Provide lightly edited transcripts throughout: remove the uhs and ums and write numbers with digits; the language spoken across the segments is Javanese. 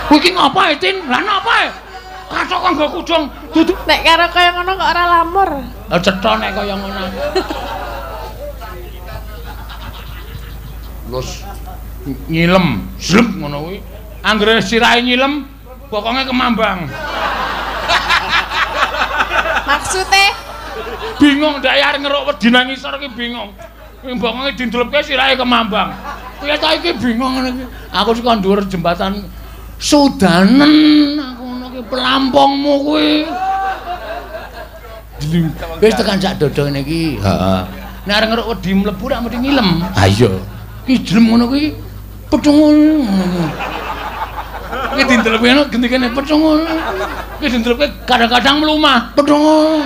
Kowe iki ngapa, Tin? Lah napa? Kathok kok nggo kudung dudu. Nek karo kaya ngono kok ora lamur. Lah cetha nek kaya ngono. Terus nyilem, zlep ngono kuwi. Anggere sirahe nyilem, bokonge kemambang. Maksude Bingung ndak arep ngeruk wedi nang ngisor iki bingung. Bokonge dindelepke sirahe kemambang. Kuwi ta iki bingung ngene iki. Aku sik dhuwur jembatan Sudanen aku ngono ki pelampongmu kuwi. Wis tekan sak dodo ngene iki. Heeh. Nek arep ngeruk wedi mlebu rak mesti ngilem. Ha iya. Ki jlem ngono kuwi pecungul ngono. Ki dindelepke ngono gendikane pecungul. Ki dindelepke kadang-kadang mlumah pecungul.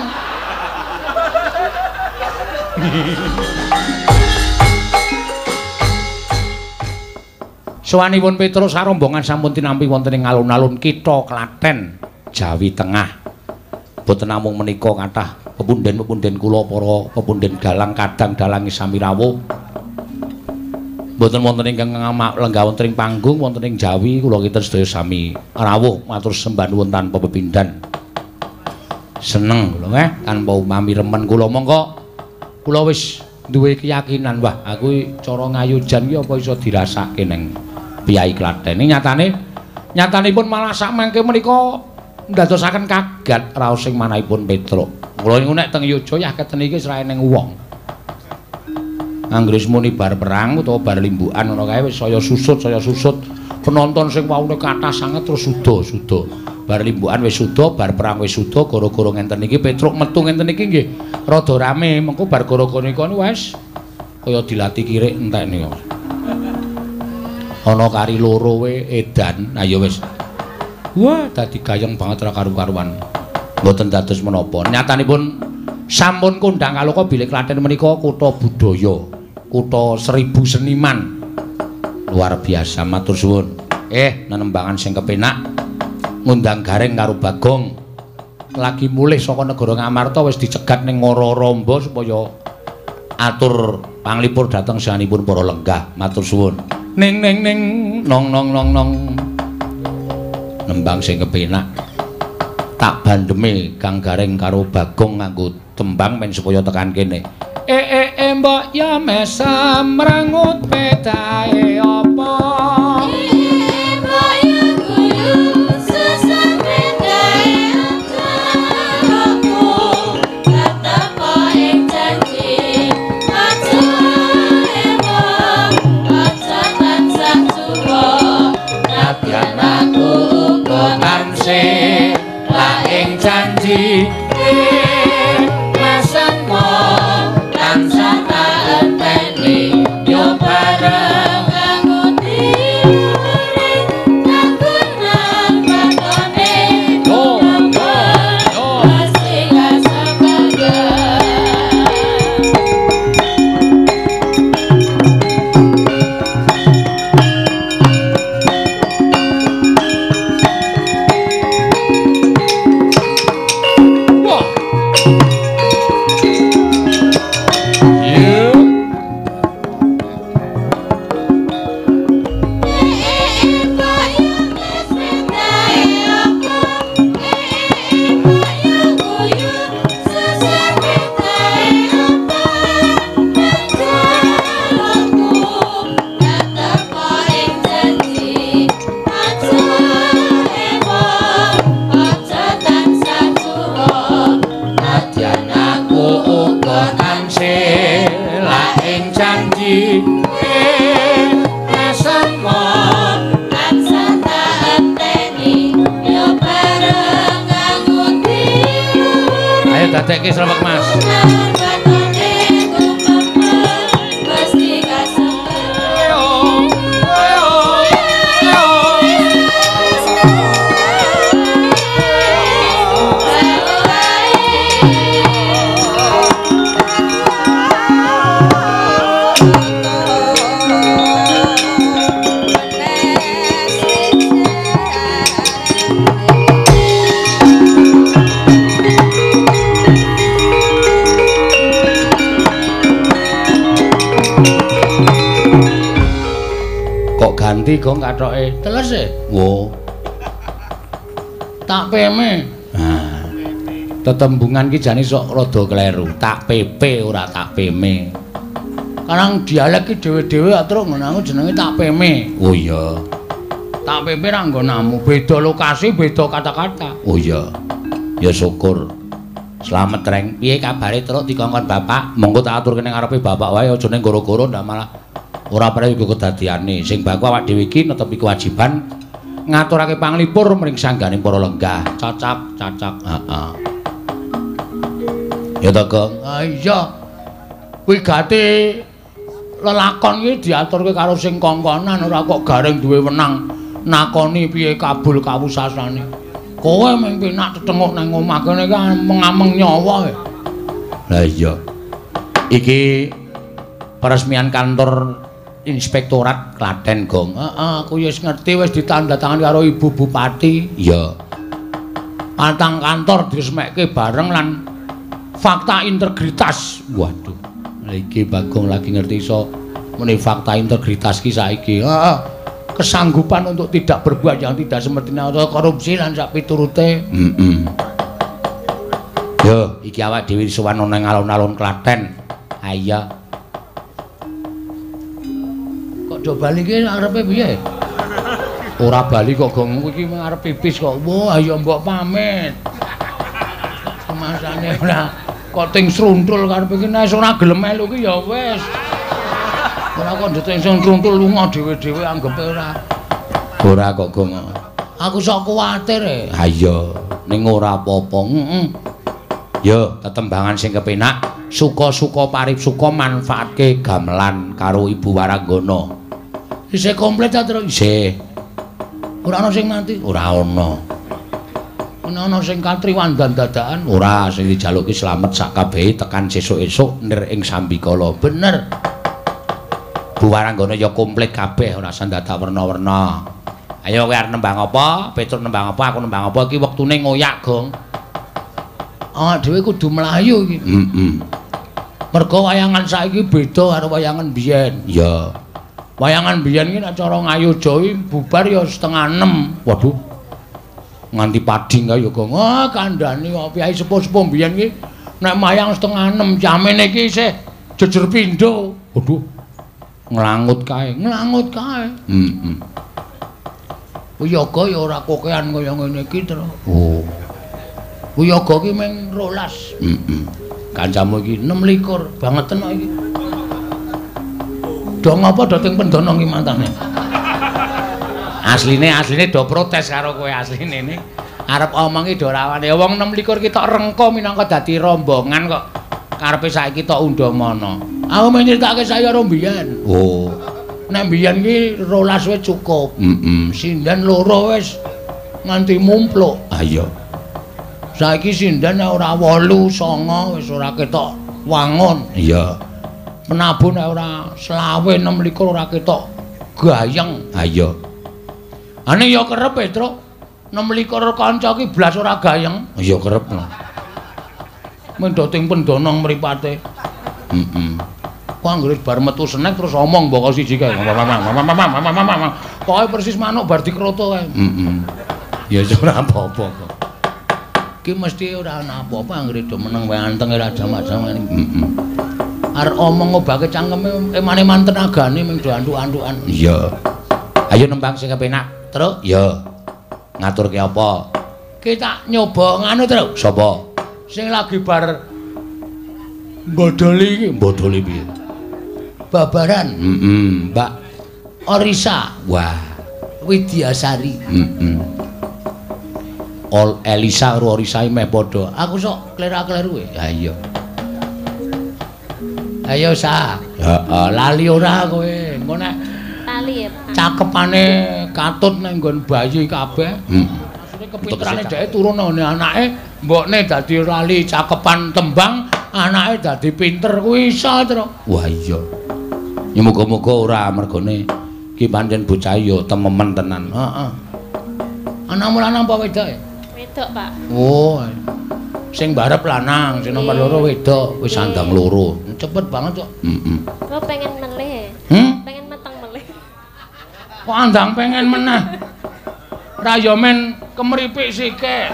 Sowanipun Petrus sarombongan sampun tinampi wonten ing alun-alun kitha Klaten, Jawi Tengah. Boten namung menika kathah pepunden-pepunden kula para pepunden dalang kadang dalangi sami rawuh. Boten wonten ingkang lenggah wonten ing panggung wonten ing Jawi kula kinten sedaya sami rawuh matur sembah nuwun tanpa pepindhan. Seneng kula nggih tanpa umami remen kula mongko kula wis duwe keyakinan wah aku cara ngayujan ki apa iso dirasake ning Piyai Klaten. Nyatanipun malah sak mangke menika ndadosaken kagat raos sing manahipun Petruk. Kula niku nek teng Yojo yah keten iki serae ning wong. Anggere muni bar perang utawa bar limbukan ngono kae wis saya susut. Penonton sing waune kathah sanget terus suda. Bar limbukan wis suda, bar perang wis suda, gara-gara ngenten iki Petruk metu ngenten iki nggih rada rame. Mengko bar gara-gara nika wis kaya dilatih kirik entek nika. Ana kari loro we edan. Nah ya wis. Wah, dadi gayeng banget ra karu-karuan. Mboten dados menapa. Nyatanipun sampun kondhang kaloka bilih Klaten menika kutha budaya, kutha seribu seniman. Luar biasa matur suwun. Nenembangan sing kepenak ngundang Gareng karo Bagong. Lagi mulih saka negara Ngamarta wis dicegat ning Ngara-Ramba supaya atur panglipur dhateng sahanipun para lenggah. Matur suwun. Ning nong nembang sing kepenak tak bandeme Kang Gareng karo Bagong nganggo tembang men supaya tekan kene mbok ya mesam rangut pedae apa mbok ya guyu susah pedae aku katapo ing janji aja nadyan aku uga tansih laing janji masangmu tansah tak enteni yo bareng aku diuri nakunan bakone pasti kasar dadekke Srewek Mas. ganti gong kathoke. Teles e? Wo. Tak peme. Nah. Tetembungan ki jane sok rada kleru. Tak pepe ora tak peme. Karang dialek ki dhewe-dhewe atur ngono jenenge tak peme. Oh iya. Tak pepe ra nggonamu, beda lokasi, beda kata-kata. Oh iya. Ya syukur. Slamet reng. Piye kabare terus dikongkon bapak? Monggo tak aturke ning ngarepe bapak wae aja ning goro-goro ndak malah ora perlu iku kedadiane. Sing baku awak dhewe iki netepi kewajiban ngaturake panglipur mring sanggane para lenggah. Cacap, heeh. Ya to, Gong. Ah iya. Kuwi gati lelakon iki diaturke karo sing kongkonan ora kok gareng duwe wenang nakoni piye kabul kawusasane. Kowe mung penak tetengok nang omah kene iki mengameng nyawa. Lah iya. Iki peresmian kantor Inspektorat Klaten, Gong. Heeh, aku wis ngerti wis ditandatangani karo Ibu Bupati. Iya. Patang kantor diresmekke bareng lan fakta integritas. Waduh. Lah iki Bagong lagi ngerti iso muni fakta integritas ki saiki. Heeh. Kesanggupan untuk tidak berbuat yang tidak semestinya atau korupsi lan sak piturute. Yo, iki awak dhewe sowan nang alun-alun Klaten. Ha iya. Kok do bali ki arepe piye? Ora bali kok Gong iki arep pipis kok. Wah, ayo mbok pamit. Semasane ora kok ting sruntul karepe iki nek ora gelem melu ki ya wis. Ora kok ndeteng sruntul lunga dhewe-dhewe anggepe ora. Ora kok Gong. Aku sok kuwatir e. Ha iya, ning ora apa-apa. Heeh. Yo, tetembangan sing kepenak, suka-suka paripsuka manfaatke gamelan karo Ibu Waranggana. Isih komplit ta, Tru? Isih. Ora ana sing mati? Ora ana. Ana sing katriwandan dadakan? Ora, sing dijaluki slamet sak kabehe tekan sesuk-esuk nir ing Sambikala. Bener. Bu Waranggana ya komplit kabeh ora sandata werna-werna. Ayo kowe arep nembang apa? Petruk nembang apa? Aku nembang apa? Iki wektune ngoyak, Gong. Awak dhewe kudu mlayu iki. Mergo wayangan saiki beda karo wayangan biyen. Iya. Wayangan biyen iki nek cara ngayodha bubar ya 5:30. Waduh. Nganti pading kae ya, Gong. Ah, kandhane kok piyai sepuh-sepuh biyen iki nek mayang 5:30 jamene iki isih jejer pindho. Waduh. Nglangut kae. Wiyaga ya ora kokean kaya ngene iki, Tru. Oh. Wiyaga ki mung 12. Kancamu iki 26 bangeten kok iki. Do ngapa do teng pendono ki mantane? Asline do protes karo kowe asline ne. Arep omongi do rawane. Wong 26 ki tok rengko minangka dadi rombongan kok karepe saiki tok undhamana. Aku mung nyritake saya karo mbiyen. Oh. Nek mbiyen ki 12 wis cukup. Sinden loro wis nganti mumpluk. Ah iya. Saiki sinden ora 8, 9 wis ora ketok wangun. Iya. Penabuh nek ora 20, 26 ora ketok gayeng. Ha iya. Ane ya kerep Petruk. 26 kanca ki blas ora gayeng. Ya kerep. Mendoting pendono mripate. Kok anggere bar metu snack terus omong mboko siji kae. Pokoke persis manuk bar dikroto kae. Ya ora apa-apa kok. Ki mesti ora ana apa-apa anggere do meneng wae anteng ora jamak-jamak ngene. Arep omong ngobake cangkeme emane-man tenagane ming do antuk-antukan. Iya. Ayo nembang sing kepenak, Truk. Ya. Ngaturke apa? Ki tak nyoba nganu, Truk. Sapa? Sing lagi bar bodoli iki. Bodoli piye? Babaran. Mbak Orisa. Wah, Widyasari. Elisa karo Orisa meh padha. Aku sok klera-kleru e. Ha iya. Ayo Sa. Heeh, lali ora kowe. Engko nek lali ya, Pak. Cakepane katut nang nggon bayi kabeh. Maksudnya kepinterane dhek turun nang anake, mbokne dadi lali cakepan tembang, anake dadi pinter kuwi iso, Tru. Wah iya. Ya muga-muga ora mergone ki pancen bocah ya tememen tenan. Heeh. Anakmu lanang apa wedok? Wedok, Pak. Oh. Sing barep lanang, sing nomor loro wedok, wis sandang loro. Cepet banget kok. Kok pengen meleh. Pengen meteng meleh. Kok andang pengen meneh. Ra yo men kemripik sikik.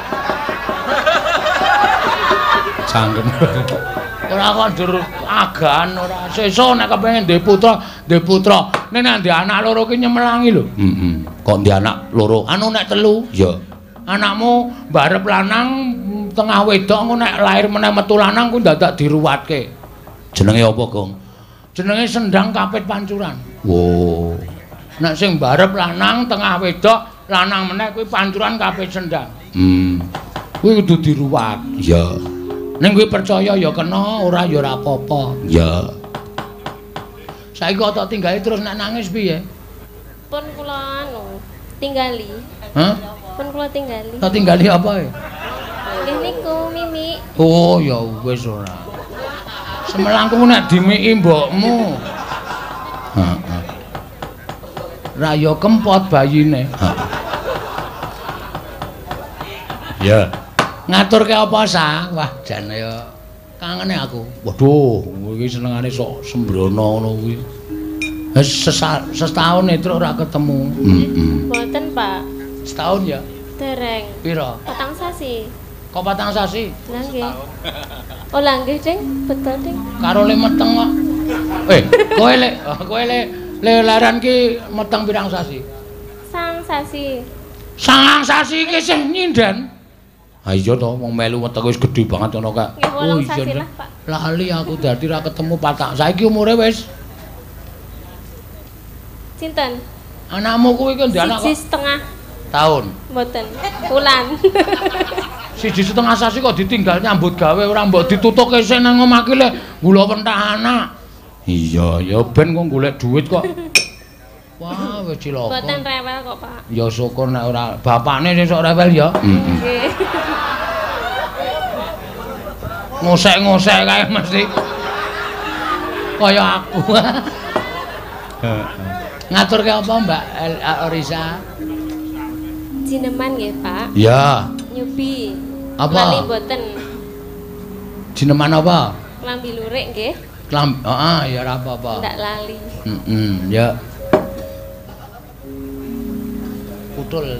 Cangkem. Ora kok ndur agan ora. Sesuk nek kepengin ndek putra. Nek ndek anak loro ki nyemelangi lho. Kok ndek anak loro? Anu nek telu? Ya. Anakmu mbarep lanang tengah wedok engko nek lair meneh metu lanang ku dadak diruwatke. Jenenge apa, Gong? Jenenge Sendang Kapit Pancuran. Wo. Nek sing mbarep lanang tengah wedok, lanang meneh kuwi Pancuran Kapit Sendang. Kuwi kudu diruwat. Ya. Ning kowe percaya ya kena, ora ya ora apa-apa. Ya. Saiki kok tak tinggali terus nek nangis piye? Pun kula anu tinggali. Hah? Pun kula tinggali. Tak tinggali apa ya? Nggih niku Mimi. Oh, ya wis ora. Semelangku nek dimiki mbokmu. Heeh. Ra ya kempot bayine. Ya. Ngaturke apa sah? Wah, jan ya kangene aku. Waduh, iki senengane sok sembrono ngono kuwi. Wis setahun itu ora ketemu. Mboten, Pak. Setahun ya? Dereng. Piro? 4 sasi. Kok 4 sasi? Lah nggih. Oh, lah nggih, Ding. Betul, Ding. Karo le meteng kok. Kowe le laran ki meteng pirang sasi? 9 sasi. 9 sasi ki sing nyinden. Ha iya to, wong melu wetenge wis gedhe banget ngono kak. Nggih, 8 sasi lah, Pak. Lali aku dadi ra ketemu patak. Saiki umure wis Sinten? anakmu kuwi ki ndek anak 1,5 tahun. mboten. Wulan. 1,5 sasi kok ditinggal nyambut gawe ora mbok ditutukke sik nang omah ki le gula pentah anak. Iya, ya ben kok golek duit kok. Wah, wis cilaka. Mboten rewel kok, Pak. Ya syukur nek ora bapakne sesuk rewel ya. Nggih. Ngosek-ngosek kae mesti. Kaya aku. Ngaturke apa, Mbak Orisa? Jineman nggih, Pak. Ya. Nyubi. Apa? Lali mboten. Jineman apa? Klambi lurik nggih. Ya ora apa-apa. Ndak lali. Ya. Putul.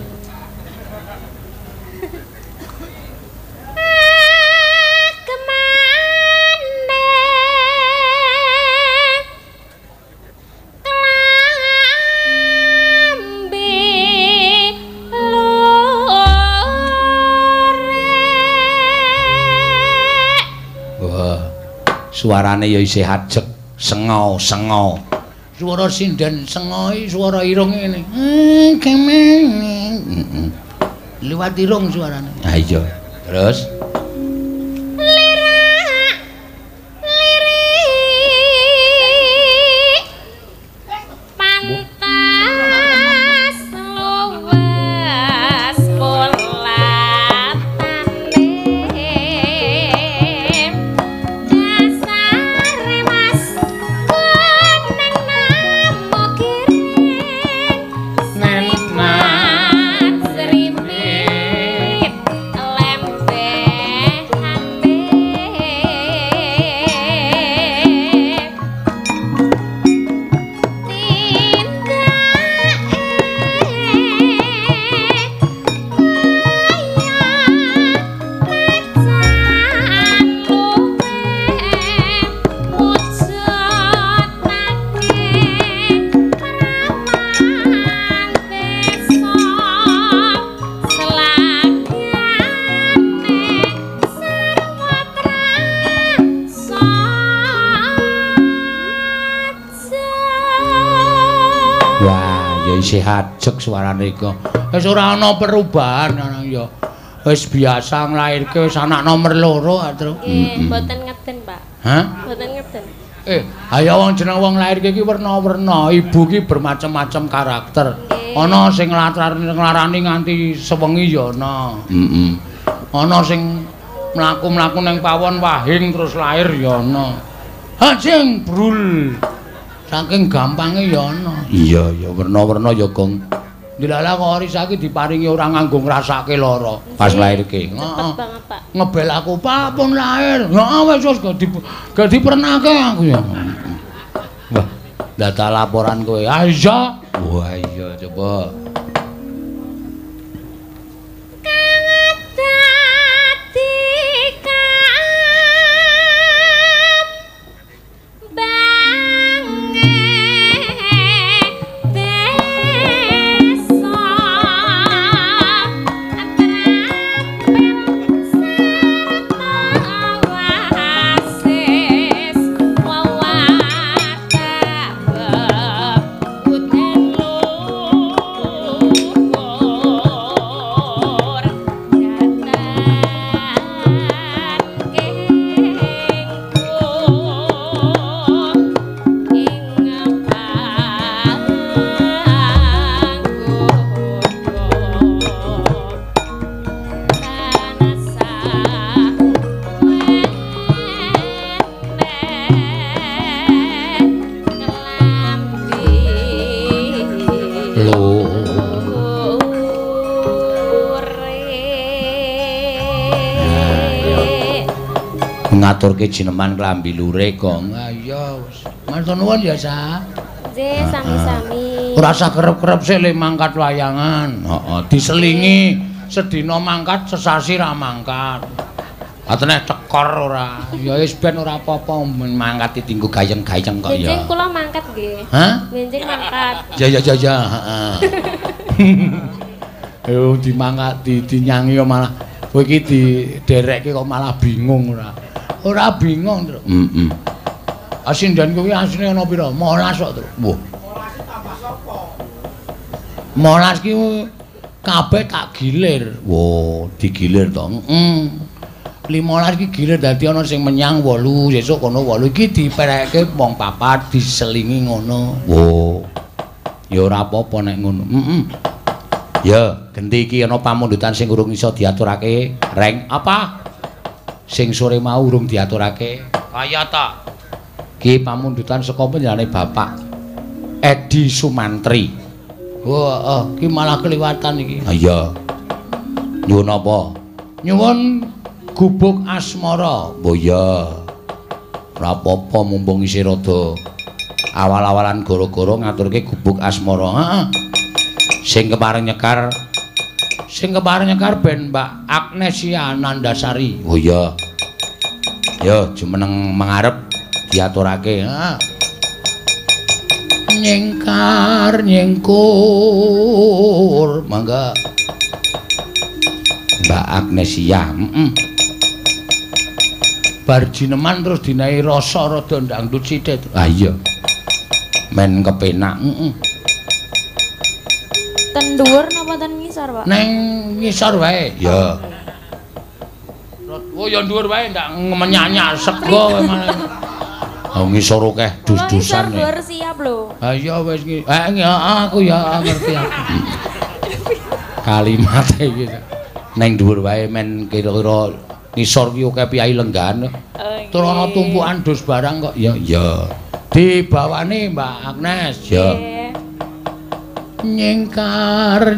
Suarane ya isih ajeg, sengau. Suara sinden sengoi, suara irung ngene. Liwat irung suarane. Ha iya. Terus isih ajeg suarane iku. Wis ora ana perubahan ana ya. Wis biasa nglairke wis anak nomor 2, Tru. Nggih, mboten ngeden, Pak. Hah? Mboten ngeden. Ayo wong jeneng wong lairke iki werna-werna. Ibu ki bermacam-macam karakter. Ana sing nglarani nganti sewengi ya ana. Ana sing mlaku-mlaku ning pawon wahing terus lair ya ana. Hajing brul. Saking gampange ya ana. Iya, ya werna-werna ya, Gong. Dilala kok Orisa iki diparingi ora nganggo ngrasake lara pas lairke. Heeh. Banget, Pak. Ngebel aku, "Pak, pun lair." Heeh, wis gak dipernake aku ya. Wah, data laporan kowe. Ah iya. Wah iya, coba. ngaturke jineman klambi lure kong. Ah iya wis. Matur nuwun ya, Sa. Nggih, sami-sami. Ora usah kerep-kerep sik le mangkat wayangan. Heeh, diselingi sedina mangkat sesasi ra mangkat. Atene cekor ora. Ya wis ben ora apa-apa mangkat ditinggo gayeng-gayeng kok ya. Benjing kula mangkat nggih. Hah? Benjing mangkat. Ya, heeh. Yo dimangkat dinyanyi kok malah kowe iki diderekke kok malah bingung ora. Ora bingung, Tru. Heeh. Asindan kuwi asline ana pira? 15 kok, Tru. Wah. 15 ki kabeh tak gilir. Wah, digilir to. Heeh. 15 ki gilir dadi ana sing menyang 8, sesuk kono 8 iki diperekke wong 4 diselingi ngono. Wah. Ya ora apa-apa nek ngono. Heeh. Ya, genti iki ana pamundutan sing urung iso diaturake. Reng apa? Sing sore mau urung diaturake. Kaya ta. Ki pamundutan saka panjenengane Bapak Edi Sumantri. Wah, ki malah kliwatan iki. Ha iya. Nyuwun apa? Nyuwun gubuk asmara. Oh iya. Ora apa-apa mumpung isih rada awal-awalan gara-gara ngaturke gubuk asmara. Heeh. Sing kemarin nyekar ben Mbak Agnesia Nandasari. Oh iya. Yo jumeneng mengarep diaturake. Heeh. Nyengkar nyengkur mangga Mbak Agnesia. Bar jineman terus dinahi rasa rada ndangdut sithik. Ah iya. Men kepenak. Ten dhuwur napa ten ngisor, Pak? Neng ngisor wae. Ya. Oh ya dhuwur wae ndak menyanyak sego kowe malah. Oh ngisor akeh dus-dusan. Dhuwur siap lho. Ha iya wis iki. Aku ya ngerti aku. Kalimate iki. Neng dhuwur wae men kira-kira ngisor ki akeh piyai lenggan. Tur ana tumpukan dus barang kok. Ya iya. Dibawane Mbak Agnes. Ya. Nyengkar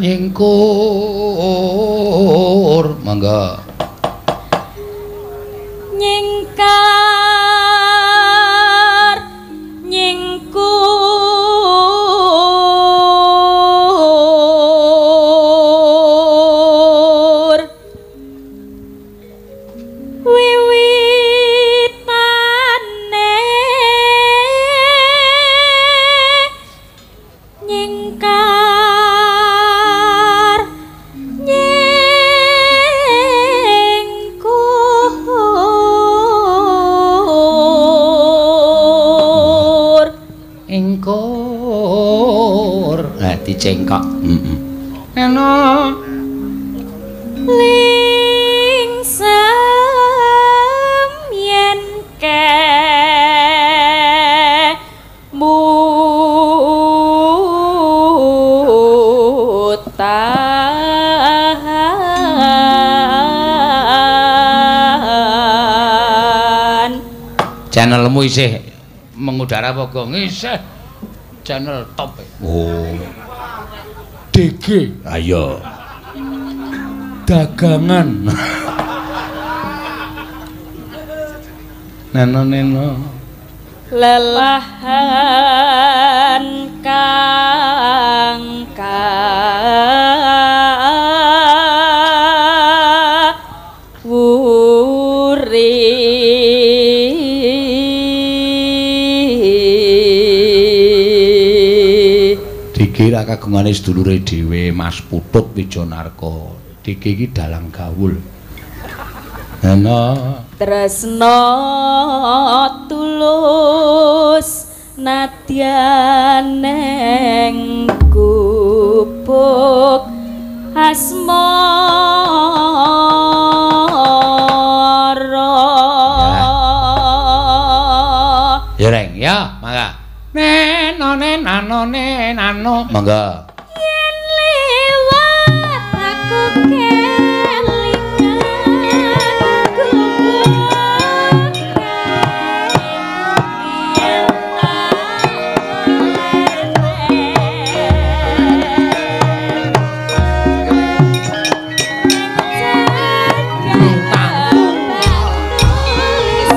nyengkur mangga. Nyengkar nyengkur wiwitane nyengkar Engkur dicengkok. Eno lingsem yen kemutan. channelmu isih mengudara apa kok isih channel top. Oh. DG. Ayo. Dagangan. Neno. Lelahan kang wuri dikira kagungane sedulure dhewe Mas Putut Wijanarka. Diki iki dalang gaul. Ana tresna tulus nadyan neng gubuk asmara. Ya Reng, ya, mangga. Neno. Mangga. Yen liwat aku kelingan gubuk yen tak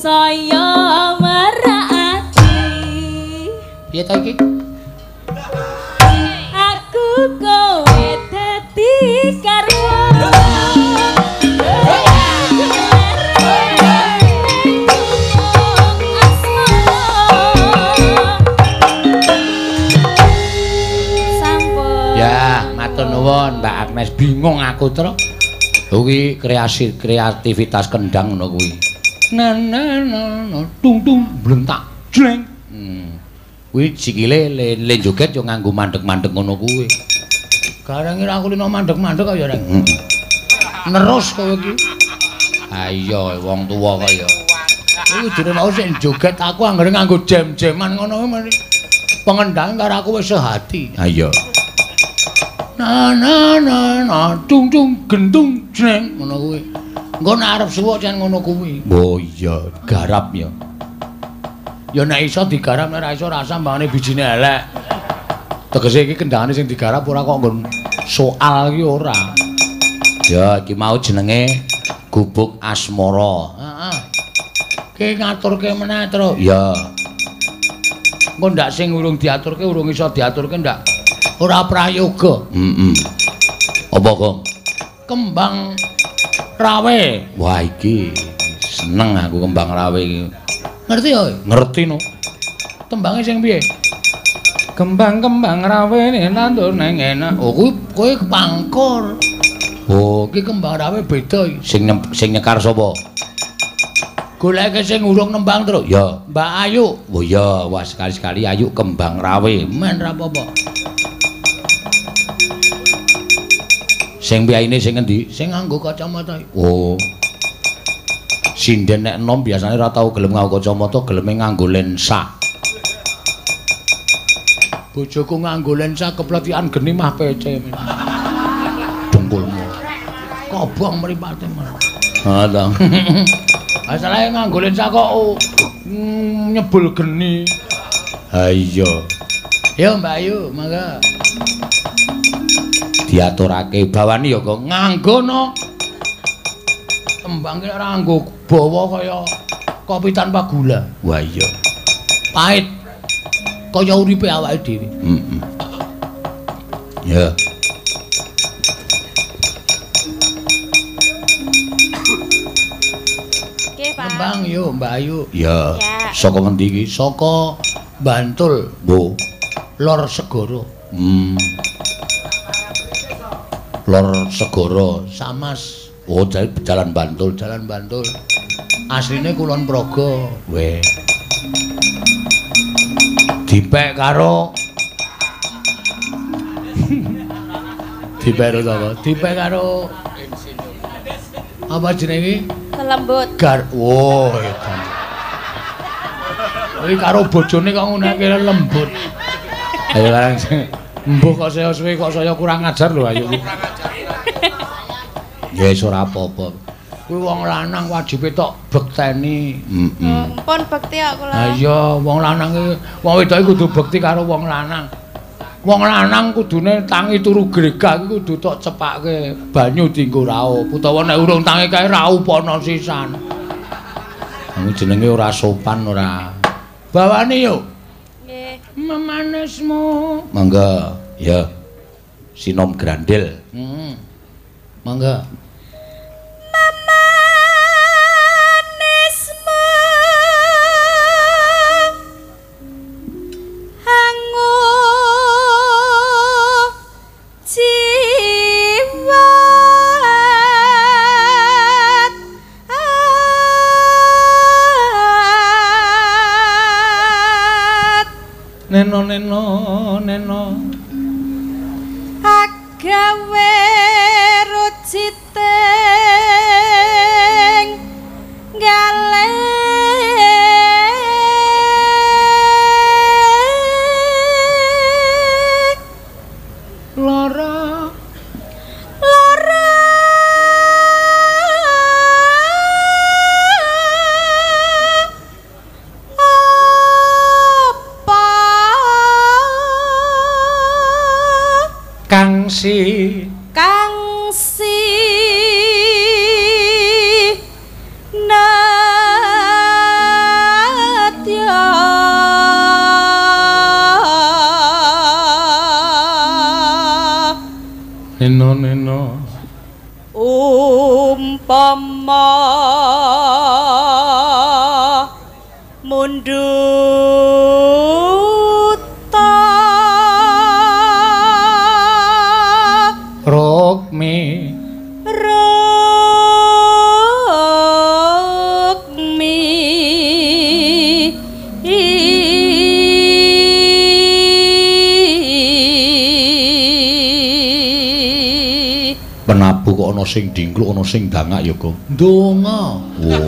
saya merati. Piye ta iki? Aku kowe dadi karya. Matur nuwun Mbak Agnes, bingung aku terus. Kuwi kreativitas kendang ngono kuwi. Tung tung blentak jleng. Kuwi sikile le joget yo nganggo mandeg-mandeg ngono kuwi. Gareng ora kulino mandeg-mandeg kaya reng. Nerus kowe iki. Ayo wong tuwa kaya. Kuwi dene mau sing joget aku anggere nganggo jam-jaman ngono kuwi. Pengendang karo aku wis sehati. Ayo. Tung tung gentung jreng ngono kuwi. Engko nek arep suwuk jan ngono kuwi. Oh iya, garap ya. Ya nek iso digarap nek ora iso rasa mbangane bijine elek. Tegese iki kendangane sing digarap ora kok nggon soal iki ora. Ya iki mau jenenge gubuk asmara. Heeh. Ki ngaturke meneh terus. Ya. Engko ndak sing urung diaturke urung iso diaturke ndak. Ora prayoga. Apa kok? Kembang rawe. Wah iki seneng aku kembang rawe iki. Ngerti ya? Ngerti no. Tembange sing piye? Kembang-kembang rawe nandur nang enak. Oh kuwi kowe kepangkor. Oh iki kembang rawe beda iki. Sing nyekar sapa? Goleke sing urung nembang terus. Ya, Mbak Ayu. Oh ya, wah sekali-sekali Ayu kembang rawe. Men ra apa-apa. Sing biyaine sing endi? Sing nganggo kacamata. Oh. Sinden nek enom biasane ora tau gelem nganggo kacamata, geleme nganggo lensa. Bojoku nganggo lensa kepletikan geni mah pece. Dengkulmu. Kobong mripate men. Ha ta. Asale nganggo lensa kok nyebul geni. Ha iya. Yo Mbak Ayu, mangga. Diaturake bawani ya kok nganggo no. Tembang ki ora nganggo bawa kaya kopi tanpa gula. Wah iya. Pahit. Kaya uripe awake dhewe. Ya. Oke, Pak. Tembang yo Mbak Ayu. Ya. Saka ngendi iki? Saka Bantul, Bu. Lor Segara. Lor Segara, Samas. Oh, jalan Bantul, jalan Bantul. Asline Kulon Progo. Weh. Dipek karo Dipek karo apa? Dipek karo apa jenenge iki? Kelembut. Oh, edan. Iki karo bojone kok ngunake lembut. Ayo larang mbuh kok saya suwe kok saya kurang ajar lho ayo. Ya wis ora apa-apa. Kuwi wong lanang wajibe tok bekteni. Pun bekti aku lah. Ha iya, wong lanang iki wong wedok iki kudu bekti karo wong lanang. Wong lanang kudune tangi turu grega iki kudu tok cepake banyu dienggo raup utawa nek urung tangi kae raup ana sisan. Iki jenenge ora sopan ora. Bawane yo. Nggih. Memanesmu. Mangga, ya. Sinom grandel. Mangga. Memanesmu. Hangu jiwa. Neno. Agawe ruciting galeh Lara Kangsi Neno umpama munduta Rukmi penabuh kok ana sing dingkluk ana sing dangak ya kok ndonga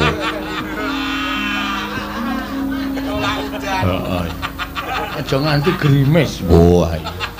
heeh aja nganti grimis wah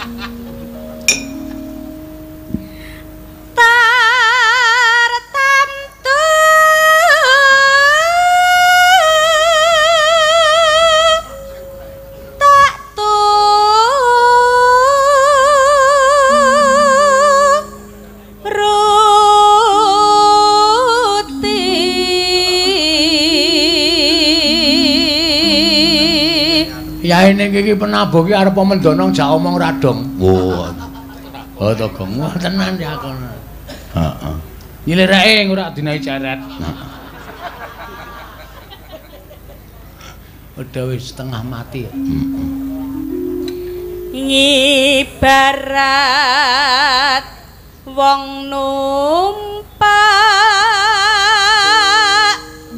Yaene iki penabuh ki arep mendonong jak omong radong. Oh. Oh to gong tenan ya kono. Heeh. Nyilirake ora dinahi jaret. Udah wis setengah mati. Ngibarat wong numpak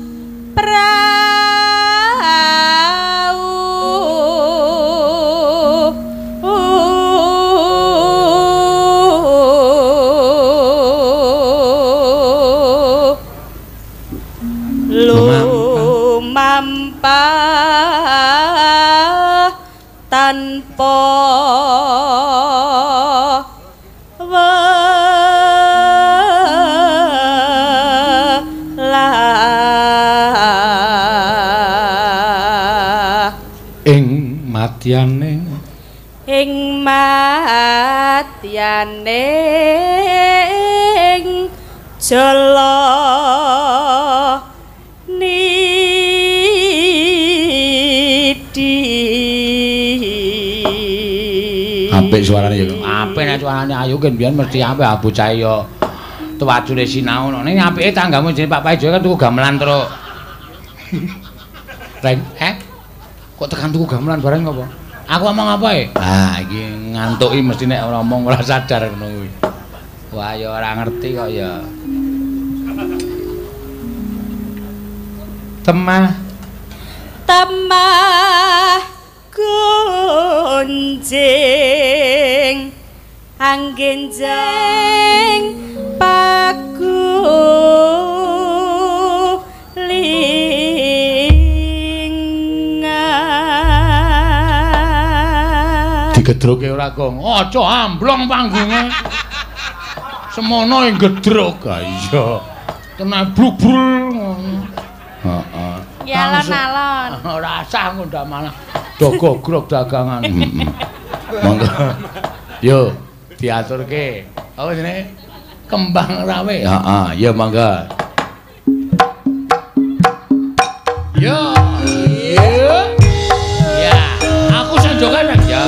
lumampah tanpa welah ing matyane jala apik suarane ya apik nek suarane ayu kan biyen mesti apik bocah ya tuwajune sinau ning apike tanggamu jenenge Pak Paijo kan tuku gamelan terus Reng kok tekan tuku gamelan bareng apa aku ngomong apa iki ngantuki mesti nek ora ngomong ora sadar ngono kuwi wah ya ora ngerti kok ya temah gunjing anggenjing pagulingan digedruke ora gong aja amblong panggunge semono ing gedruk iya tenan bruk-bruk ngono heeh ya alon-alon ora sah ngondak malah dogogrok dagangan. Monggo. Yo, diaturke. Apa jenenge? Kembang rawe. Heeh, ya monggo. Yo. Ya, aku sanjokan ya.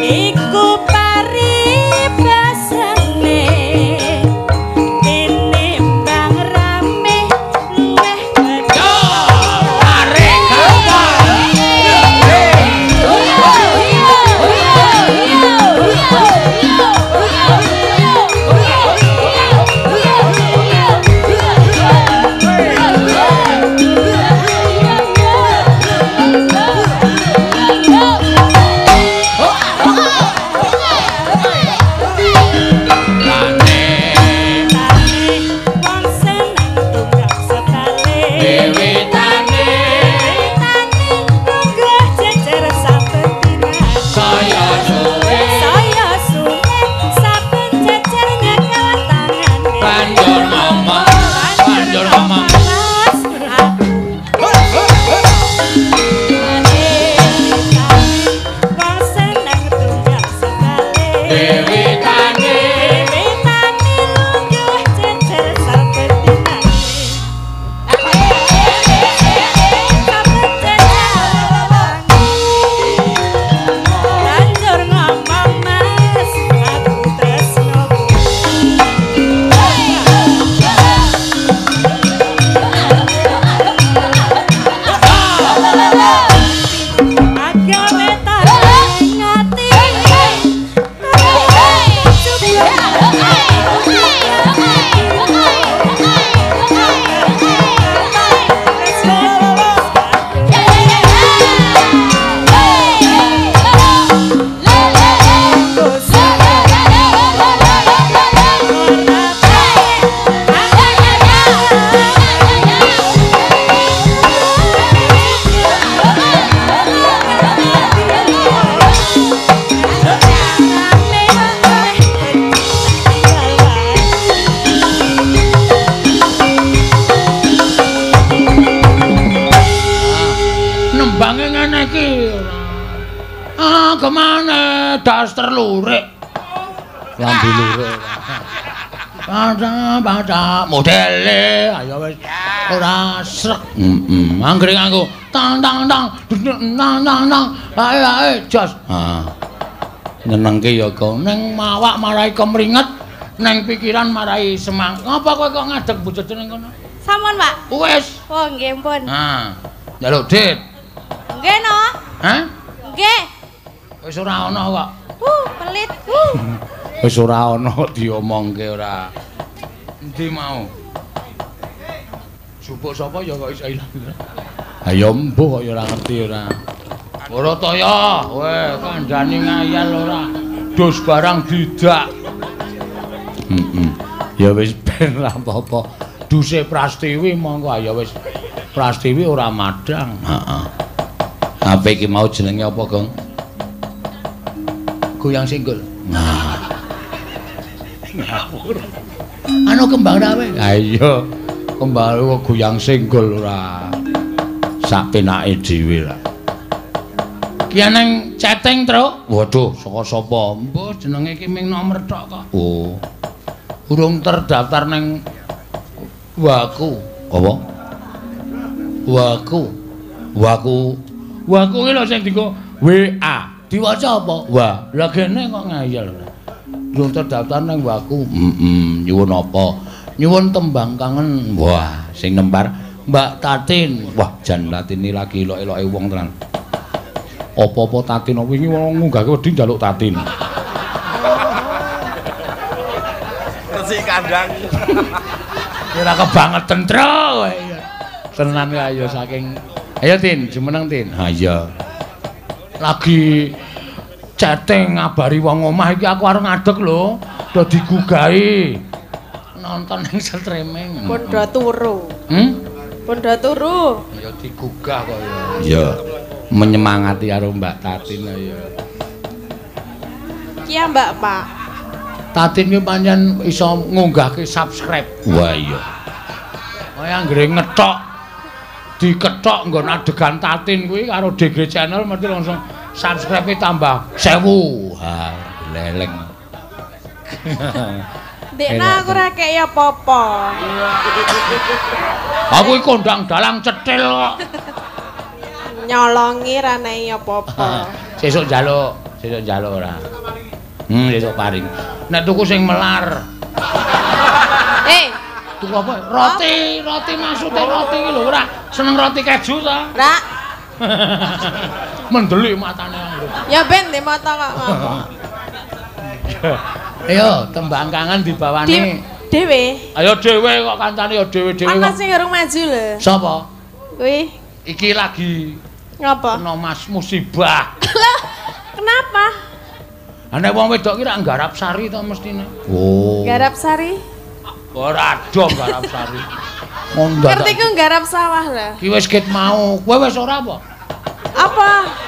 iku paribasane tinimbang rame luweh gedhe tarik wong seneng tunggak sebale wiwitane tunggah jejer saben dinane saya suwe saya suwe saben jejer nyekel tangane banjur ngomong Mas, aku wong seneng tunggak sebale wiwitane Wiwitane lungguh jejer saben dinane saben jejer banjur ngomong Mas aku tresno agawe tareng ati nembange ngene iki kemana daster lurik lambi lurik baca modele ayo wis ora srek anggere nganggo tang tang tang nang nang nang ae jos nyenengke ya kok ning mawak marai kemringet ning pikiran marai semang ngapa kowe kok ngadeg bojone ning kono Sampun, Pak. wis Oh, nggih pun. njaluk dit Nggih no. hah Nggih. wis ora ana kok Pelit. wis ora ana diomongke ora endi mau jupuk sapa ya kok iso ilang ayo mbuh kok ya ora ngerti ora ora toya kowe kandhani ngayal ora dus barang didak ya wis ben ora apa-apa duse Prastiwi monggo ayo wis Prastiwi ora madang heeh apa iki mau jenenge apa Gong goyang singgul nah ngawur anu kembang rawe ha iya kembang goyang singgul ora sak penake dhewe lah ki nang chatting truk waduh saka sapa mbah jenenge ki ming nomor tok kok oh urung terdaftar nang waku apa waku ki lho sing dienggo WA diwaca apa wah lha kene kok ngayal urung terdaftar nang waku nyuwun apa nyuwun tembang kangen wah sing nempar Mbak Tatin wah jan Tatin lagi elok-eloke wong tenan apa-apa Tatin wingi wong ngunggahke wedi njaluk Tatin Resi kandang ora kebangetan tro tenan ayo saking ayo Tin jumeneng Tin ha iya lagi chatting ngabari wong omah iki aku arep ngadeg lho do digugahi nonton ning streaming Pun do turu. Pun do turu. ya digugah kok ya iya menyemangati karo Mbak Tatin ya Ki Mbak Pak. Tatin ki pancen iso ngunggahke subscribe wah iya kaya anggere ngetok diketok nggon adegan Tatin kuwi karo DG channel mesti langsung subscribe-e tambah 1000 ha leleng Dekna aku ora kek ya apa-apa. aku iki kondang dalang cetil kok Nyolongi ra nek apa-apa. sesuk njaluk Sesuk njaluk ora. Sesuk paring. Nek tuku sing melar. Tuku apa? Roti, roti maksudnya roti iki lho ora seneng roti keju ta? Ora. Mendelik matane. Ya ben di mata kok ngopo. Ayo tembang kangen dibawani. Dewe. Ayo dhewe kok kancane ya dhewe-dhewe. Ana sing urung maju lho. Sapa? Kuwi. Iki lagi Ngapa? kena mas musibah. Lah, kenapa? Nek wong wedok ki ra nggarap sari to mestine. Oh. Garap sari. Ora ado garap sari. Mondok. Ngerti ku garap sawah lah. Ki wis ket mau. Kowe wis ora apa? Apa?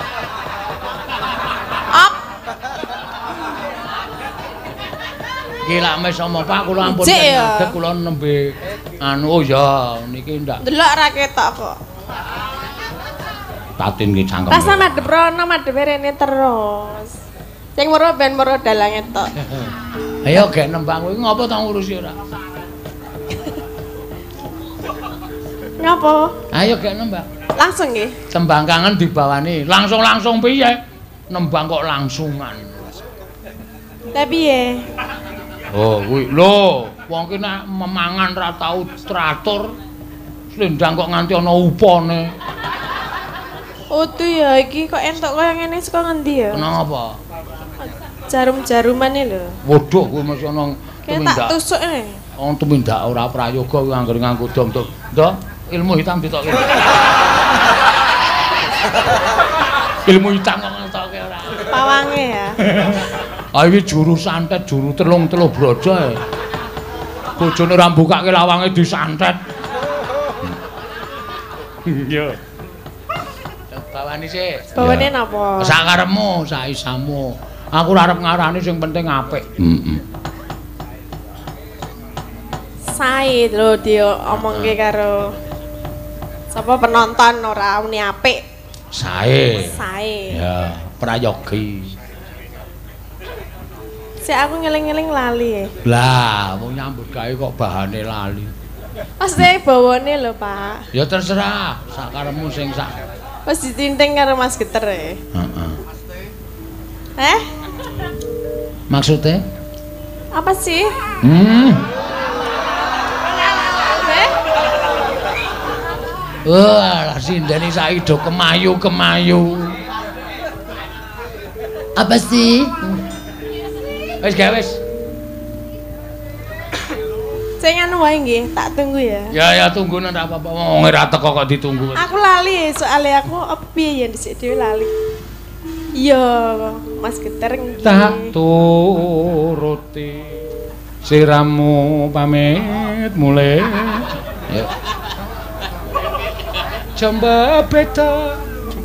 Iki lak mes sama Pak kula ampun Ijik ya. ngadeg kula nembe anu oh ya niki ndak Delok ra ketok kok. tatin ki cangkem. Rasa madhep rono madhep rene terus. Sing weruh ben weruh dalange tok. Ayo gek nembang kowe ngopo ta ngurusi ora? Ngapa? Ayo gek nembang. Langsung nggih. Tembang kangen dibawani. Langsung-langsung piye? Nembang kok langsungan. Lah piye? Oh, kuwi lho, wong ki nek memangan ra tau teratur. Slendang kok nganti ana upane. Utu ya iki kok entuk kaya ngene saka ngendi ya? Kenapa? Jarum-jarumane lho. Waduh, kuwi mesti ana Kayak tak tusuk ne. Wong tumindak ora prayoga kuwi anggere nganggo dom to. Ndok, ilmu hitam ditokke. Ilmu hitam kok ngetokke ora. Pawange ya. Ah iki juru santet, juru telung-telung brojo ae. Bojone ora mbukake lawange disantet. Iya. Bawani sih. Bawane napa? Sak karepmu, sak isamu. Aku ora arep ngarani sing penting apik. Sae lho diomongke karo sapa penonton ora muni apik. Sae. Sae. Ya, prayogi. Sik aku ngeling-eling lali. Lah, wong nyambut gawe kok bahane lali. Mesti bawane lho, Pak. Ya terserah, sak karepmu sing sak. Wis ditinting karo Mas Geter e. Heeh. Maksudnya? Apa sih? Wah, sindene saiki do kemayu-kemayu. Apa sih? Wis gawe wis. Sing anu wae nggih, tak tunggu ya. Ya tunggu nek apa-apa. Wong ora teko kok ditunggu. Aku lali soalnya aku piye ya dhisik dhewe lali. Iya, Mas Geter nggih. Tak turuti siramu pamit mulai. Ayo. Jamba beda.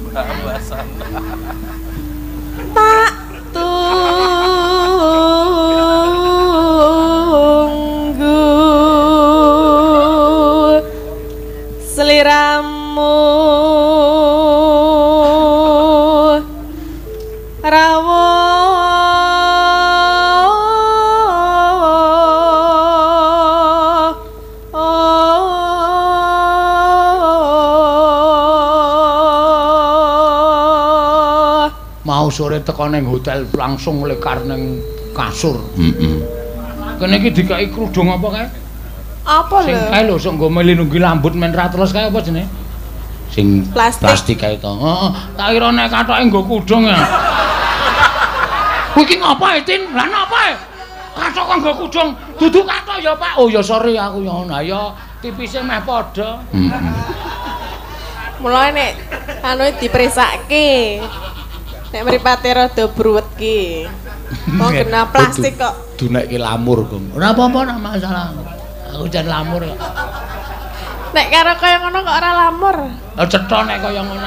Tak tunggu seliramu rawo mau sore teko ning hotel langsung lekar ning kasur. Kene iki dikai krudung apa kae? apa Sing lho? kae lho sok nggo melindungi lambut men ra terus kae apa jenenge? Sing plastik kae to. Heeh, tak kira nek kathoke nggo kudung ya. Kuwi iki ngapa Tin? Lah napa? Kathok kok nggo kudung. Dudu kathok ya, Pak. Oh ya sorry aku ya ngono. Ya tipise meh padha. Mulane nek anu diperisake. Nek mripate rada bruwet ki. Wong kena plastik kok. Dunekke lamur, Gong. Ora apa-apa nek masalah. Aku jan lamur kok. Nek karo kaya ngono kok ora lamur. Lah cetha nek kaya ngono.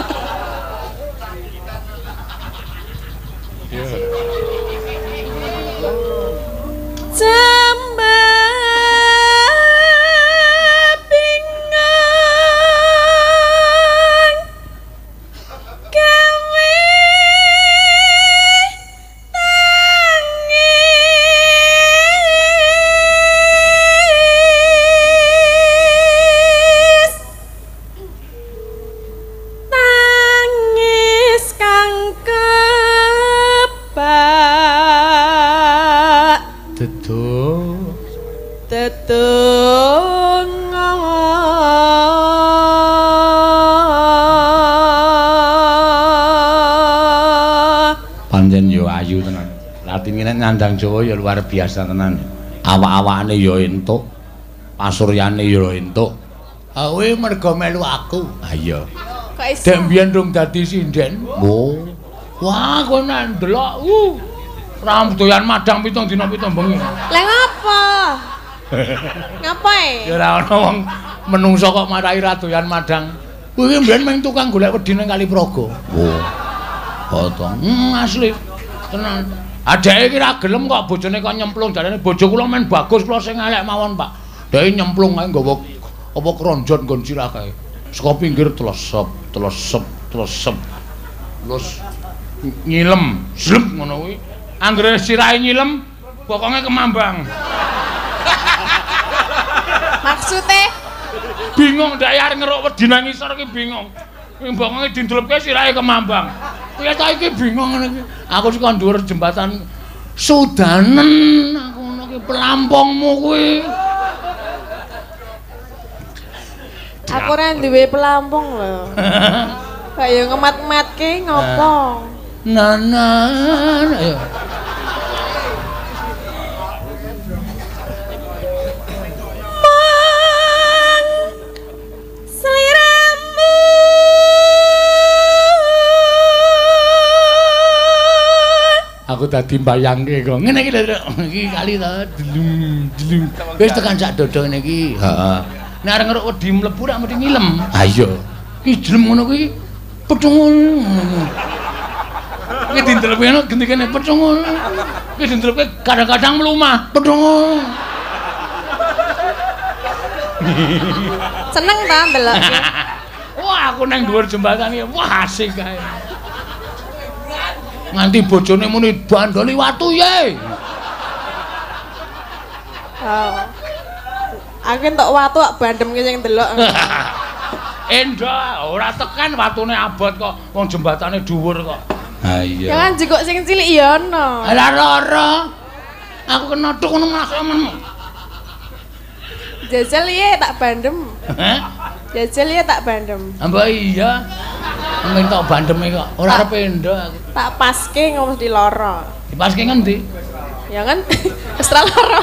Jembabingan gawe tangis kang Pancen yo ayu tenan. Latine nyandang Jawa ya luar biasa tenan. Awak-awakane yo entuk, pasuryane yo entuk. Kowe mergo melu aku. Ha iya. Kok iso? Dek mbiyen rung dadi sinden. Oh. Wah, kowe nek ndelok, ram doyan madang pitung dina pitung bengi. Lah ngapa? Ngapae? Ya ora ana wong menungso kok marai ra doyan madang. Kuwi mbiyen mung tukang golek wedi ning Kali Praga. Oh. Potong. Asli. Tenan. Adeke iki ra gelem kok bojone kok nyemplung jarane bojo kula men bagus kula sing elek mawon, Pak. Dhek nyemplung ae nggawa apa kronjon nggon sirah kae. Saka pinggir tlesep. Terus nyilem, zlep ngono kuwi. Anggere sirahe nyilem, bokonge kemambang. Maksudnya Bingung ndak arep ngeruk wedi nang ngisor iki bingung. Bokonge dindelepke sirahe kemambang. Kuwi ta iki bingung ngene iki. Aku saka dhuwur jembatan Sudanen aku ngono ki pelampungmu kuwi. aku ora duwe pelampung lho. Kayak ngemat-matke ngopo? Nanan ayo. Mang sliramu Aku dadi mbayangke kok. Ngene iki lho, iki kali to. Delung. Wis tekan sak dodo ngene iki. Heeh. Nek arep ngeruk wedi mlebu ra mesti ngilem. Ha iya. Ki jelem ngono kuwi pedhungul. Ki dindelepke ngono gendikane pedhungul. Ki dindelepke kadang-kadang mlumah pedhungul. seneng ta ndelok. Wah, aku nang dhuwur jembatan iki wah asik kae. Nganti bojone muni bandoli watu ye. Oh. Aku entuk watu kok bandem ki sing ndelok. Endo, ora tekan watune abot kok. Wong jembatane dhuwur kok. Ha iya. Ya kan jukuk sing cilik ya ono. Lah lara. Aku kena tuk ngono mas men. Jajal ye tak bandem. Heh? Jajal ye tak bandem. Mbak iya. Mung tok bandeme kok. Ora arep endo aku. Tak paske ngomong di loro. Dipaske ngendi? Ya kan wis ra loro.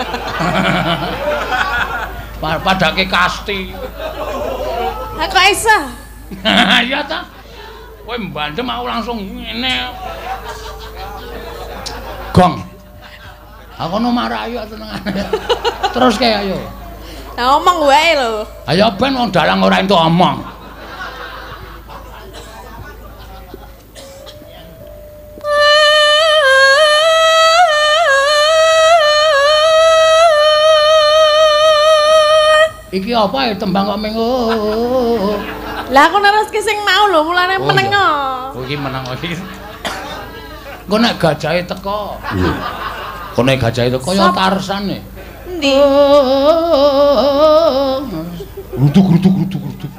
Padake kasti. Ha kok iso? Iya ta. Kowe mbandem aku langsung ngene. Gong. Aku ono marah ayo tenengane. Terus kae ayo. Nah ngomong wae lho. Ayo ben wong dalang ora entuk omong. Iki apa ya tembang kok ming Lah aku neruske sing mau lho, mulane meneng. Oh iki meneng iki. Engko nek gajahe teko. Kok nek gajahe teko ya Tarsan e. Endi? Grutuk.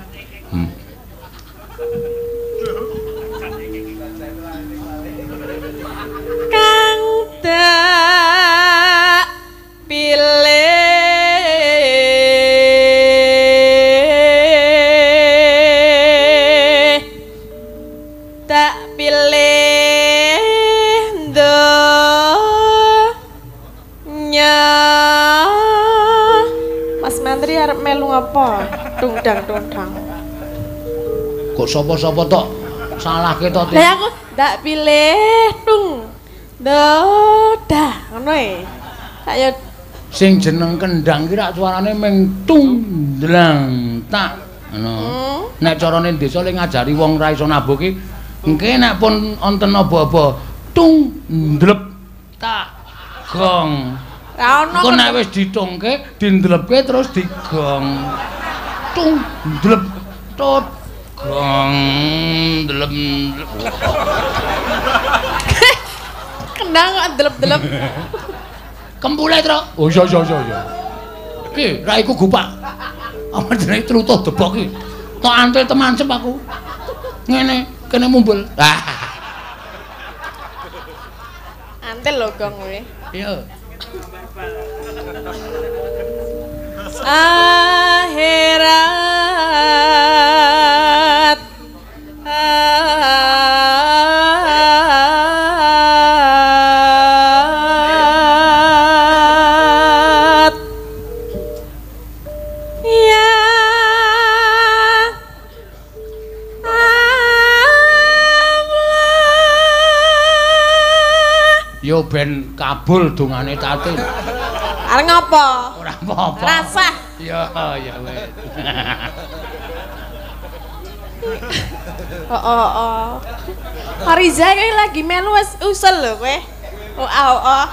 Kang tak pilih arep melu apa? Tungdang. Kok sapa-sapa tok salahke to? Lah aku ndak pilih tung. Dah, ngono e. Saya sing jeneng kendang ki rak suarane ming tung ndlang tak ngono. Nek carane desa le ngajari wong ra iso nabuh ki engke nek pun wonten apa-apa tung ndlep tak gong. ra ono. Kok nek wis ditungke, dindelepke terus digong. Tung ndlep tot gong ndlep. Kendang kok ndelep-ndelep. Kempule, Tru. Oh iya. Ki, ra iku gupak. Apa jenenge trutuh debok ki. Tok antil temancep aku. Ngene, kene mumbul. Antil lho gong kowe. Iya. akhirat ya Allah yo ben kabul dungane Tatin. arep ngopo Ora apa-apa. rasah Ya ya wis. oh Hariza kayak lagi melu wis usul lho kowe oh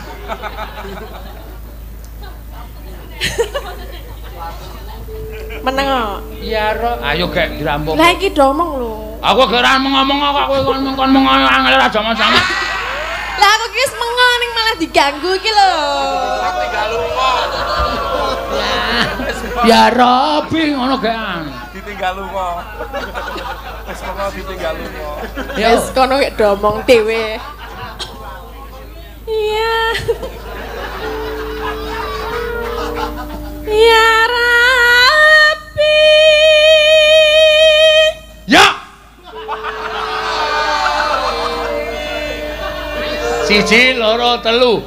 meneng kok Ya ro, ayo gek dirampung. lah iki domong lho Aku gak ora ngomong kok kowe kon ngomong angel ora sama-sama. lah aku ki wis mengo ning malah diganggu iki lho Tinggal lunga. Ya Robi ngono gak. Ditinggal lunga. Wis mengko ditinggal lunga. Ya wis kono kek domong dhewe iya ya Rabbi ya. Siji, loro, telu.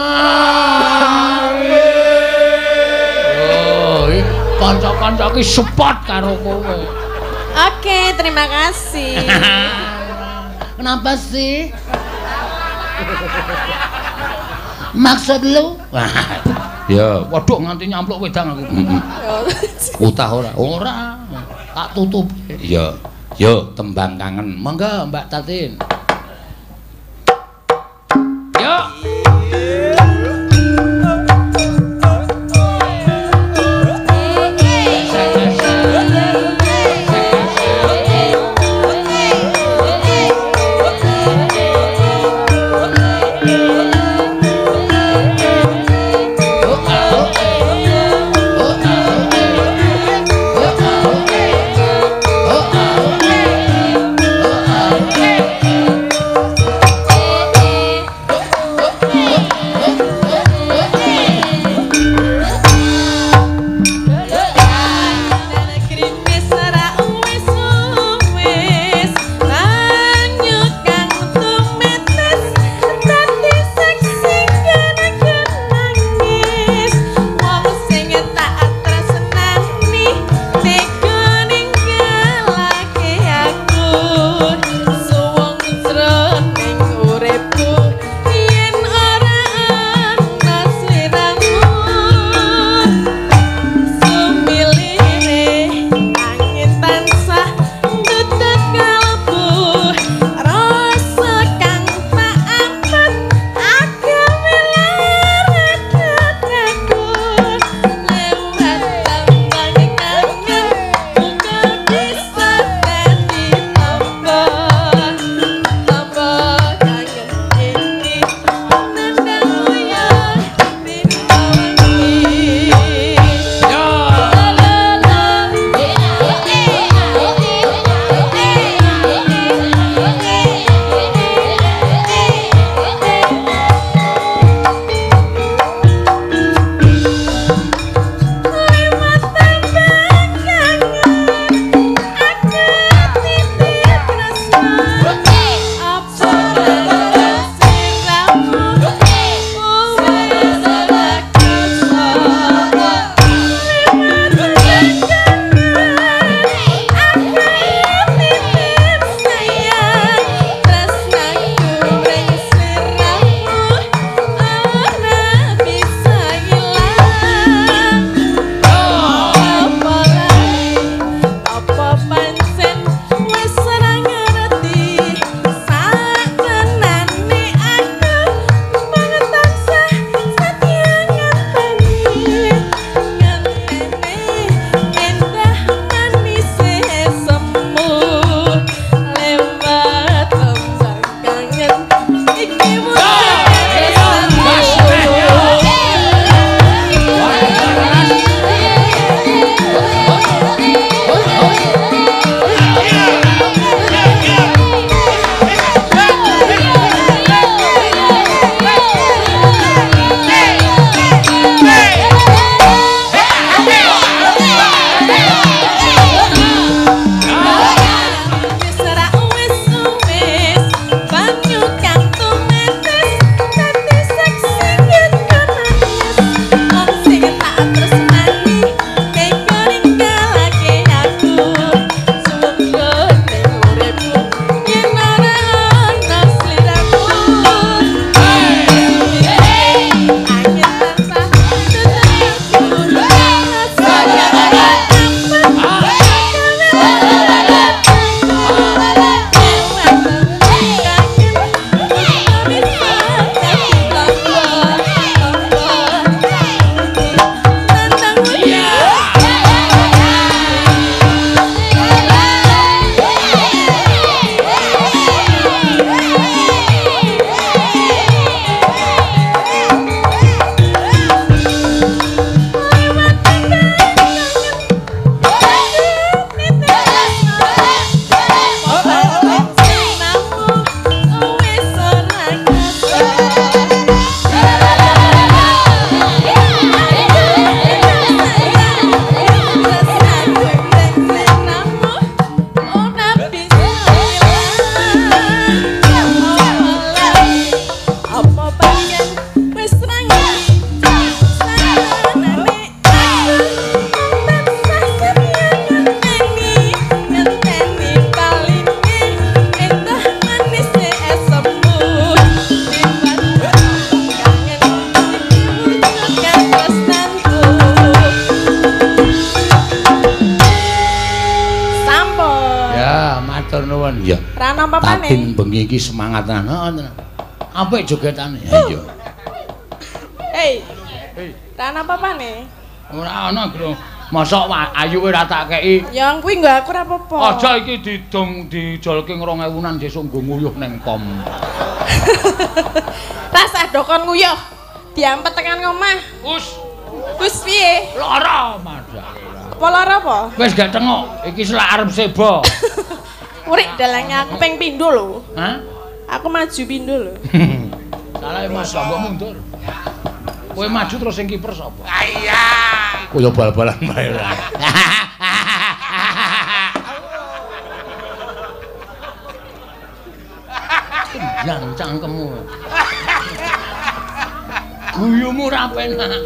Oh, kanca-kanca ki support karo kowe. oke terima kasih Kenapa sih? Maksud lu? Ya, waduh nganti nyampluk wedang aku. Utah ora? Ora. Tak tutup. Ya. Yo tembang kangen. Monggo Mbak Tatin. Yo. Ya. Rana papane. Tatin bengi iki semangat tenan. Apik jogetane. Iya. Hei. Rana papane? Ora ana, Bro. Mosok ayu ora tak kei. Ya kuwi nggo aku ora apa-apa. Aja iki dijolke 2000-an sesuk nggo nguyuh ning pom. Rasah dokon nguyuh. Diampet tekan omah. Wis piye? Lara madhak. Apa lara apa? Wis gak tengok, iki selak arep sebo. Urik dalangnya aku peng pindho lho. Hah? Aku maju pindho lho. Salah Mas, mbok mundur. Kowe maju terus sing kiper sapa? Iya. Kaya bal-balan bae ora. Yang cangkemmu. Guyumu ra penak.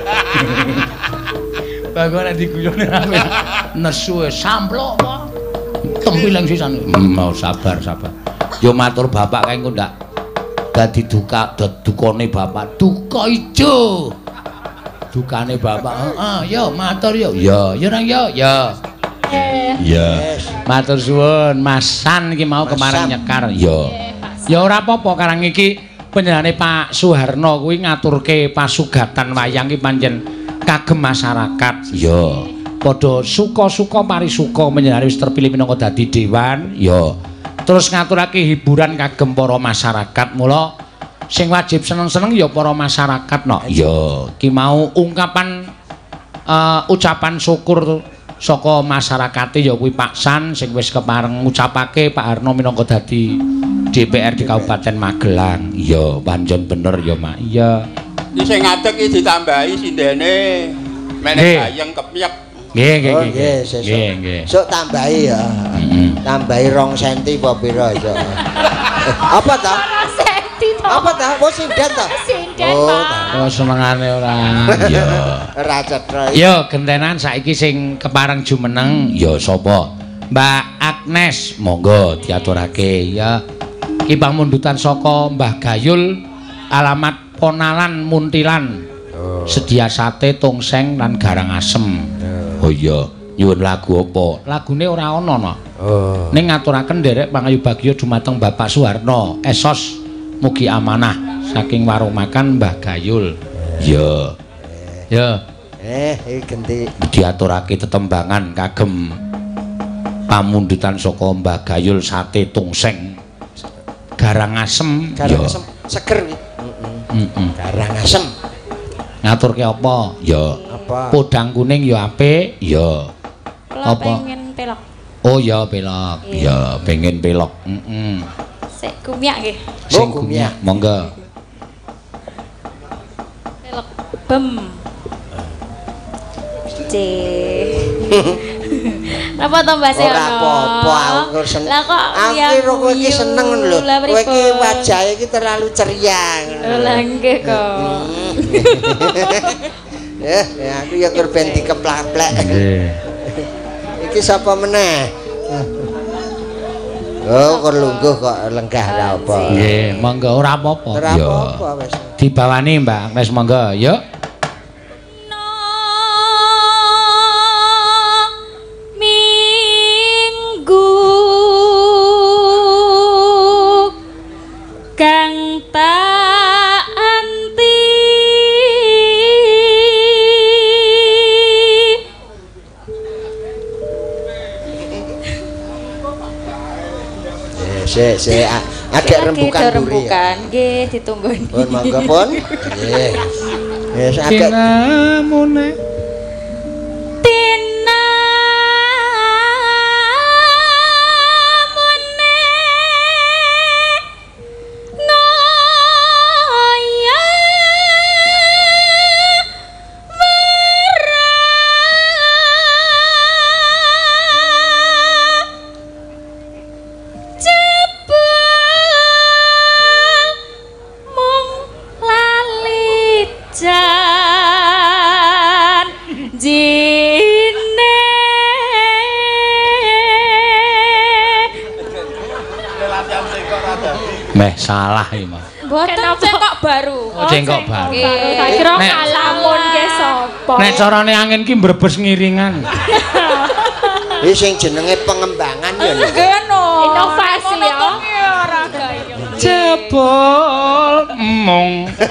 Bagone diguyone ra penak. Nesu samplok apa? Tempiling sisan. Mau sabar. Yo matur bapak kae engko ndak dadi dukane bapak. Duka ijo. Dukane bapak. Heeh, yo matur yo. Ya Nang yo. Ya. Ya. Matur suwun, Mas San iki mau kemarin nyekar. Yo. Ya ora apa-apa karang iki panjenengane Pak Suharno kuwi ngaturke pasugatan wayang iki pancen kagem masyarakat. Yo. Padha suka-suka parisuka menjenengane wis terpilih minangka dadi dewan ya terus ngaturake hiburan kagem para masyarakat mula sing wajib seneng-seneng ya para masyarakat no ya iki mau ungkapan ucapan syukur saka masyarakate ya kuwi Pak San sing wis kepareng ngucapake Pak Arno minangka dadi DPR di Kabupaten Magelang ya pancen bener ya Mak iya iki sing ngadeg iki ditambahi sindene meneh bayang kepyek. Nggih. Sok tambahi ya. Tambahi 2 cm apa pira iso. Apa ta? 2 cm to. Apa ta? Wis sinden ta? Sinden, Pak. Oh, senengane ora. Ya. Ora cetha. Ya, gentenan saiki sing kepareng jumeneng ya sapa? Mbak Agnes, monggo diaturake ya. Ki pamundutan saka Mbah Gayul alamat Ponalan Muntilan. Sedia sate, tongseng lan garang asem. Oh iya, nyuwun lagu apa? Lagune ora ana no. Oh. Ning ngaturaken nderek pangayu bagya dumateng Bapak Suharno. Esos mugi amanah saking warung makan Mbah Gayul. Ya. Ya. Iki genti diaturake tetembangan kagem pamundutan saka Mbah Gayul sate tongseng. Garang asem. Garang asem seger iki. Garang asem. Ngaturke apa? Ya. Apa? Podang kuning ya apik, ya. Apa? Pengen pelok. Oh ya pelok. Ya, pengen pelok. Sik kumyak nggih. Sing kumyak, monggo. Pelok bem. Napa to Mbak Seono? Ora apa-apa, aku seneng. Lah kok aku kowe iki seneng lho. Kowe iki wajahe iki terlalu ceria ngono. Lah nggih kok. Aku ya kurben dikeplak-plek. Nggih. Iki sapa meneh? Oh, kok lungguh kok lenggah ra apa. Nggih, monggo ora apa-apa. Ora apa-apa wis. Dibawani Mbak Agnes monggo, yuk. Kang tak anti sik agak rembukan buri nggih ditunggoni pun monggo pun nggih wis agak namune Meh salah iki, Mas. Mboten cengkok baru. Oh, cengkok baru. Tak kira ngalamun ke sapa. Nek carane angin ki mbrebes ngiringan. Iki sing jenenge pengembangan ya. Nggih no. Inovasi ya. Ora gaya. Jebol emong.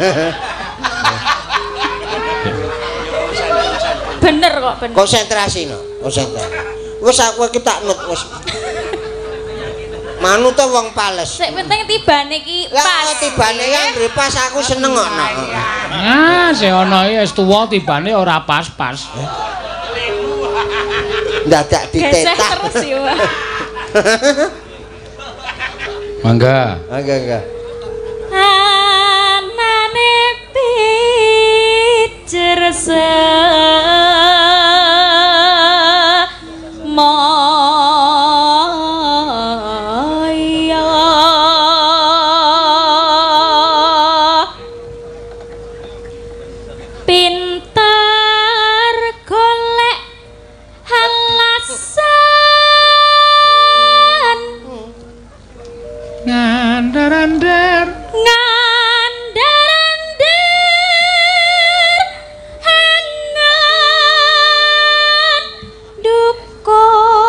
Bener kok, bener. Konsentrasi no, konsentrasi. Wis aku iki tak nut wis. Manut to wong pales. Sik penting tibane iki pas. Lah tibane kan pas aku seneng kok. Ah, sing ana iki wis tuwa tibane ora pas-pas. Dadak ditetak. Gesek terus ya. Mangga. Enggak. Anane pijer pintar golek halasan Ngandar-andar hangat duka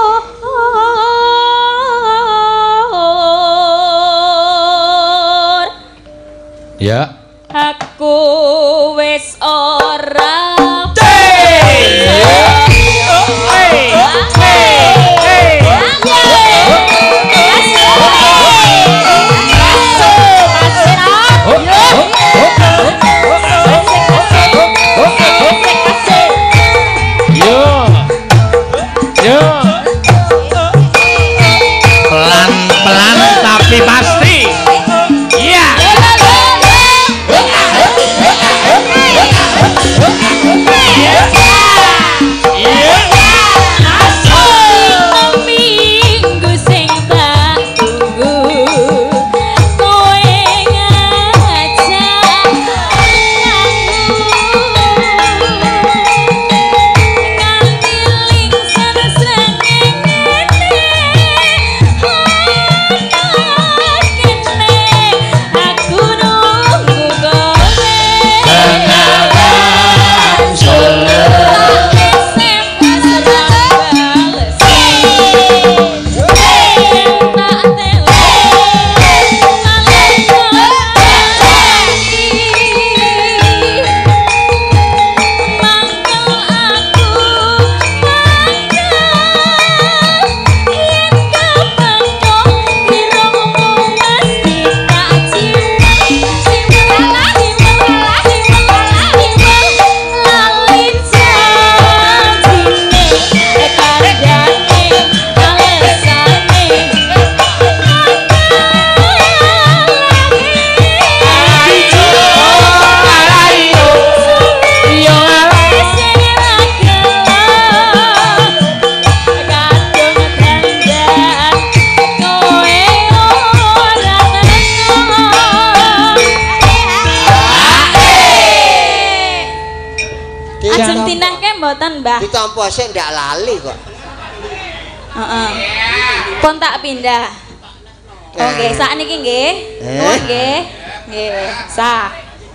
ya aku wis ora pelan-pelan tapi pasti. Iya. minggu sing tak tunggu kowe ngajak nganti lingsan srengenge aku nunggu kowe Argentina mboten, Mbah. Ditampa sik ndak lali kok. Heeh. Pun tak pindah. Oh nggih, sakniki nggih. Oh nggih. Nggih, sah.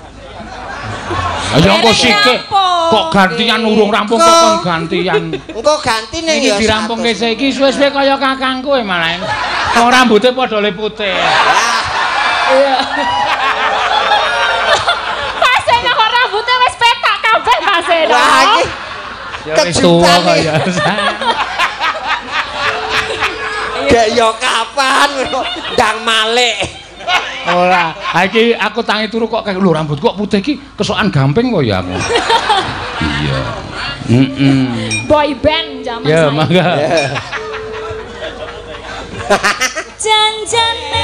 Ayo kok sithik. Kok gantian urung rampung kok kon gantian. Engko ganti ning Iki ya. dirampungke saiki suwe-suwe kaya kakangku malah. Kok rambutnya padha le putih. Iya. Pasene kok rambutnya wis petak kabeh pasene. Wah iki Kejutan kok ya. Gak yo kapan ndang malik. Ora, iki aku tangi turu kok kayak lho rambut kok putih iki kesokan gamping kok ya aku. Iya. Boy band zaman ya, saya. Mangga. Janjane.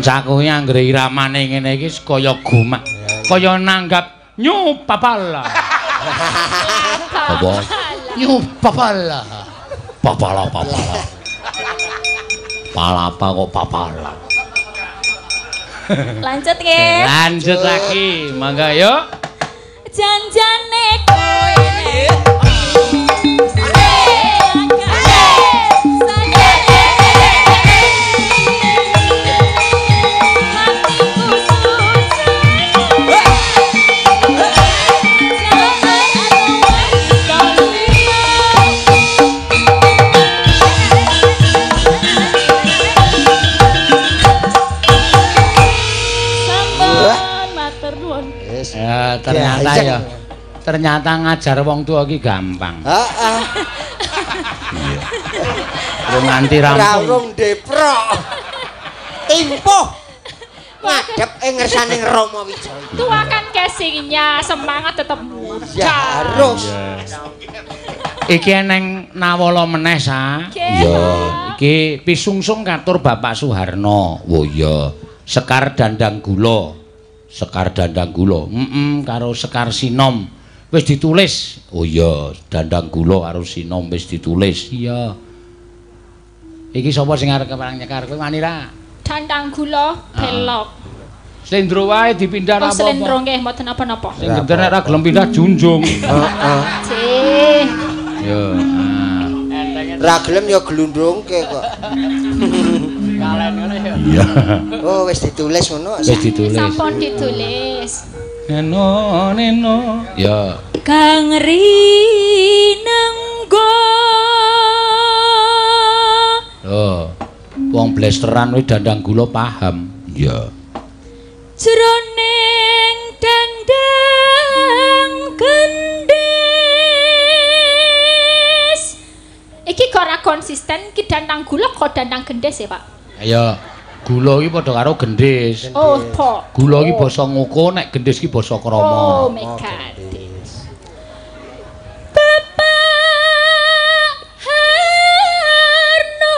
Kancaku anggere iramane ngene iki kaya gumak. Kaya nanggap nyu papala. Apa? Nyu papala. Papala. Palapa kok papala. Lanjut nggih. Lanjut lagi, mangga yuk. Janjane kowe. Ternyata ngajar wong tua iki gampang. Heeh. Iya. Wong nganti rampung. Raung deprok. Timpuh. Ngadep ngersane Rama Wijaya. Tuakan casingnya, semangat tetap muda. Ya harus. Iki eneng nawala meneh sa. Iya. Iki pisungsung katur Bapak Suharno. Oh iya. Sekar Dandang Gula. Sekar Dandang Gula. Karo Sekar Sinom. Wis ditulis. Oh iya, Dandang Gula karo Sinom wis ditulis. Iya. Iki sapa sing arep parang nyekar kowe wani ra? Dandang Gula belok. Slendro wae dipindah apa-apa. Slendro nggih mboten apa-napa. Sing geder nek ra gelem pindah junjung. Heeh. Cih. Yo. Ra gelem ya glundungke kok. Kalen ngono ya. Iya. Oh wis ditulis ngono. Wis ditulis. Sampun ditulis. Neno. Ya. Kang Rinenggo. Oh. Wong blesteran kuwi Dandang Gula paham. Ya. Jroning dandang gendis. Iki kok ora konsisten, iki Dandang Gula kok Dandang gendis ya, Pak? Ayo. Gula iki padha karo gendis. Oh, po. Gula iki basa ngoko, nek gendis iki basa krama. Oh, megadis. Bapak Harno.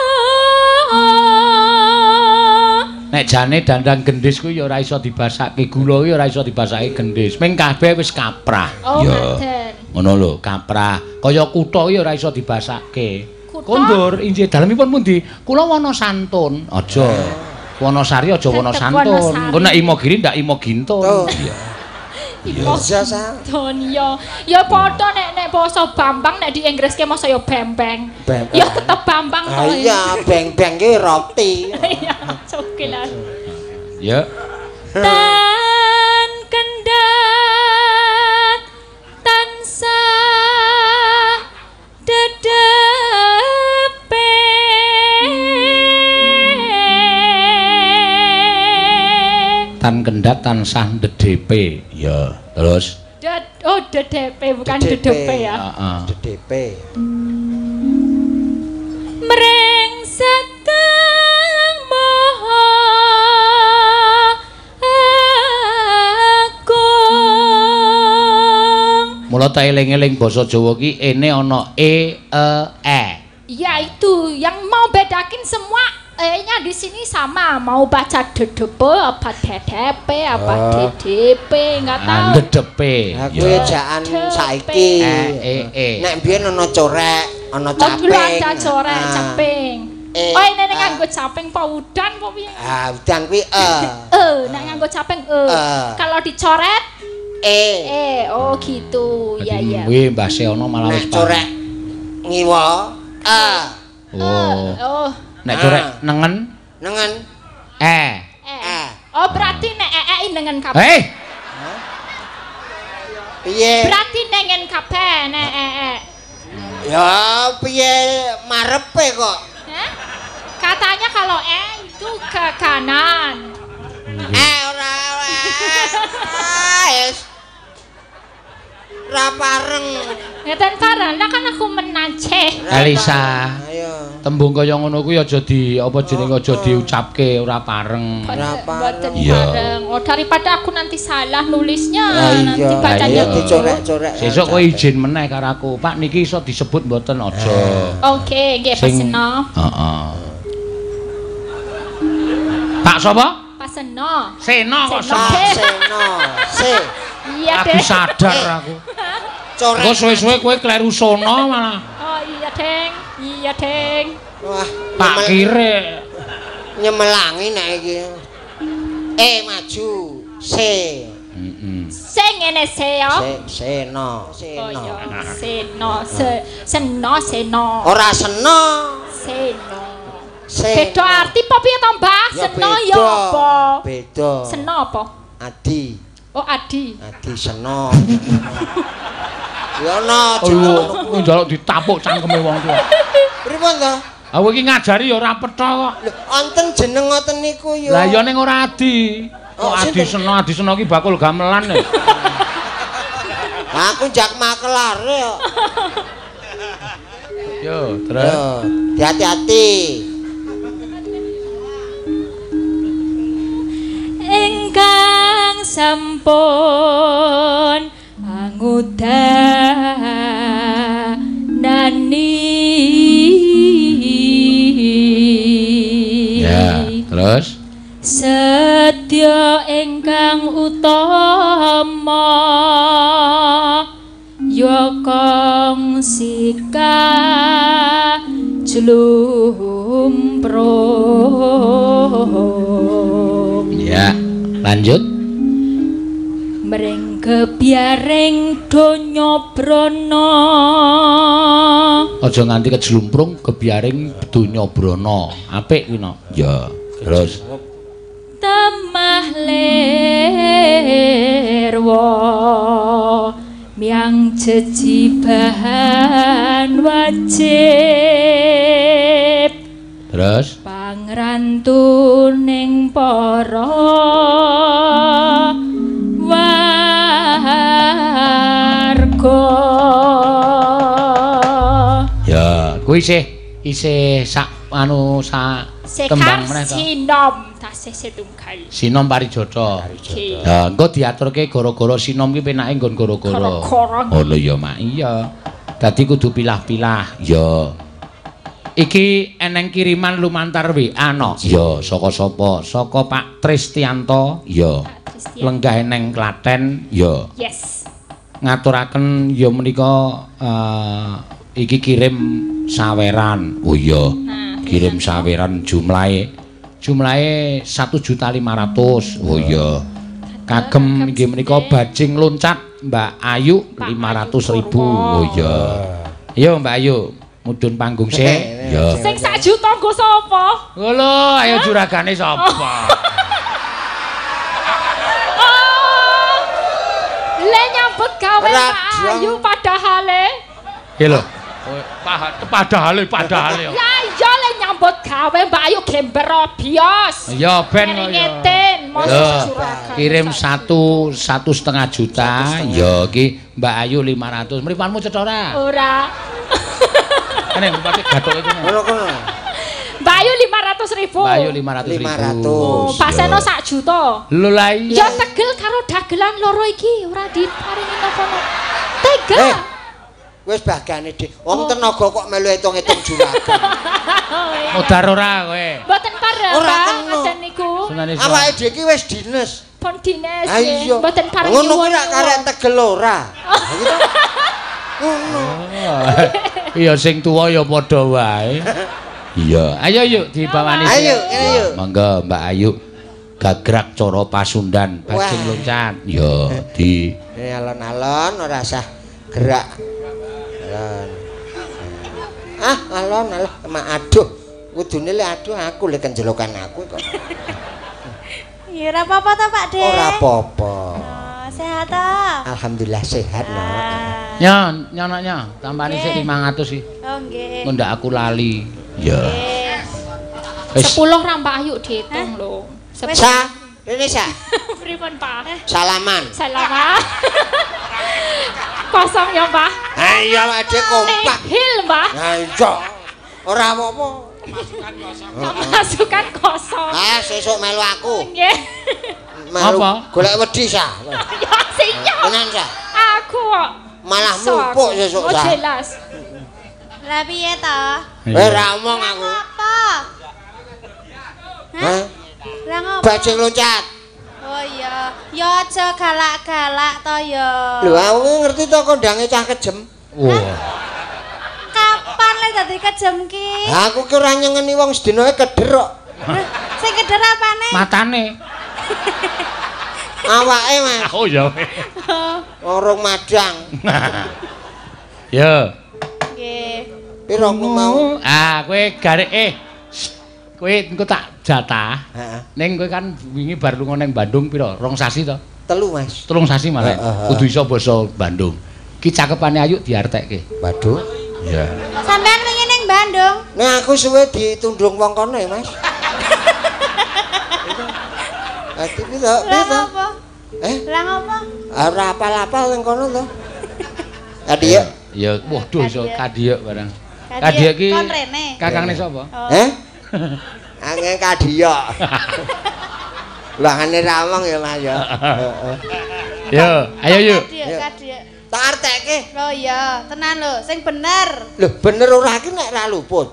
Nek jane dandang gendis kuwi ya ora iso dibasake, gula iki ora iso dibasake gendis. Ming kabeh wis kaprah. Oh, ngaten. Ngono lho, kaprah. Kaya kutha iki ora iso dibasake. Kutha? Kondur, injih dalemipun pundi? Kula wana santun. Aja. Wonosari aja Wonosantun. Engko nek Imogiri ndak Imogintun. Iya. Bisa sa. Dunia. Ya padha nek basa Bambang nek di Inggriske masa ya bembeng. Ya tetep Bambang to. Iya, beng-beng ki roti. Iya, cokelan. Ya. Tan kendhat tansah dedepe. Tan kendhat tansah dedepe. Ya, terus DDP bukan dedepe ya. Heeh. DDP. Mrengsat Kang Maha Agung. Mula ta eling-eling basa Jawa ki ene ana e Ya itu yang mau bedakin semua E-nya di sini sama, mau baca dedepe apa DDP apa DDP enggak tahu. Dedepe. Aku ejaan saiki. Nek biyen ana corek, ana caping. Ada corek, caping. Oh, ini nganggo caping apa udan apa piye? Ah, udan kuwi nek nganggo caping Kalau dicoret oh gitu. Ya ya. Kuwi mbase ana malah wis corek ngiwa Oh. Nek corek nengen? Nengen. Oh, berarti nek nengen kabeh. Piye? Berarti nengen kabeh nek Ya, piye marepe kok? Katanya kalau itu ke kanan. Ora. Ora pareng. Ngeten pareng, lah kan aku menaceh. Elisa. Ayo. Tembung kaya ngono kuwi aja di apa jenenge aja diucapke ora pareng. Mboten pareng. Oh, daripada aku nanti salah nulisnya, nanti Iya, bacanya dicorek-corek. Sesuk kowe izin meneh karo aku. Pak niki iso disebut mboten aja. Oke, nggih peseno. Heeh. Pak sapa? Seno. Seno kok Seno. Se. Iya, Aku Dek. sadar aku. Coret. Kok suwe-suwe kowe kleru sono malah. Oh, iya, Deng. Iya, Deng. Wah, Tak kira. nyemelangi nek iki. Maju. Se. Sing ngene se ya. Seno. Oh iya, seno. Ora seno. Seno. Seno. Beda arti apa piye to, Mbah? Seno ya apa? Beda. Seno apa? Adi. Oh, Adi. Adi seno. Ya no, Oh, njaluk ditapuk cangkeme wong tuwa. pripun to? Aku iki ngajari ya ora petha kok. Lho, wonten jeneng ngoten niku ya. Lah ya ning ora Adi. Kok Adi Seno iki bakul gamelan ya. Aku jak makelare kok. Yo, terus. Yo, hati-hati. Ingkang sampun angudhanani. Ya, terus. Sedya ingkang utama ya kongsika jlumprung. Ya, lanjut. Mring kebiaring donya brana. Aja nganti kejlumprung kebiaring donya brana. Apik kuwi no. Ya, terus. Tamah lerwa miang jejibahan wajib. Terus. Pangrantuning para warga. Ya, kuwi isih sak kembang meneh to. Sinom tasih setunggal. Sinom Parijata. Ya, engko diaturke gara-gara sinom ki penake nggon gara-gara. Oh lho ya, Mak. Iya. Dadi kudu pilah-pilah. Ya. Iki eneng kiriman lumantar WA no. Ya, saka sapa? Saka Pak Tristianto. Ya. Lenggah eneng Klaten. Ya. Yes. Ngaturaken ya menika iki kirim saweran. Oh iya. Kirim saweran jumlahe 1.500.000. Oh iya. Kagem inggih menika bajing loncat Mbak Ayu 500.000. Oh iya. Ayo Mbak Ayu, mudhun panggung sik. Ya. Sing 1 juta nggo sapa? Lho, ayo juragane sapa? Le nyambut gawe Mbak Ayu padahale. Ki lho. Padahale. Ya iya le nyambut gawe Mbak Ayu gember bios. Ya ben kok ya. Ngeten, mosok juragan. Kirim 1,5 juta. Ya iki Mbak Ayu 500. Mripanmu cetha ora? Ora. Kene pati gathoke kene. Ngono. Mbak Ayu 500.000. Mbak Ayu 500.000. Oh, paseno 1 juta. Lho lah iya. Ya tegel karo dagelan loro iki ora diparingi napa-napa. Tega. Wis bagane Dik. Wong tenaga kok melu hitung-hitung juragan. Modar ora kowe. Mboten pareng, Ora Pak, kena. ngoten niku. Awake dhewe iki wis dinas. Pon dines Ha nggih. iya. Mboten pareng Ngono kuwi nyuwun. rak karek tegel ora. Ngono. Iya sing tuwa ya padha wae. Iya, ayo yuk dibawani. Ayo. Monggo Mbak Ayu. Gagrak cara Pasundan bajing loncat. Ya, di alon-alon ora usah gerak. Alon. Alon. Mak aduh. Kudune le aduh aku le kenjelokan aku kok. Ya ora apa-apa to, Pak De. Ora apa-apa. Oh, sehat to? Alhamdulillah sehat, Nak. Nyonoknya tambani sik 500 sih. Oh, nggih. Kok ndak aku lali. Ya. Wis 10 ra Mbak Ayu diitung lho. Sa, rene sa. Pripun, Pak? Salaman. Salaman. Kosong ya, Pak. Ha iya awake kompak. Hil, Mbak. Ha iya. Ora apa-apa. Masukan kosong. Sesuk melu aku. Nggih. Melu Apa? golek wedi sa. Ya sinyal. Tenan sa. Aku kok. Malah mumpuk sesuk Oh sa. jelas. Lah piye to? Ra omong aku. Apa? Hah? Lah ngopo? Bajing loncat. Oh iya, ya aja galak-galak to ya. Lho aku ngerti to kondange cah kejem. Wah. Kapan le dadi kejem ki? Aku ki ora nyengeni wong sedina keder kok. Sing keder apane? Matane. Awake, Mas. Oh ya. Orong madang. Ya. Nggih. Piro aku mau? Kowe garek kowe engko tak jatah. Heeh. Ning kowe kan wingi bar lunga ning Bandung piro? 2 sasi to? 3, Mas. 3 sasi malah. Kudu iso basa Bandung. Ki cakepane ayu diartekke. Waduh. Iya. Sampean wingi ning Bandung? Nah aku suwe ditundung wong kono ya, Mas. Ati piro? Lah ngopo? Lah ngopo? Ora apal-apal ning kono to. Adi ya. Ya, waduh iso kadiuk barang. Kadiuk Kadiuk ki kon rene. kakangne sapa? Angge kadiuk. Lah ngene rawang ya, Mas ya. Yo, ayo yuk. Kadiuk. Tak artekke. Lho iya, tenan lho, sing bener. Lho bener ora ki nek ra luput.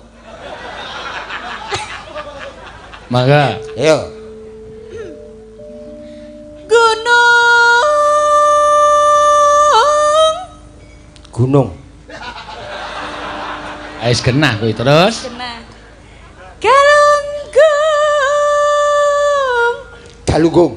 Mangga. Ayo. Gunung. Ais genah kowe terus. Genah. Galunggung. Galunggung.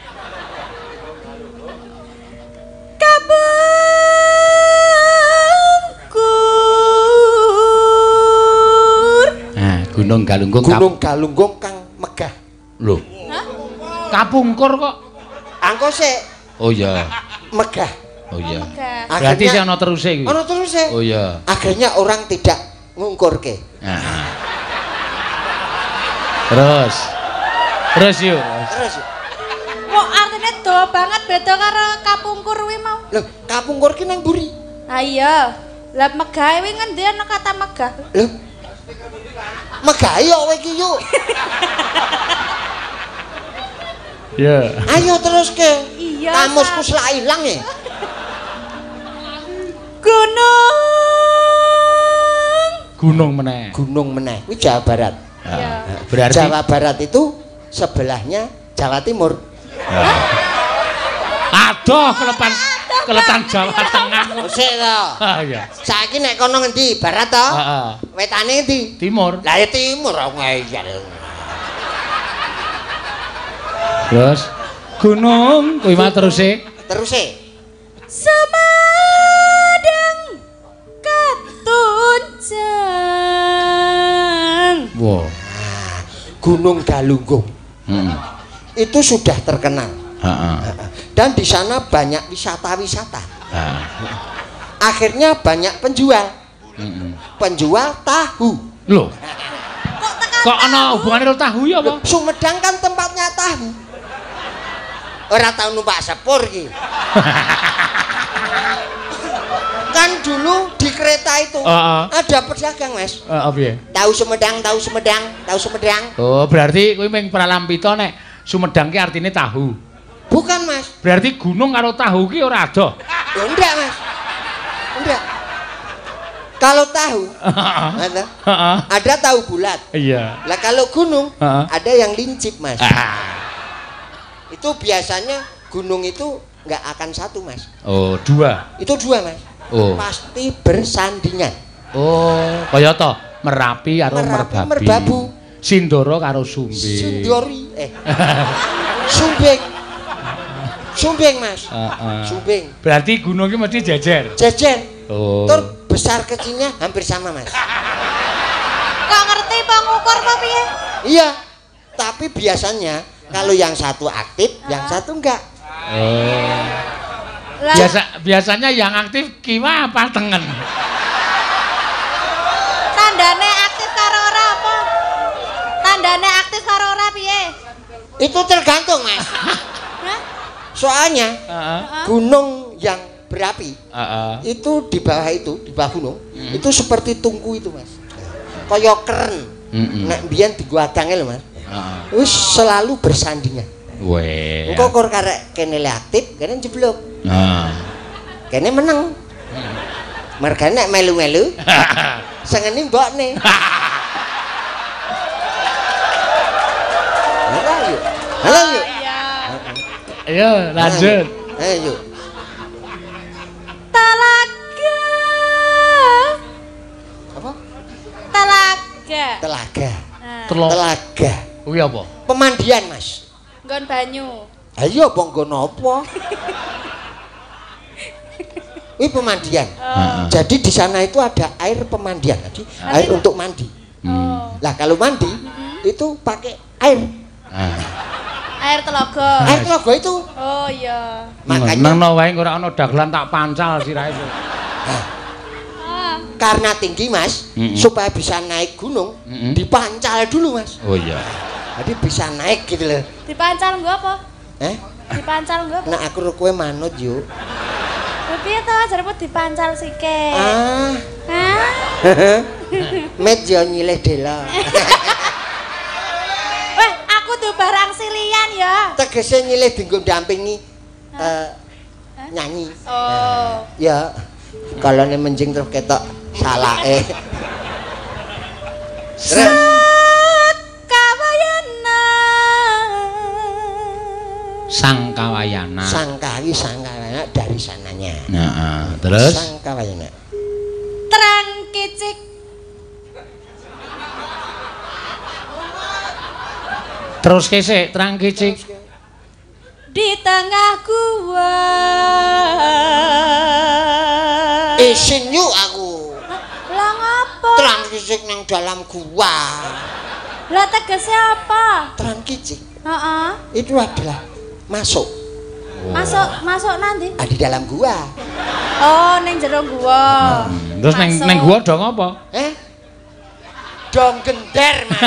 Kapungkur. Nah, Gunung Galunggung. Gunung Galunggung kang megah. Lho. Hah? Kapungkur kok. Angko sik Oh iya. megah. Oh iya. Megah. Berarti sing ana teruse kuwi. Ana teruse. Oh iya. Akhirnya orang tidak ngungkurke. Nah. Terus. Terus yuk. Terus. Kok artinya dawa banget beda karo kapungkur kuwi mau. Lho, kapungkur ki nang mburi. Ah iya. Lah megah kuwi ngendi ana kata megah? Lho. Megah yo kowe iki yuk. Ya. Ayo terus ke. Iya. Kamusku selak ilang ya. Gunung meneh. Gunung meneh. Kuwi Jawa Barat. Iya. Berarti Jawa Barat itu sebelahnya Jawa Timur. aduh kelepan Jawa Tengah. Sik to. Ah iya. Saiki nek kono ngendi? Barat to? Heeh. Wetane endi? Timur. Lah ya timur aku ngeyel. Terus gunung kuwi mah teruse. Teruse. Semadang Katunjang. Wow. Gunung Galunggung. Itu sudah terkenal. Heeh. Dan di sana banyak wisata-wisata. Heeh. Akhirnya banyak penjual. Penjual tahu. Loh. Kok ana hubungane karo tahu ya apa? Sumedang kan tempatnya tahu. Ora tau numpak sepur iki. Kan dulu di kereta itu ada pedagang, Mas. Piye? Tahu Sumedang, tahu Sumedang, tahu Sumedang. Oh, berarti kowe mung pralampita nek Sumedang ki artine tahu. Bukan, Mas. Berarti gunung karo tahu ki ora ada. Ya enggak, Mas. Enggak. Kalau tahu, ada tahu bulat. Iya. Lah kalau gunung, ada yang lincip, Mas. Itu biasanya gunung itu nggak akan satu, Mas. Oh, 2. Itu 2, Mas. Oh. Pasti bersandingan. Oh, kaya to Merapi karo Merbabu. Sindoro karo Sumbing. Sindori. Sumbing. Sumbing, Mas. Sumbing. Berarti gunung iki mesti jejer. Jejer. Oh. Tur besar kecilnya hampir sama, Mas. Kok ngerti pengukur apa piye? Iya. Tapi biasanya kalau yang satu aktif, yang satu enggak. Oh. Biasanya yang aktif kiwa apa tengen? Tandane aktif karo ora apa? Tandane aktif karo ora piye? Itu tergantung, Mas. Soalnya gunung yang berapi itu di bawah gunung itu seperti tungku itu, Mas. Kaya keren. Nek mbiyen diguadange lho, Mas. Wis selalu bersandingan. Weh. Engko kok karek kene le aktif, kene jeblok. Kene meneng. Mergane nek melu-melu sengeni mbokne. Ora Halo yuk. Iya. Ayo lanjut. Ayo yuk. Telaga. Apa? Telaga. Telaga. Nah, Telaga. Kuwi apa? Pemandian, Mas. nggon banyu. Ayo apa nggon apa? Ini pemandian. Jadi di sana itu ada air pemandian. Jadi air untuk mandi. Lah kalau mandi itu pakai air. Air telaga. Air telaga itu. Oh iya. Makanya nang wae ora ana dagelan tak pancal sirahe. karena tinggi, Mas, supaya bisa naik gunung dipancal dulu, Mas. Oh iya. Jadi bisa naik gitu loh. Dipancal nggo apa? Dipancal nggo apa? Nah aku kowe manut yuk. Piye to jarepmu dipancal sike? Ah. Hah? Met yo nyilih dela. Weh, aku duwe barang silian ya. Tegese nyilih dienggo dampingi nyanyi. Oh. Ya. Kalau nih menjing terus ketok salake. Sangkawayana. Sangkawayana dari sananya. Nah, terus Sangkawayana. Terang kicik. terus kesik terang kicik. Di tengah gua. Isin yuk aku. Lah ngapa? Terang kicik nang dalam gua. Lah tegese apa? Terang kicik. Heeh. Itu adalah masuk. Masuk nanti. Di dalam gua. Oh, ning jero gua. Terus neng gua dong apa? Dong gender, Mas.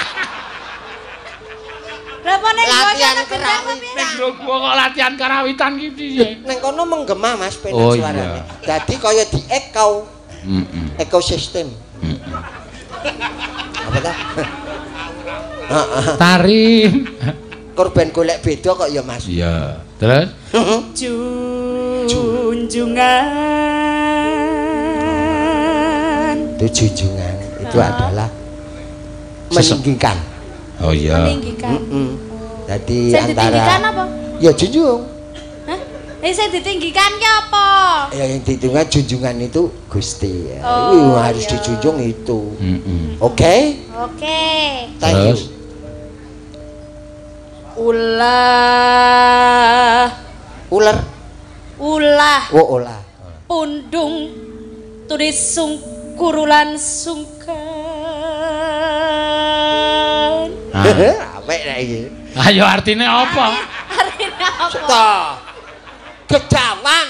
Lah apa ning gua Latihan gendang karawitan. Neng gua kok latihan karawitan gitu ya. Neng kono menggema, Mas, penak Oh, suaranya. iya. Dadi kaya di ekau. Ekosistem. Apa ta? Tarim. Korban golek beda kok ya, Mas. Iya. Terus? Junjungan. Itu junjungan. Itu adalah meninggikan. Oh iya. Meninggikan. Jadi Sing ditinggikan antara apa? ya junjung. Hah? Sing ditinggikan ki apa? Ya yang ditunggak junjungan itu Gusti. Ya. Oh, Harus iya. dijunjung itu. Oke? Oke. Thank you. Terus? Ulah. Ular. Ulah. Oh, olah. Pundung turis sungkurulan sungkan. Apik nek iki. Ayo artinya apa? Artinya apa? Toh. Gedawan.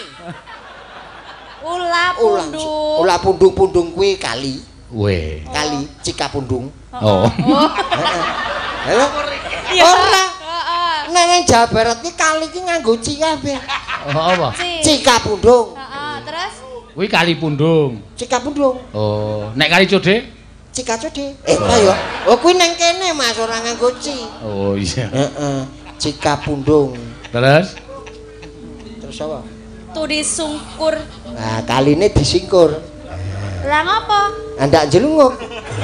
Ulah pundung. Ulah pundung-pundung kuwi kali. Weh. Kali Cikapundung. Oh. Halo? Iya. Ora. Nang Jawa Barat iki kali iki nganggo ci kabeh. Oh apa? Cikapundung. Heeh, terus Kuwi Kali Pundung. Cikapundung. Oh, nek Kali Code? Cikacode. Ayo. Oh kuwi nang kene Mas ora nganggo ci. Oh iya. Heeh. Cikapundung. Terus? Terus apa? turis sungkur. Nah, kaline disingkur. Lah ngapa? Andak jelunguk.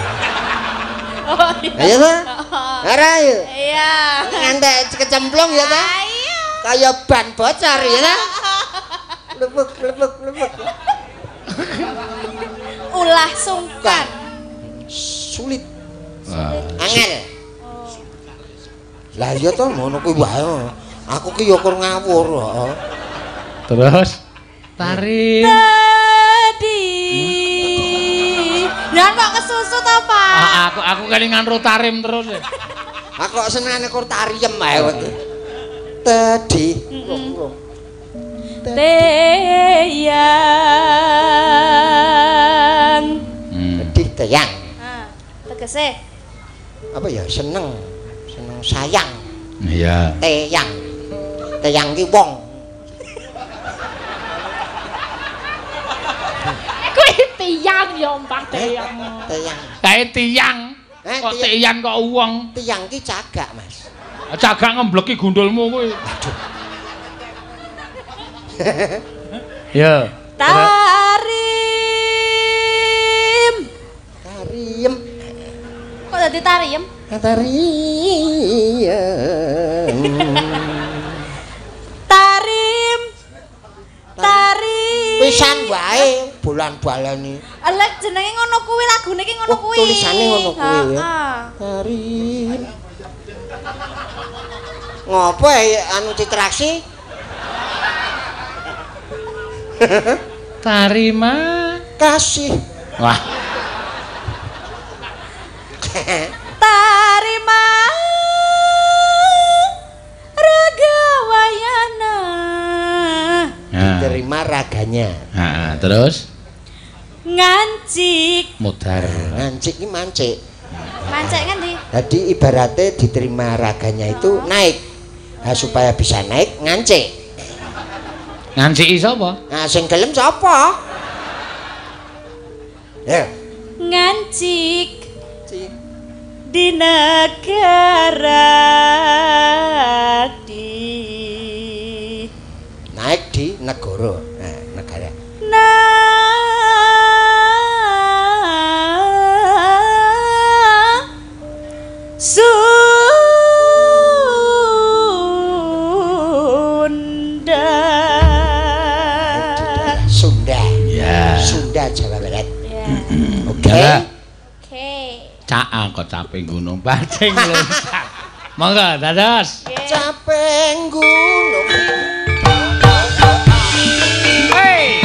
Oh iya. Ayo ta? Ora ayo. Iya. Ngantek kecemplung ya ta? Ayo. Kaya ban bocor ya ta? Lepuk. Ulah sungkan. Sulit. Angel. Lah iya to ngono kuwi wae. Aku ki ya kur ngawur kok. Terus? Tarim. Tadi. Nah kok kesusu to, Pak? Aku kelingan ro tarim terus. Aku kok senengane kur tariem ae kowe. Tadi. Teyang. Tadi teyang. Tegese Apa ya seneng sayang. Iya. Teyang ki wong. Kuwi tiyang ya Mbah tiyang. Kae tiyang. Kok tiyang kok wong? Tiyang ki cagak, Mas. Cagak ngembleki gundulmu kuwi. Ya. tarim. Tariem. Kok dadi tarim? Tarim pisan wae bolan baleni. Lek jenenge ngono kuwi lagune iki ngono kuwi. Tulisane ngono kuwi ya. Tarim. Ngopo anu citraksi? Tarima kasih. Wah. Tarima ragawayana. Terima raganya. Heeh, terus Ngancik. mudhar. Ngancik iki mancik. Mancik ngendi? Jadi ibaratnya diterima raganya itu naik. Nah, supaya bisa naik ngancik. Nganciki sapa? Nah, sing gelem sapa? Ya. Ngancik di negara naik di negara. Nah, negara. Sunda. Ya. Sunda Jawa Barat. Oke. Oke. Cak kok capek gunung bajing loncat. Monggo dados. Capek gunung. Hey.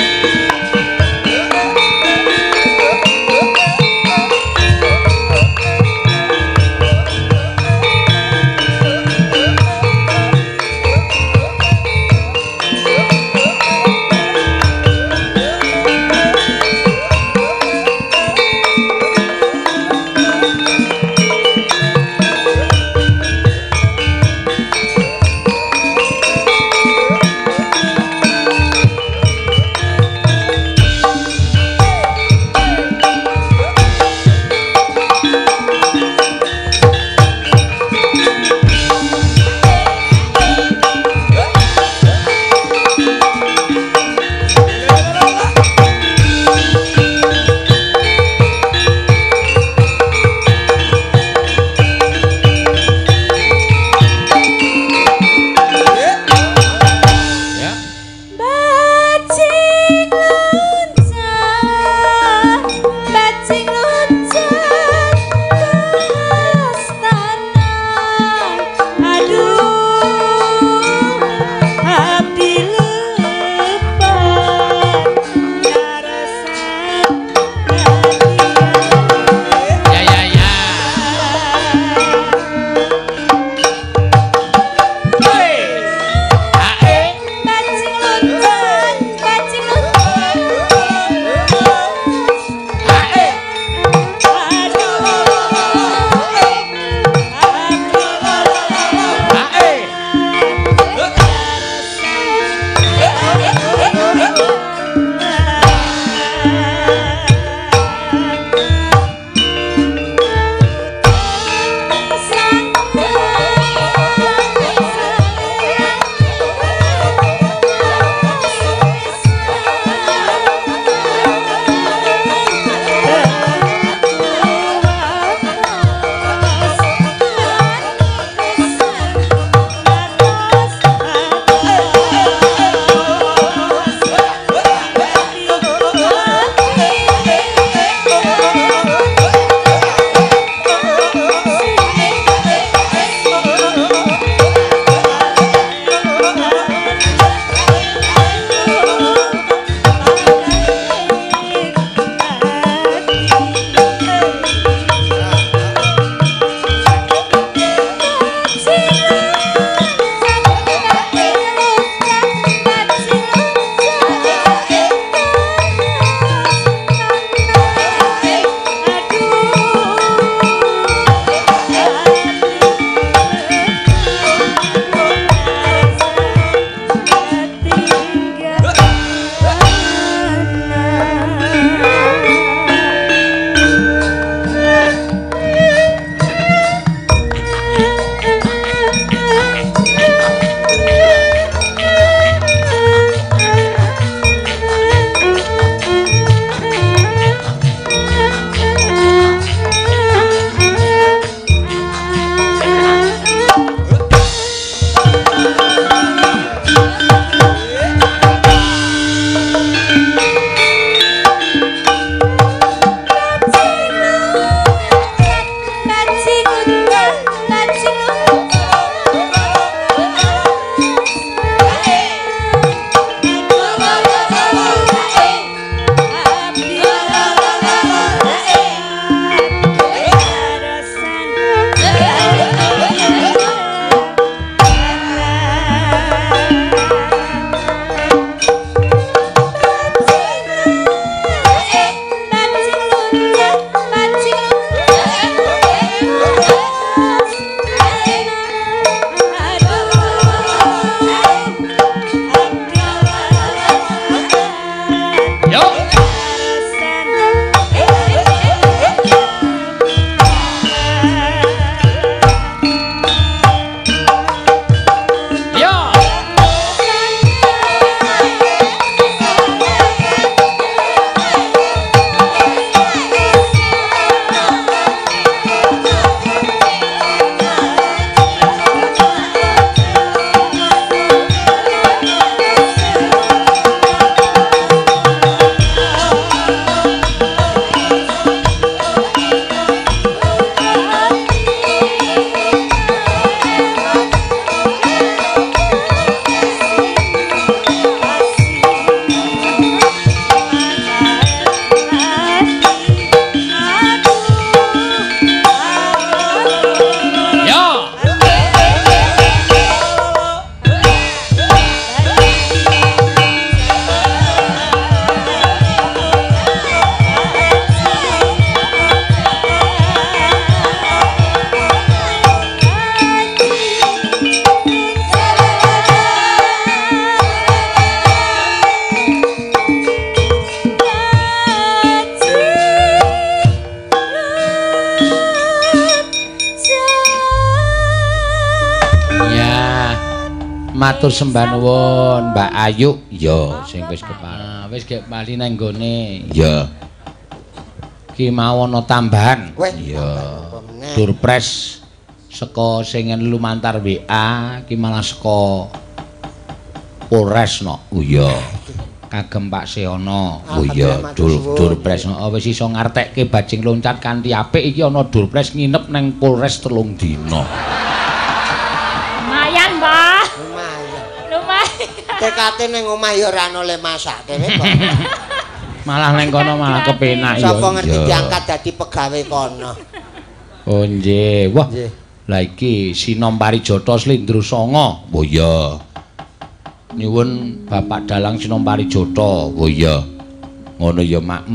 Matur sembah nuwun Mbak Ayu. Ya, sing wis kepala. Wis gek bali nang nggone. Ya. Ki mau ana tambahan. Ya. Durpres saka sing lumantar WA ki malah saka Polres no. Oh iya. Kagem Pak Seono. Oh iya, Durpres no. Wis iso ngartekke bajing loncat kanthi apik iki ana Durpres nginep nang Polres 3 dina. Lumayan, Mbah. Lumayan. Tekate ning omah ya ora ana le masak kene kok. Malah neng kono malah kepenak ya. Sapa ngerti diangkat dadi pegawe kono. Oh nggih. Wah. Lah iki Sinom Parijata Slendra Sanga. Oh iya. Nyuwun Bapak Dalang Sinom Parijata. Oh iya. Ngono ya, Mak.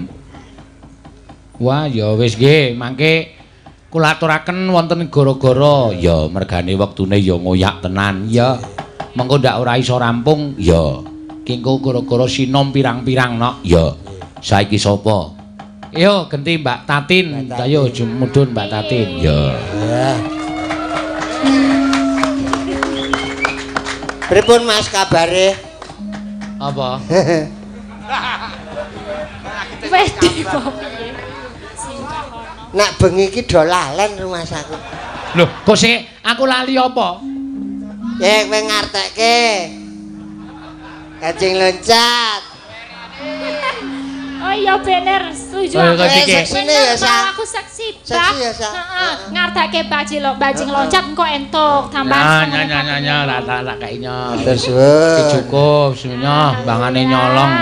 Wah, ya wis nggih, mangke kula aturaken wonten gara-gara ya mergane wektune ya ngoyak tenan. Ya. Mengko ndak ora iso rampung. Ya. Kengko gara-gara sinom pirang-pirang nok. Ya. Saiki sapa? Yo genti Mbak Tatin. Ayo mudhun Mbak Tatin. Ya. Pripun Mas kabare? Apa? Wis piye? Nak bengi iki do lalen rumah saku. Lho, kok sing aku lali apa? Kowe ngartekke. Kacing loncat. Oh iya bener, setuju. Seksine ya, Sa. Aku seksi, Seksi ya, Sa. Heeh, ngartake bajing loncat engko entuk tambahan. Nya tak kainya. Terus suwun. Cukup semuanya bangane nyolong.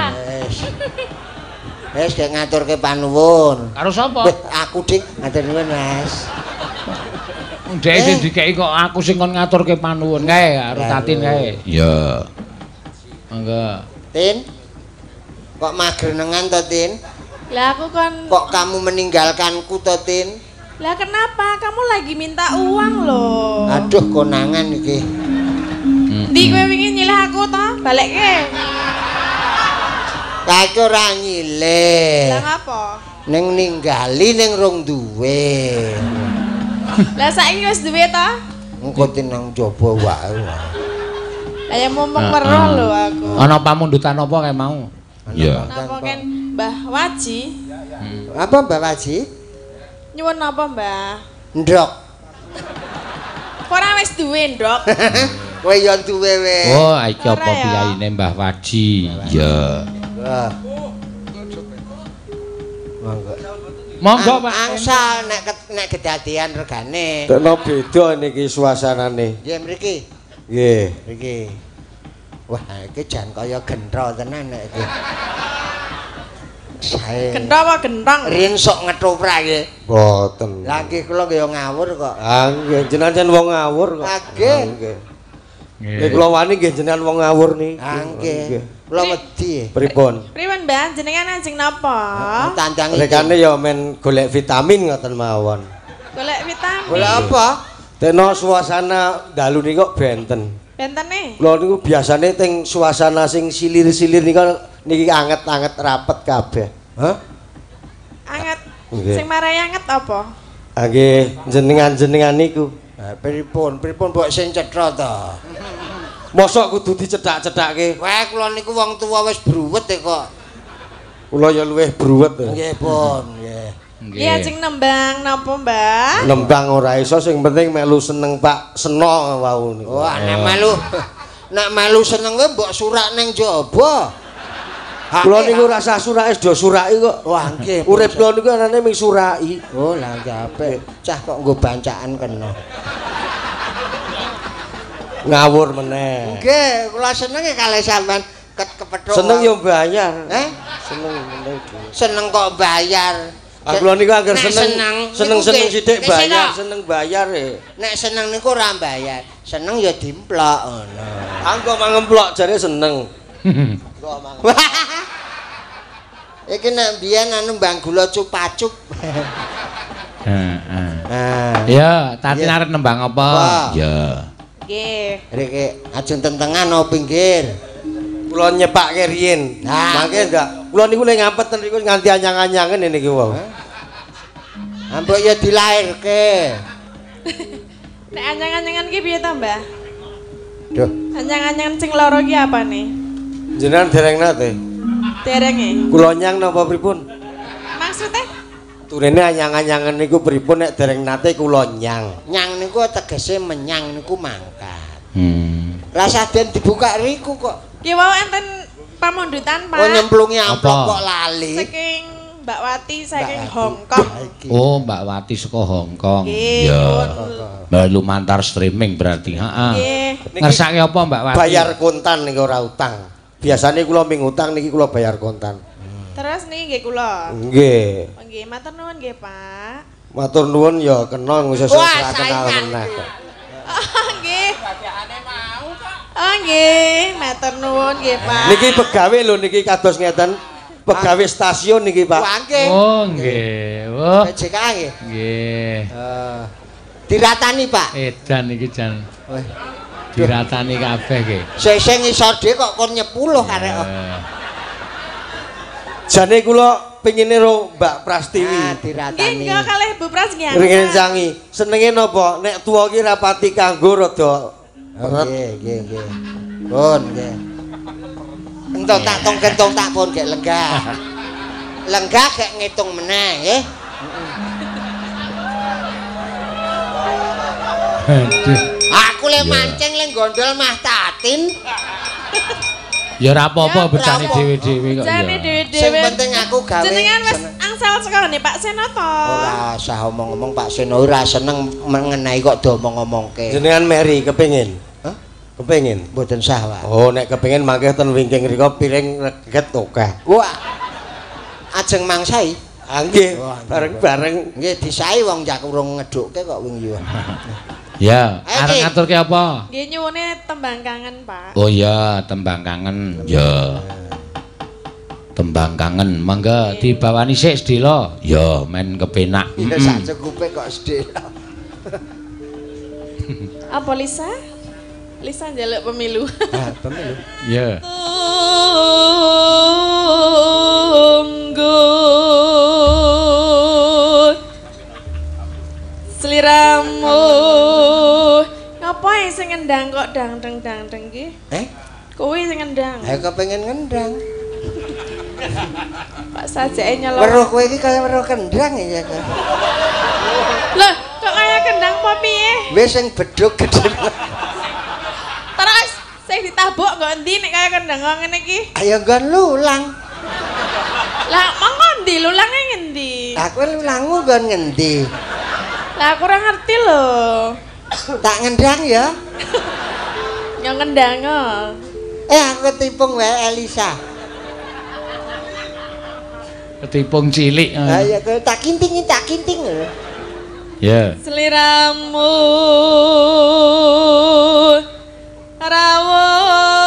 Wis gek ngaturke panuwun. Karo sapa? Aku Dik, ngatur nuwun Mas. Dhek sing dikeki kok aku sing kon ngaturke panuwun kae karo Tatin kae. Iya. Mangga. Tin. Kok magrenengan to, Tin? Lah aku kan Kok kamu meninggalkanku to, Tin? Lah kenapa? Kamu lagi minta uang loh. Aduh konangan iki. Ndi kowe wingi nyilih aku to? Balekke. Lah iki ora nyilih. Lah ngapa? Ning ninggali ning rong duwe. Lah saiki wis duwe to? Engko Tin nang jaba wae. Lah ya mumpung weruh lho aku. Ana pamundutan apa kae mau? Iya. Napa kan Mbah Waji? Apa Mbak Waji? Nyuwun napa, Mbah? Ndrok. Ora wis duwe, Ndrok. Kowe ya duwe wis. Oh, iki apa Ora ya? piyaine Mbah Waji? Iya. Wah. Monggo. Monggo, Pak. Angsal nek kedadian regane. Tekno beda niki suasanane. Nggih mriki. Nggih. Mriki. Wah, iki jan kaya gentro tenan nek iki. Sae. Gentho apa gentong? Riyen sok ngetoprak nggih. Boten. Lah nggih kula nggih ngawur kok. Ah nggih jenengan wong ngawur kok. Nggih. Nggih. Nggih kula wani nggih jenengan wong ngawur nih. Ah nggih. Kula wedi. Pripun? Pripun, Mbah? Jenengan anjing napa? Tandang iki. Rekane ya men golek vitamin ngoten mawon. Golek vitamin. Golek apa? Tekno suasana dalu niku kok benten. Bentene. Kula niku biasane teng suasana sing silir-silir niki anget-anget rapet kabeh. Hah? Anget. Nggih. Sing marai anget apa? Ah nggih, jenengan-jenengan niku. Pripun mbok sing cetha to? Mosok kudu dicedak-cedakke. Wah, kula niku wong tuwa wis bruwet kok. Kula ya luwih bruwet. Nggih, Pun, nggih. Iya, anjing nembang napa, Mbah? Nembang ora iso sing penting melu seneng Pak Seno wau niku. Wah, nek melu seneng mbok surak ning jaba. Kula niku rasa surake do suraki kok. Wah, nggih. Urip kula niku anane ming suraki. Oh, lah apik. Cah kok nggo bancaan kena. Ngawur meneh. Nggih, kula seneng kalih sampean kepethuk. Seneng yo bayar. Seneng meneh. Seneng kok bayar. Kula niku anggere seneng niku sithik nggih. bayar, seneng bayar e. Nek seneng niku ora bayar. Seneng ya dimplok ngono. Anggo mangemplok jare seneng. Iki nek biyen anu mbang gula cupacup. Heeh. Nah, Ya, Tatin arep nembang apa? Ya. Nggih. riki ajeng tentengan o pinggir. Kula nyepakke riyin. Mangke ndak. Kula niku lek ngampet niku nganti anyang-anyangen niki wau. Ambek ya dilairke. Nek anyang-anyangan ki piye to, Mbah? Duh. Anyang-anyang sing loro ki apa nih? Jenengan dereng nate. Derenge. Kula nyang napa pripun? Maksudnya? Turene anyang-anyangan niku pripun nek dereng nate kula nyang. Nyang niku tegese menyang niku mangkat. Rasa den dibuka riku kok. Ki wau enten pamundutan, Pak. Oh nyemplungi amplop kok lali. Saking Mbak Wati saking Hong Kong. Oh, Mbak Wati saka Hong Kong. Ya. Mbak lumantar streaming berarti. Heeh. Nggih. Ngersake apa Mbak Wati? Bayar kontan niki ora utang. Biasane kula ming utang niki kula bayar kontan. Terus niki nggih kula. Nggih. Oh nggih, matur nuwun nggih, Pak. Matur nuwun ya kena ngusus ora kenal meneh kok. Oh nggih. Oh nggih, matur nuwun nggih, Pak. Niki pegawe lho niki kados ngeten. Pegawe stasiun niki, Pak. Oh nggih. Oh. PJK nggih. Nggih. Diratani, Pak. Edan iki jan. Diratani kabeh nggih. Sing ngisor dhewe kok kon nyepuluh arek kok. Jane kula pengine ro Mbak Prastiwi. Diratani. Nggih, kalih Bu Pras nggih. Ringen sangi. Senenge napa? Nek tuwa ki rapati kanggo rada. Nggih. Pun nggih. Entuk tak tong tak pun gek lenggah. Lenggah gek ngitung meneh nggih. Aduh. Aku le mancing le gondol mah tatin. Ya ora apa-apa becane dhewe-dhewe kok ya. Jane dhewe-dhewe. Sing penting aku gawe. Jenengan wis angsal sekone Pak Seno to. Ora usah omong-omong Pak Seno ora seneng mengenai kok do omong-omongke. Jenengan Mary kepengin? Hah? Kepengin? Mboten sah, Pak. Oh, nek kepengin mangke ten wingking rika piring reget akeh. Wah. Ajeng mangsai. Ah nggih, bareng-bareng. Nggih disai wong jak urung ngedhukke kok wingi yo. Ya, arep ngaturke apa? Nggih nyuwune tembang kangen, Pak. Oh ya, tembang kangen. Ya. Tembang kangen, mangga dibawani sik sedela. Ya, men kepenak. Ya sak cukupe kok sedih. Apa Lisa? Lisa njaluk pemilu. Pemilu. Ya. Sliramu ngapain sing ngendang kok dang-dang ki? Kuwi sing ngendang. Ayo kepengin ngendang. Pak sajake nyelok. Weruh kowe iki kaya weruh kendang ya. Lah, kok kaya kendang apa piye? Wis sing bedhug gedhe. Terus sing ditabuk kok endi nek kaya kendang kok ngene iki? Ayo nggon lulang. Lah, mongko endi lulange ngendi? Aku lulangmu nggon ngendi? Lah aku ora ngerti lho. Tak ngendang ya. Yang ngendang. Aku ketipung wae Elisa. Ketipung cilik. Ya tak kinting. Ya. Sliramu rawuh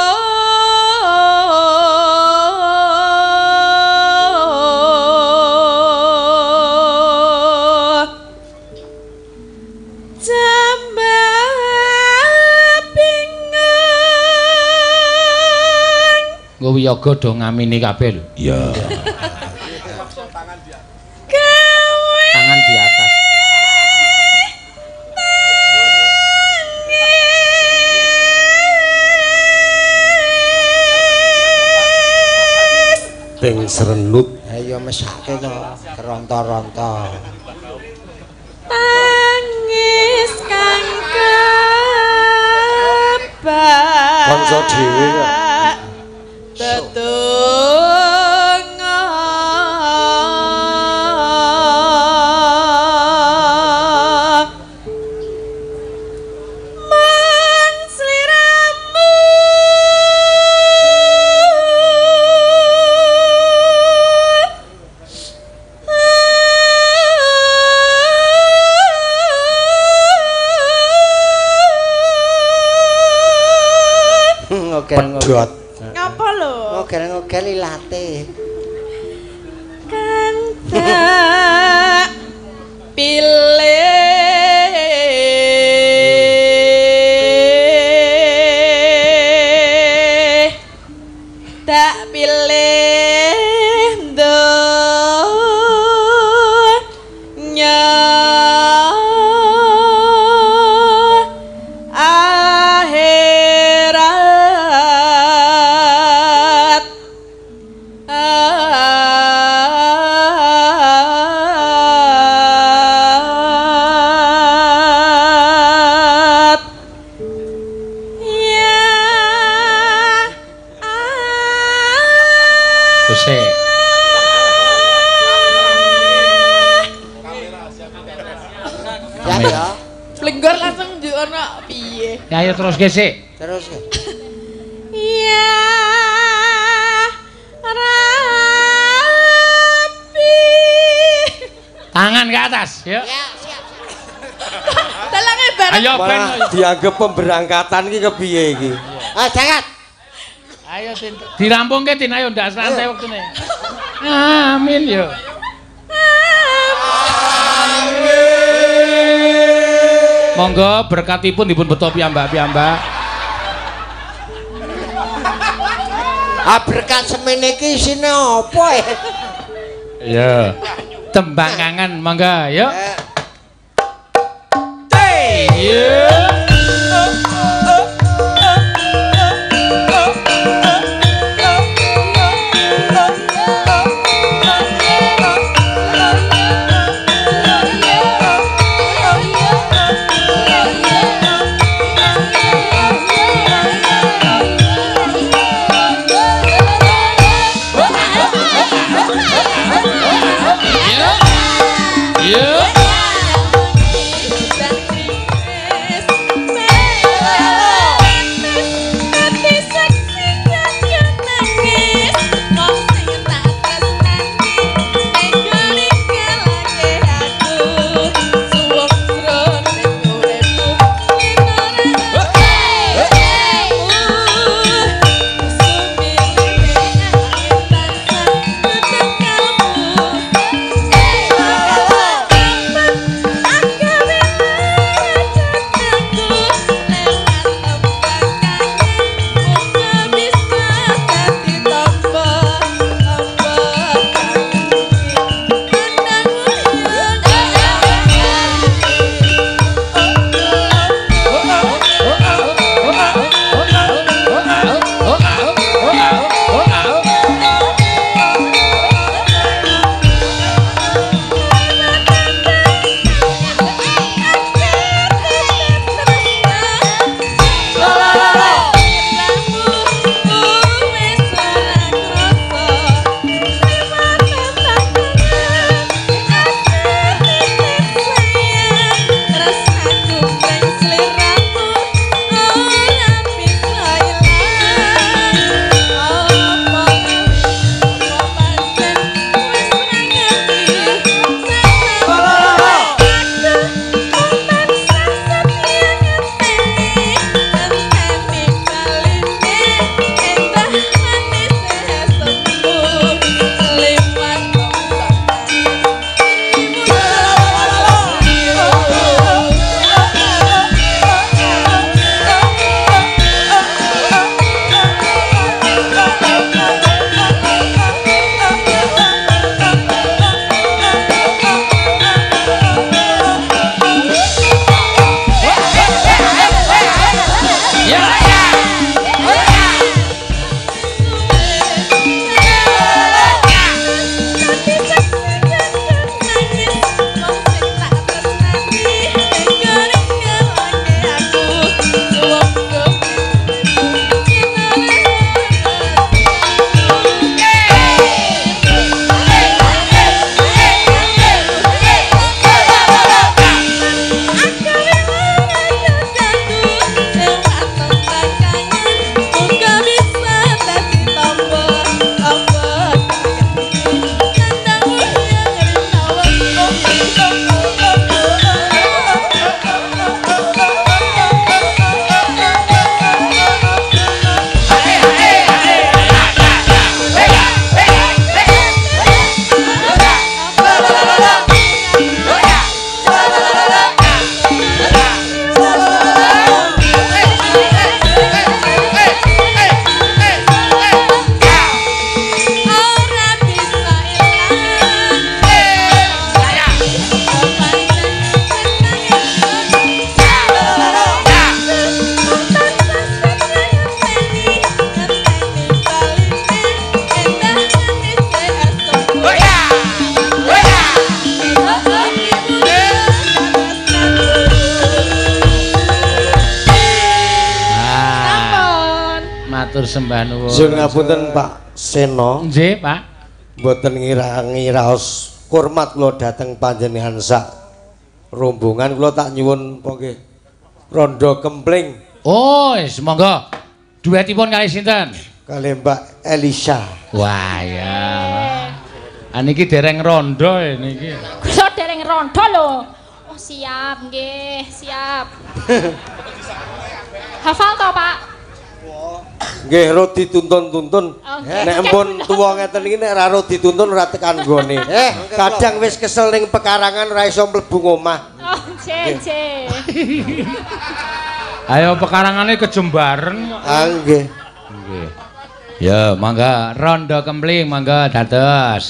Nggo wiyaga do ngamini kabeh lho. Iya. Tangan di atas. Ting serenut. Ayo mesake to keronta-ronta. Tangis kang kebak. Kanca dhewe kok. Tetungga man sliramu Pedhot. ngapa lho? Ngogel-ngogel ilate. Kan tak pilih tak pilih dunya akhir Gusik. Ya. Blenggor langsung njuk ono piye? Ya ayo terus gesik. Terus. Iya. Rapi. Tangan ke atas, yuk. Ya, siap. Dalange bareng. Ayo ben. Dianggap pemberangkatan iki kepiye iki? Ah, jangan. Ayo Tin. Dirampungke Tin ayo ndak santai wektune. Amin yo. Monggo berkatipun dipun beto piyambak-piyambak. Ah, berkat semene iki isine apa ya? Iya. Tembang kangen monggo yuk. Iya. Matur sembah nuwun. Sing ngapunten Pak Sena. Nggih, Pak. Mboten ngira-ngiraos hormat kula dhateng panjenengan sak rombongan kula tak nyuwun apa nggih Rondo Kempling. Oh, wis monggo. Duetipun kali sinten? Kali Mbak Elisa. Wah, ya. Niki dereng rondo niki. Kula dereng rondo lho. Oh, siap nggih, siap. Hafal to, Pak? Nggih, ro dituntun-tuntun. Nek empun tuwa ngeten iki nek ora ro dituntun ora tekan nggone. Kadang wis kesel ning pekarangan ora iso mlebu omah. Oh, je. Ayo pekarangane kejembareng kok. Ah, nggih. Nggih. Ya, mangga Rondo Kempling mangga dados.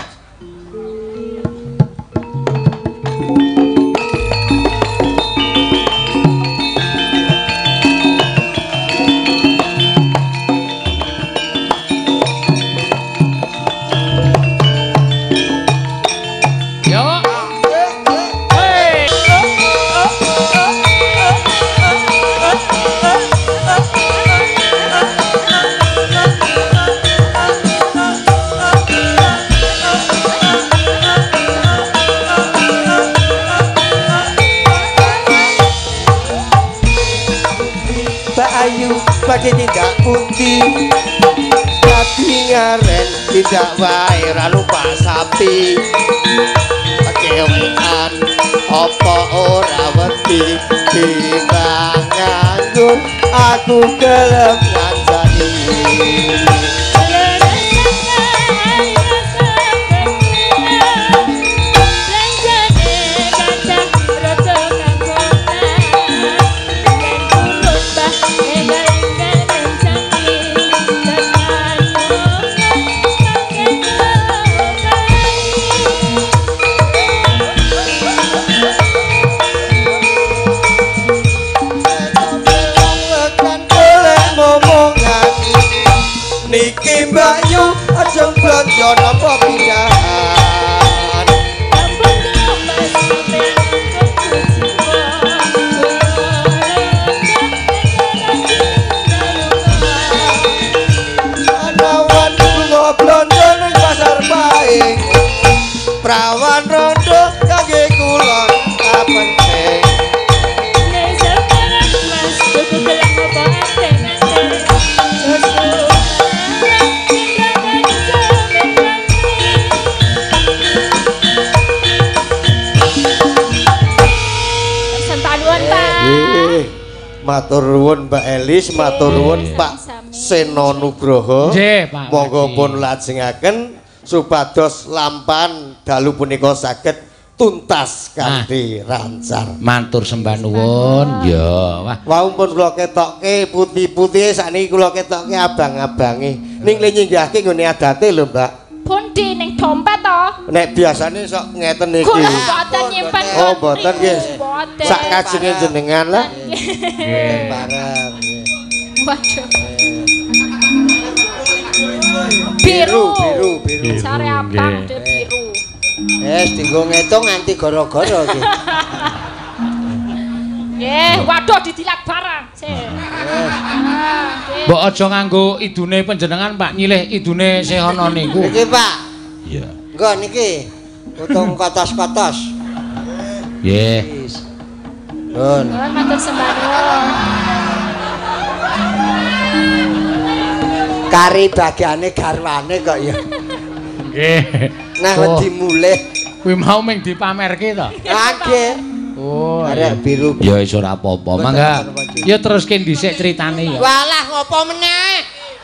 Bagi tindak putih tapi ngaren tidak wae ra lupa sapi kewean apa ora wedi timbang nganggur aku gelem ngancani niki Mbak Yu aja blonjo napa pindahan anawan lunga blonjo ning pasar bae prawan rondo kangge kula kapenting matur nuwun Mbak Elis, matur nuwun Pak Seno Nugroho. Nggih, Pak. Monggo pun lajengaken supados lampahan dalu punika saged tuntas kanthi rancar. Matur sembah nuwun. Ya, wah. Wau pun kula ketokke putih-putih sakniki kula ketokke abang-abange. Ning nyinggahke nggone adate lho, Mbak. Pundi ning dompet to? Nek biasane sok ngeten niki. Kula mboten nyimpen. Oh, mboten nggih. Mboten. Sak kajenge jenengan lah. Bareng. Waduh. Biru. Sare abang de biru. Dinggo ngitung nganti gara-gara iki. Nggih, waduh didilat barang. Mbok aja nganggo idune panjenengan, Pak, nyilih idune Sehono niku. Niki, Pak. Iya. Nggo niki. Utung kotos-kotos. Nggih. Nun. Matur sembah nuwun. Kari bagiane garwane kok ya. Nggih. Nah, wedi mulih. Kuwi mau ming dipamerke to? Nggih. Oh, arek biru. Ya wis ora apa-apa. Mangga. Ya teruske dhisik critane ya. Walah ngopo meneh?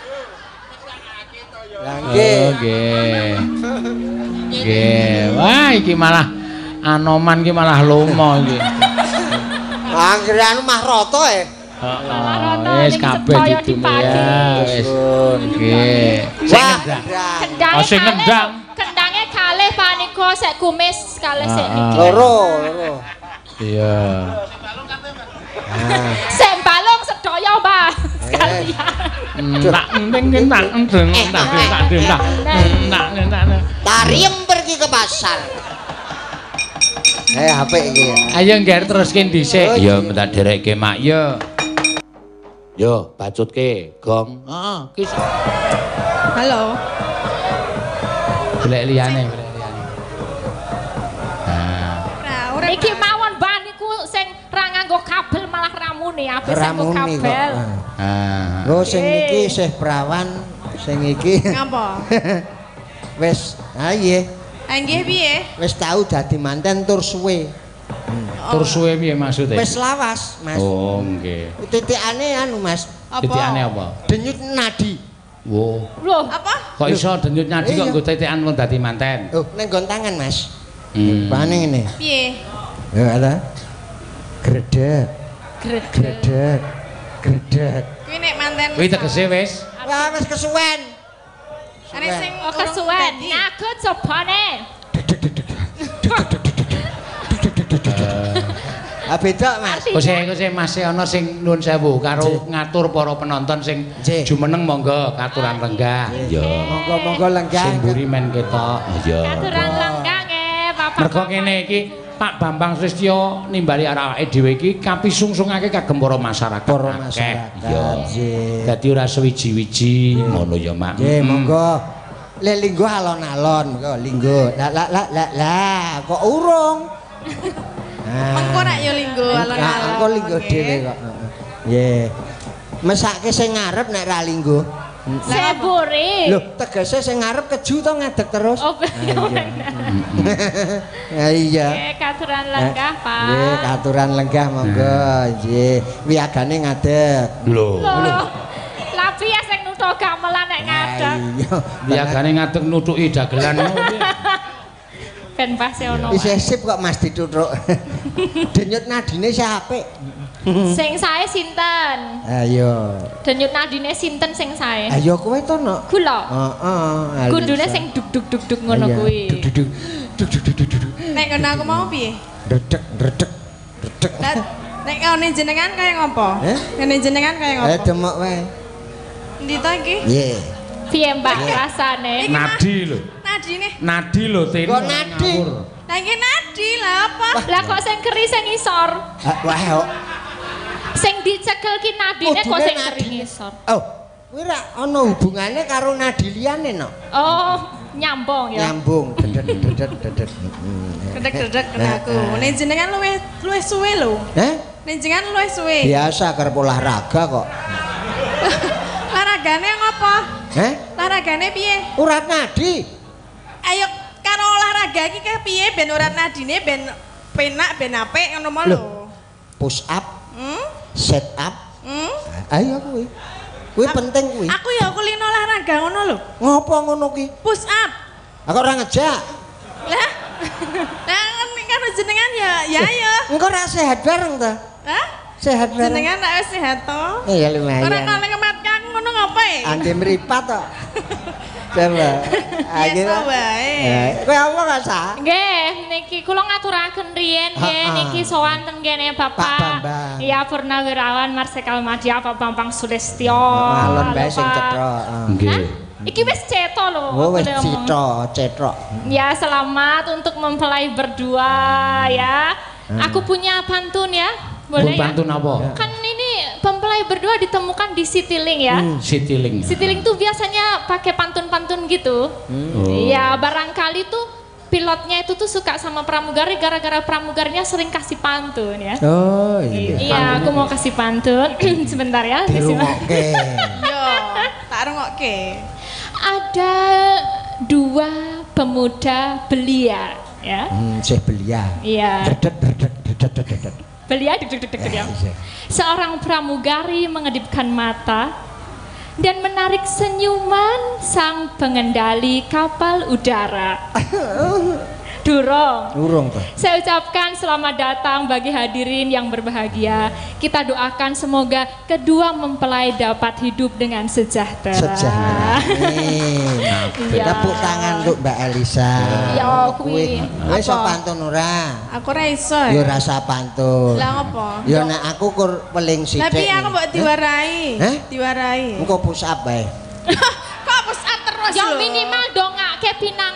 Lah nggih. Oh, nggih. Nggih. Wah, iki malah Anoman iki malah lomo iki. Anggere anu mah rata Heeh. Wis kabeh ditume ya. Wis. Nggih. Sing ngendang. Oh, sing ngendang. Kendange kalih Pak Niko sek kumis kalih sek niki. Loro. Iya. Sek balung sedaya, Mbah. Sekalian. Tariem pergi ke pasar. HP iki. Ayo ngger teruske dhisik. Ya minta derekke Mak ya. Yo, bacutke gong. Heeh, ki. Halo. Golek liyane, Iki mawon ban niku sing ra nganggo kabel malah ramune habis nganggo kabel. Oh sing iki isih prawan, sing iki. Ngapa? Wis, ha nggih. Ha nggih piye? Wis tau dadi manten tur suwe. Tur suwe piye maksude? Wis lawas, Mas. Oh, nggih. Titikane anu, Mas. Titikane apa? Denyut nadi. Wo. Loh, apa? Kok iso denyut nadi kok nggo titikan wong dadi manten? Oh, ning nggon tangan, Mas. Pane ngene. Piye? Ya ala. Gredeg. Gredeg. Gredeg. Kuwi nek manten. Kuwi tegese wis. Wah, wis kesuwen. Ane sing kesuwen. Aku cobane. Ah beda, Mas. Kose Mas ana sing nuwun sewu karo ngatur para penonton sing jumeneng monggo katuran lenggah. Iya. Monggo-monggo lenggah. Sing mburi men ketok. Iya. Katuran lenggah nggih, Bapak. Mergo kene iki Pak Bambang Sristyo nimbali arake dhewe iki kapisungsungake kagem para masyarakat. Para masyarakat. Iya. Dadi ora suwiji-wiji ngono ya, Mak. Nggih, monggo. Le linggo alon-alon, monggo linggo. Lah, kok urung? Mengko nek yo linggo alon-alon. Engko linggo dhewe kok. Nggih. Mesake sing ngarep nek ra linggo. Seburi. Lho, tegese sing ngarep keju to ngadeg terus. Oh, bener. Ya iya. Nggih, katuran lenggah, Pak. Nggih, katuran lenggah monggo. Nggih. Wiyagane ngadeg. Lho. Lah piye sing nuthuk gamelan nek ngadeg? Iya. Wiyagane ngadeg nutuki dagelan ngono piye? Ben pasti ono. Isih sip kok Mas dituthuk. Denyut nadine sih apik. Sing sae sinten? Ayo. Denyut nadine sinten sing sae? Ayo kowe to no. Kula. Heeh. Kudune sing duk ngono kuwi. Duk. Nek ngono aku mau piye? Redeg. Nek ngene jenengan kaya ngopo? Ngene jenengan kaya ngopo? Demok wae. Endi to iki? Nggih. Piye Mbak rasane? Nadi lho. Nadine. Nadi lho Tin. Kok nadi? Lah iki nadi lah apa? Lah kok sing keri sing ngisor? Wah kok. Sing dicekel ki nadine kok sing keri ngisor. Oh, kuwi ra ana hubungane karo nadi liyane no. Oh, nyambung ya. Nyambung. Dedet. Dedek-dedek aku. Nek jenengan luwih suwe lho. Nek jenengan luwih suwe. Biasa kerep olahraga kok. Olahragane ngopo? Olahragane piye? Urat nadi. Ayo karo olahraga iki piye ben urat nadine ben penak ben apik ngono mau lho. Push up. Set up. Ayo kuwi. Kuwi penting kuwi. Aku ya kulino olahraga ngono lho. Ngopo ngono ki? Push up. Aku ora ngejak. Lah. Lah karo jenengan ya ayo. Engko ra sehat bareng ta? Hah? Sehat bareng. Jenengan nek wis sehat to? Iya lumayan. Ora kok ngematke aku ngono ngopo e? Ande mripat to. Coba. Biasa wae. Kowe apa gak sah? Nggih, niki kula ngaturaken riyen nggih niki sowan ten kene Bapak. Iya Purnawirawan Marsikal Madya Pak Bambang Sulistyo. Alon bae sing cetha. Nggih. Iki wis cetha lho. Oh wis cetok. Ya selamat untuk mempelai berdua ya. Aku punya pantun ya. Boleh ya? Pantun apa? Kan ini mempelai berdua ditemukan di Citylink ya. Citylink. Citylink tuh biasanya pakai pantun-pantun gitu. Iya, barangkali tuh pilotnya itu tuh suka sama pramugari gara-gara pramugarinya sering kasih pantun ya. Oh iya. Iya, aku mau kasih pantun. Sebentar ya. Dirungokke. Yo, tak rungokke. Ada dua pemuda belia ya. Sih belia. Iya. Dedet. Belia deg-deg ya. Seorang pramugari mengedipkan mata dan menarik senyuman sang pengendali kapal udara. Durung Pak. Saya ucapkan selamat datang bagi hadirin yang berbahagia. Kita doakan semoga kedua mempelai dapat hidup dengan sejahtera. Tepuk tangan untuk Mbak Elisa. Ya kuwi. Wis pantun ora? Aku ora iso. Ya rasa pantun. Lah ngopo? Ya nek aku kur peling sithik. Tapi aku mbok diwarai. Diwarai. Engko push up bae. Kok push up terus Ya lho? minimal dongake pinanganten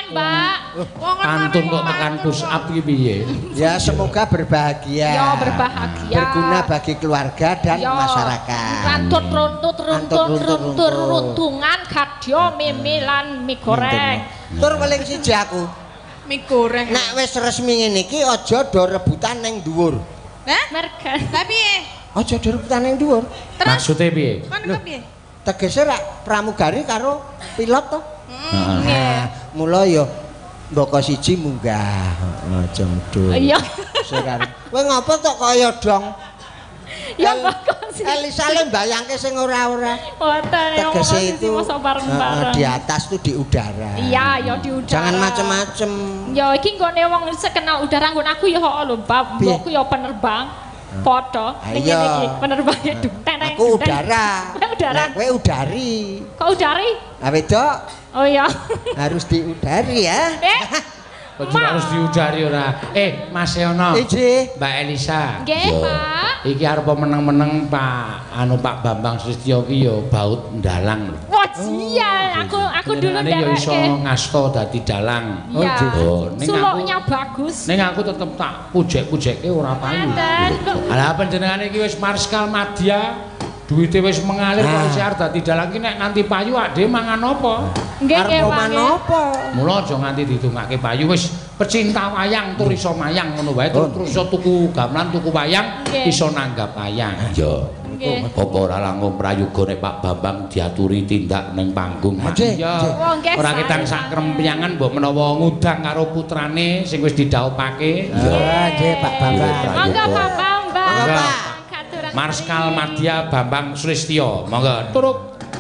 Mbak. Pantun kok tekan push up iki piye? Ya semoga berbahagia. Ya berbahagia. Berguna bagi keluarga dan masyarakat. Rantut runtur runtungan kadya mie lan mie goreng. Tur paling siji aku. Mie goreng. Nek wis resmi ngene iki aja do rebutan ning dhuwur. Hah? Mergan. Lah piye? Aja do rebutan ning dhuwur. Maksudnya piye? Kan piye? Tegese rak pramugari karo pilot to. Nggih. Mula ya mboko siji munggah. Aja medhun. Iya. Kowe ngapa tok kaya dong? Ya mboko siji. Elisa le mbayangke sing ora-ora. Wonten ya Tegese itu bareng-bareng. di atas tuh di udara. Iya, ya di udara. Jangan macem-macem. Ya iki nggone wong sekenal udara nggon aku ya kok lho, mbokku ya penerbang. Padha ning ngene iki penerbange dunteng. Aku udara. Udara. Kowe udari. Kok udari? Lah wedok. Oh iya. Harus diudari ya. Kok harus diudari ora? Mas Yono. Iji. Mbak Elisa. Nggih, Pak. Iki arep meneng-meneng Pak Bambang Sustyo ki ya baut ndalang. Wah, iya, aku dulu ndek. Ya iso ngasta dadi dalang. Oh, suluknya bagus. Ning aku tetep tak pujek-pujekke ora payu. Lah panjenengane iki wis Marskal Madya. Duite wis mengalir kok isih arep dadi dalang ki nek nganti payu ade mangan apa? Nggih, mangan apa? Mula aja nganti ditungake payu wis pecinta wayang tur iso mayang ngono wae terus iso tuku gamelan tuku wayang iso nanggap wayang. Ya. Apa ora langkung prayoga nek Pak Bambang diaturi tindak ning panggung. Ya. Ora ketang sak krempyangan mbok menawa ngudang karo putrane sing wis didhawuhake. Ya, nggih Pak Bambang. Monggo Pak Bambang. Marskal Madya Bambang Sulistyo. Monggo turuk.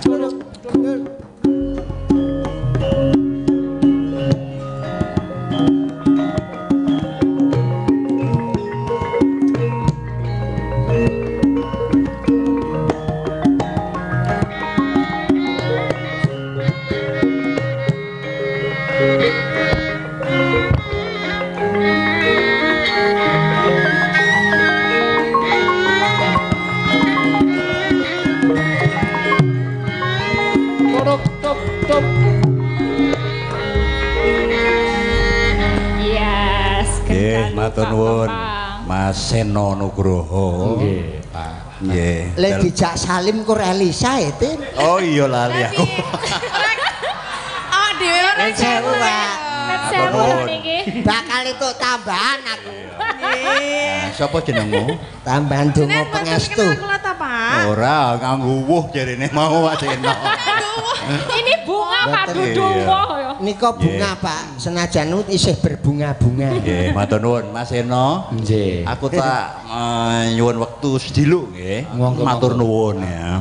Matur nuwun Mas Seno Nugroho. Nggih, Pak. Nggih. Le dijak salim kur Elisa ya, Tin. Oh iya lali aku. Oh, dhewe ora sewu, Pak. Sewu niki. Bakal itu tambahan aku. Nggih. Sapa jenengmu? Tambahan donga pengestu. Ora, nganggo wuh jarene mau Pak Seno. Ini bunga Pak Duduwo ya. Nika bunga Pak, senajan isih berbunga-bunga. Nggih, matur nuwun Mas Seno. Nggih. Aku tak nyuwun wektu sediluk nggih. Matur nuwun ya.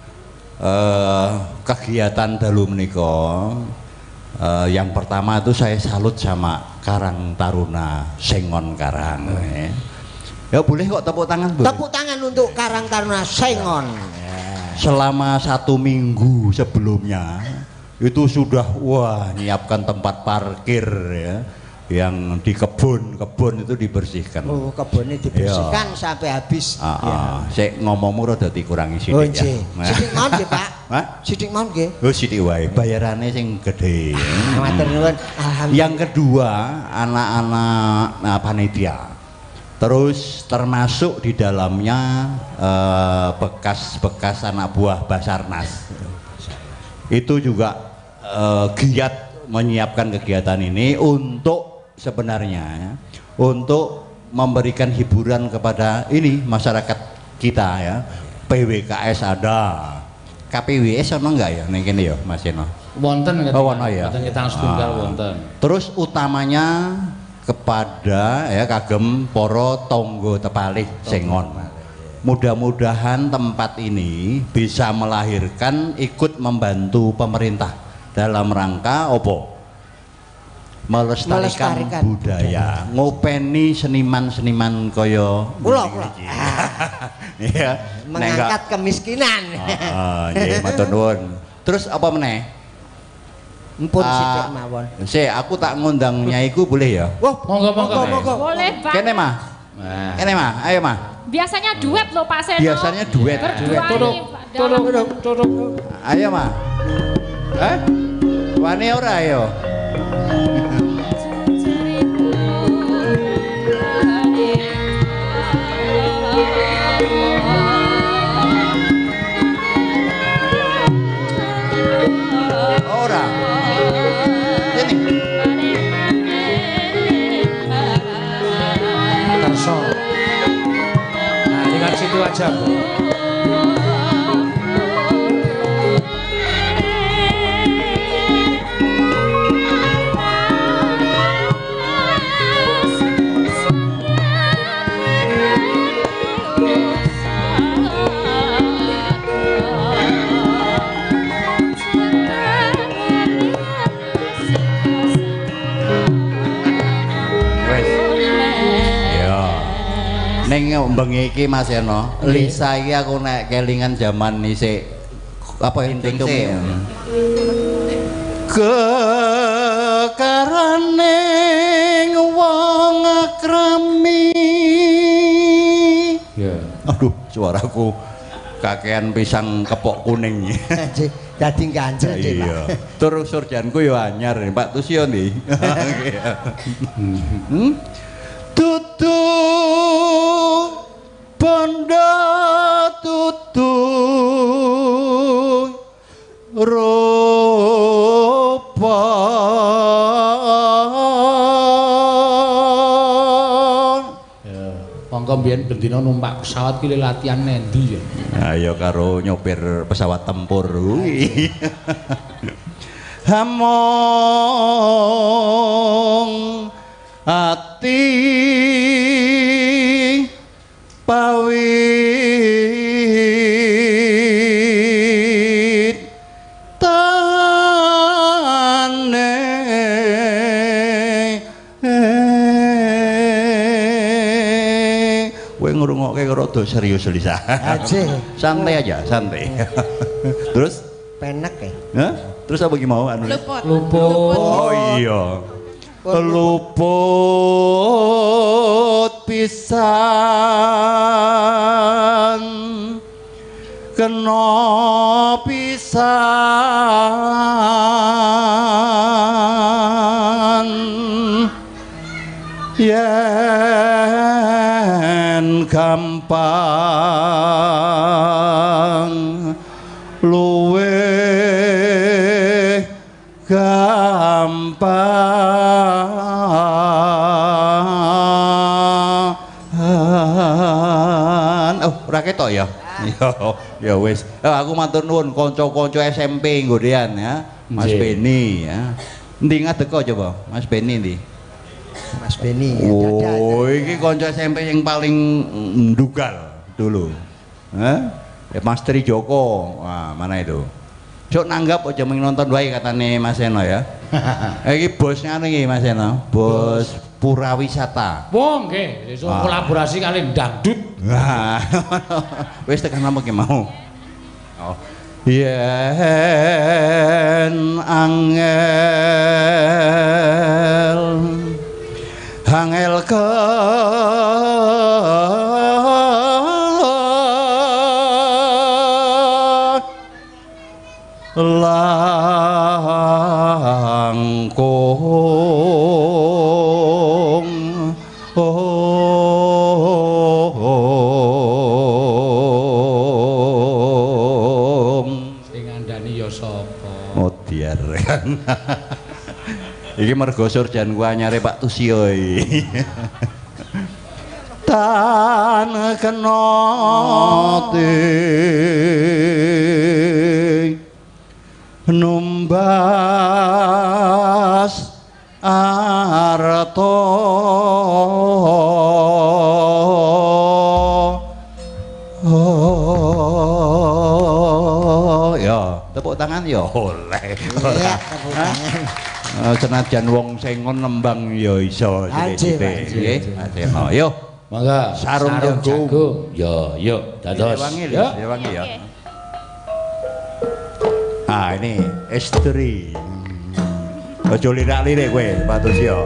Kegiatan dalu menika yang pertama itu saya salut sama Karang Taruna Sengon Karang. Ya boleh kok tepuk tangan, Bu. Tepuk tangan untuk Karang Taruna Sengon. Selama 1 minggu sebelumnya itu sudah nyiapkan tempat parkir ya, yang di kebun itu dibersihkan. Oh, kebunnya dibersihkan sampai habis. Saya ngomongmu rada dikurangi sithik ya. Sithik mawon nggih, Pak. Hah? Sithik mawon nggih. Oh, sithik wae. Bayarannya sing gede. Matur nuwun. Alhamdulillah. Yang kedua, anak-anak panitia. Terus termasuk di dalamnya bekas-bekas anak buah Basarnas. Itu juga giat menyiapkan kegiatan ini untuk sebenarnya ya, untuk memberikan hiburan kepada ini masyarakat kita ya. PWKS ada, KPWS ono enggak ya ning kene ya Mas Eno? Wonten ya. Wonten kita setunggal wonten. Terus utamanya kepada ya kagem para tangga tepalih Sengon. Mudah-mudahan tempat ini bisa melahirkan ikut membantu pemerintah dalam rangka opo? Melestarikan budaya, ngopeni seniman-seniman kaya kula. Iya, mengangkat kemiskinan. Nggih, matur nuwun. Terus apa meneh? Empun sithik mawon. Aku tak ngundang nyaiku boleh ya? Wah, monggo. Boleh, Pak. Kene mah. Kene mah, ayo mah. Biasanya duet loh Pak Seno. Biasanya duet. Turuk. Ayo mah. Wani ora ayo. aja, Bu. Ning bengi iki Mas Eno, Lisa iki aku nek kelingan jaman isih apa inting sih. Kekarane wong akrami. Ya. Aduh, suaraku kakean pisang kepok kuning. Dadi ganjel iki, Pak. Iya. Tur surjanku yo anyar, Pak Tusio ndi. Tutu bondo tutu rupa ya monggo mbiyen bendina numpak pesawat ki latihan nendi ya ayo karo nyopir pesawat tempur hamong ati pawit tane kowe ngrungokke rada serius Lisa santai aja santai terus penek ya hah? Terus apa gimana anu luput oh iya luput pisan kena pisan yen gampang luwe gampang oh ora ketok ya ya wis aku matur nuwun kanca-kanca SMP nggodean ya Mas Beni ya endi ngadeka coba Mas Beni endi Mas Beni oh iki kanca SMP yang paling ndugal dulu ya Mas Tri Joko wah mana itu Cok nanggap aja nonton wae katane Mas Eno ya. Iki bosnya iki Mas Eno, bos Purawisata. Wong nggih, iso kolaborasi kali dangdut. Wah. Wis tekan apa ki mau? Oh. Yen angel ke langkung sing ngandani ya sapa Modiar iki mergo surjan ku anyare Pak Tusio iki tan kena numbas arto ya tepuk tangan ya oleh iya tepuk tangan senajan wong sengon nembang ya iso sithik-sithik nggih ayo mangga sarung jagung ya yuk dados ya wangi ya ah ini istri ojo lirak-lirik kowe Pak Tusio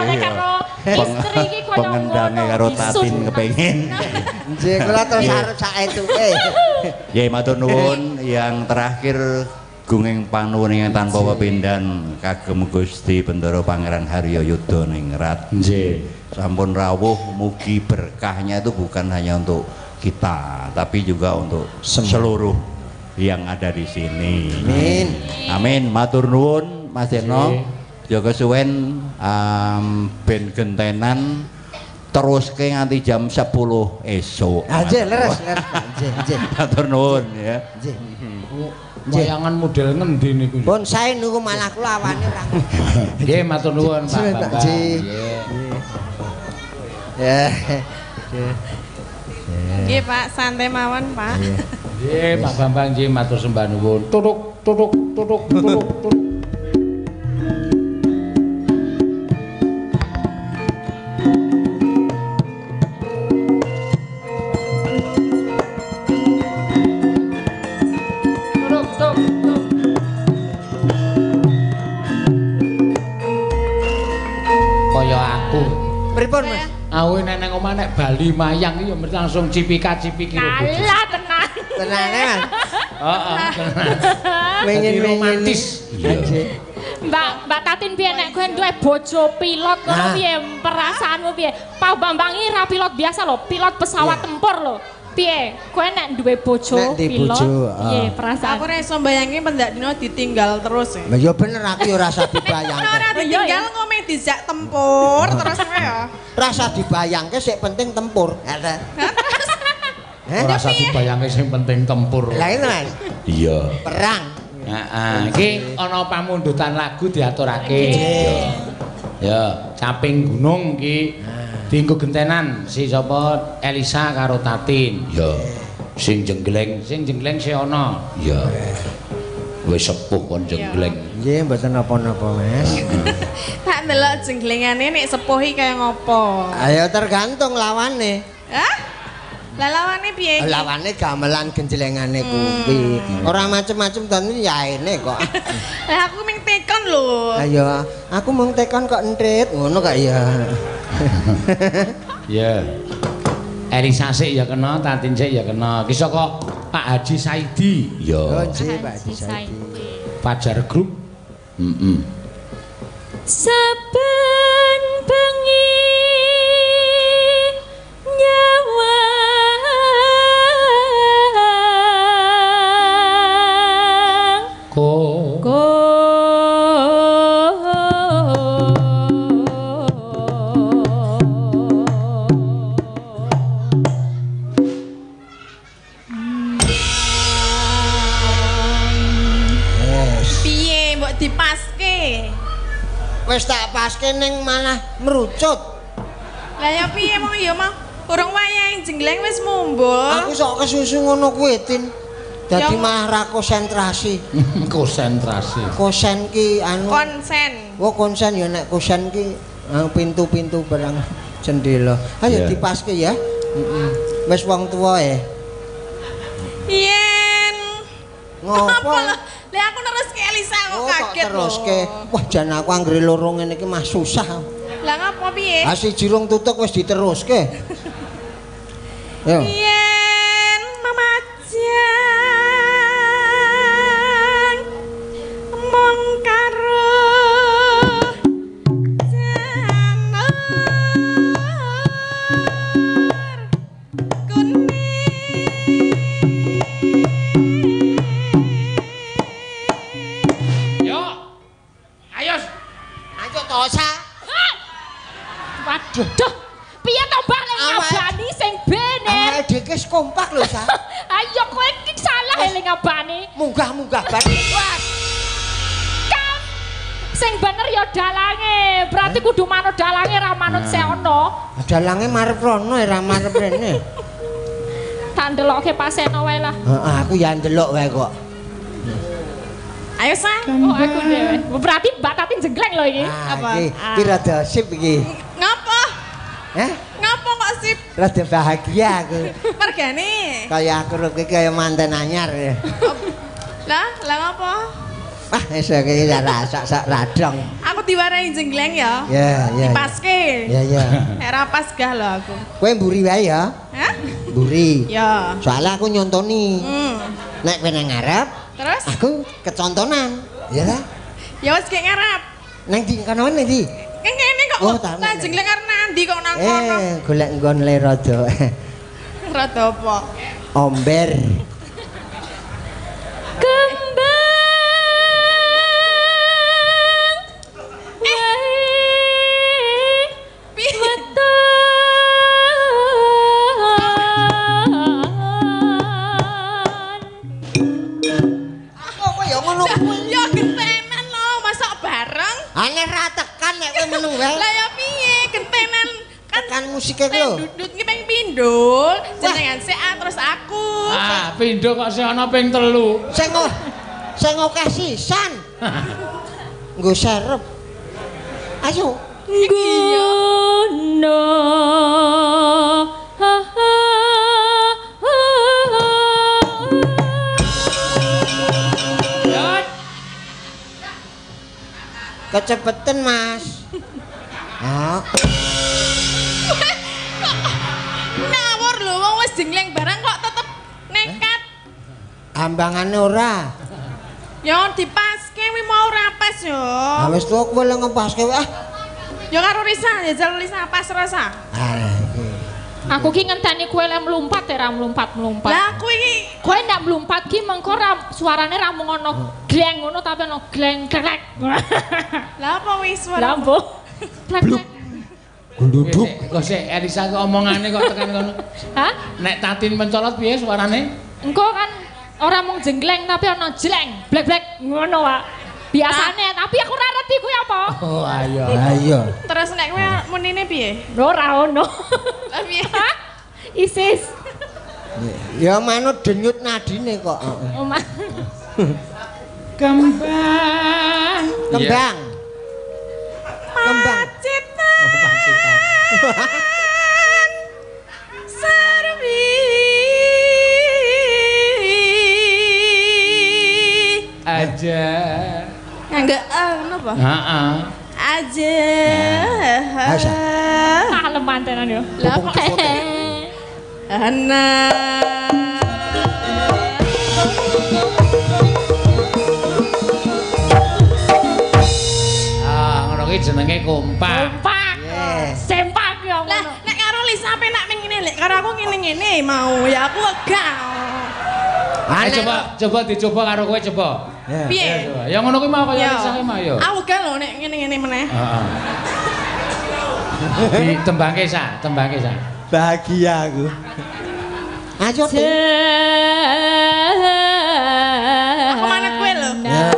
nek karo istri iki koyo pengendangnya karo Tatin kepengin. Nggih, kula terus arep sak etuke. Ya matur nuwun yang terakhir gunging panuwun tanpa pepindhan kagem Gusti Bendoro Pangeran Haryo Yuda Ningrat. Nggih. Sampun rawuh mugi berkahnya itu bukan hanya untuk kita tapi juga untuk seluruh yang ada di sini. Amin. Amin. Matur nuwun Mas Eno. Jaga suwen ben gentenan teruske nganti jam 10 esuk. Nggih, leres. Nggih. Matur nuwun ya. Nggih. Wayangan model ngendi niku? Pun sae niku malah kula awane ora. Nggih, matur nuwun Pak Bambang. Nggih. Ya. Nggih, Pak, santai mawon, Pak. Nggih, Pak Bambang nggih matur sembah nuwun. Tutuk. Kaya aku. Pripun, Mas? Awe nek nang omah nek bali mayang iki ya mesti langsung cipika-cipiki karo bojo. Alah tenan. Tenane, Mas. Heeh. Pengen romantis. Nggih. Mbak Tatin piye nek kowe duwe bojo pilot ngono piye perasaanmu piye? Pak Bambang iki ra pilot biasa lho, pilot pesawat tempur lho. Piye? Kowe nek duwe bojo pilot. Piye perasaan? Aku ora iso mbayangke pendak dino ditinggal terus. Lah ya bener aku ya rasa dibayangke. Ora ditinggal ngomeh dijak tempur terus kowe ya. Rasa dibayangke sik penting tempur. Ora usah dibayangke sing penting tempur. Lah itu, Mas. Iya. Perang. Heeh, iki ana pamundutan lagu diaturake. Ya, caping gunung iki dienggo gentenan si sapa Elisa karo Tatin. Ya. Sing jenggleng si ana. Ya. Wis sepuh kon jenggleng. Nggih, mboten napa-napa, Mas. Tak ndelok jenglengane nek sepuh iki kaya ngopo? Ayo tergantung lawane. Hah? Lah lawane piye iki? Lawane gamelan genjlengane kuwi. Ora macem-macem dan ya ene kok. Lah aku ming tekon lho. Ayo, aku mung tekon kok entrit, ngono kok ya. Ya. Elisa sik ya kena, Tatin sik ya kena. Ki saka Pak Haji Saidi. Ya. Oh, nggih, Pak Haji Saidi. Fajar Group. Heeh. Saben bengi nyawa Piye mbok dipaske? Wis tak paske ning malah merucut. Lah ya piye mong ya mah urung wayah jengleng wis mumbul. Aku sok kesusu ngono kuwi, Tin. Dadi malah ra konsentrasi. Konsentrasi. Kosen ki anu. Konsen. Oh, konsen ya nek kosen ki pintu-pintu barang jendela. Ayo dipaske ya. Heeh. Wis wong tuwa ya. Yen Ngopo? Lah aku neruske Elisa kok kaget lho. Teruske. Wah, jan aku anggere loro ngene iki mah susah. Lah ngapa piye? Ah siji rung tutuk wis diteruske. Yo. Yen mamajang mong karo janur kuning. Yo. Ayo. Ayo tosa. Waduh, piye to Mbak lek ngabani sing bener? Awake dhewe wis kompak lho, Sa. Ayo kowe iki salah lek ngabani. Munggah-munggah bar. Wah. Kan sing bener ya dalange. Berarti kudu manut dalange ra manut seono. Dalange marep rono ra marep rene. Tak ndelokke paseno wae lah. Heeh, aku ya ndelok wae kok. Ayo Sa. Oh, aku dhewe. Berarti Mbak Tatin jenggleng lho iki. Apa? Iki rada sip iki. Ngapa? Heh? Ngapa kok sip? Rada bahagia aku. Mergane. Kayak aku rek kaya manten anyar ya. Lah ngapa? Ah, iso iki sak radong. Aku diwarai jenggleng ya. Ya, ya. Dipaske. Ya, ya. Nek ra pas gah lho aku. Kowe mburi wae ya? Hah? Mburi. Ya. Soalnya aku nyontoni. Nek kowe nang ngarep, terus aku kecontonan. Ya lah. Ya wis gek ngarep. Nang ndi kono nang ndi? Kene kok. Oh, tak. Nang jenggleng arep nandi kok nang kono. Golek nggon le rada. Rada apa? Omber. Ane ra tekan nek kowe meneng wae. Lah ya piye gentenan kan tekan musike ku lho. Dudut ki ping pindul, jenengan sik terus aku. Ah, pindho kok sik ana ping 3. Sing akeh sisan. Nggo serep. Ayo. Gono. Kecepetan Mas. Ah. Ngawur lho wong wis jengleng barang kok tetep nekat. Ambangane ora. Ya dipaske wi mau rapes yo. Ah wis tuwa kowe lek ngepaske wae. Ya karo Lisa, jajal Lisa pas rasa. Ah iki. Aku ki ngenteni kowe lek mlumpat ra mlumpat. Lah aku iki kowe ndak mlumpat ki mengko ra suarane ra mung ono gleng ngono tapi ono gleng klek. Lah apa wis suara? Lah mbo. Klek. Gluduk. Kok sik Elisa kok omongane kok tekan kono. Hah? Nek Tatin mencolot piye suarane? Engko kan ora mung jengleng tapi ono jleng, blek-blek ngono wae. Biasane, tapi aku ora ngerti kuwi apa. Oh, ayo. Terus nek kowe munine piye? Ora ono. Lah piye? Isis. Ya manut denyut nadine kok. Omah. Kembang. Kembang. Pacitan. Oh, pacitan. Sarwi. Aja. Enggak napa? Heeh. Aja. Kalem mantenan yo. Lah kok ana. Ah, ngono ki jenenge kompak. Kompak. Sempak yo ngono. Lah nek karo Lisa penak ming ngene lek karo aku ngene-ngene mau ya aku wegah. Ayo coba dicoba karo kowe coba. Piye? Ya ngono kuwi mau kaya Lisa ki mau yo. Aku wegah lho nek ngene-ngene meneh. Heeh. Ditembangke sa. Bahagia aku. Ayo. Aku manut kowe lho.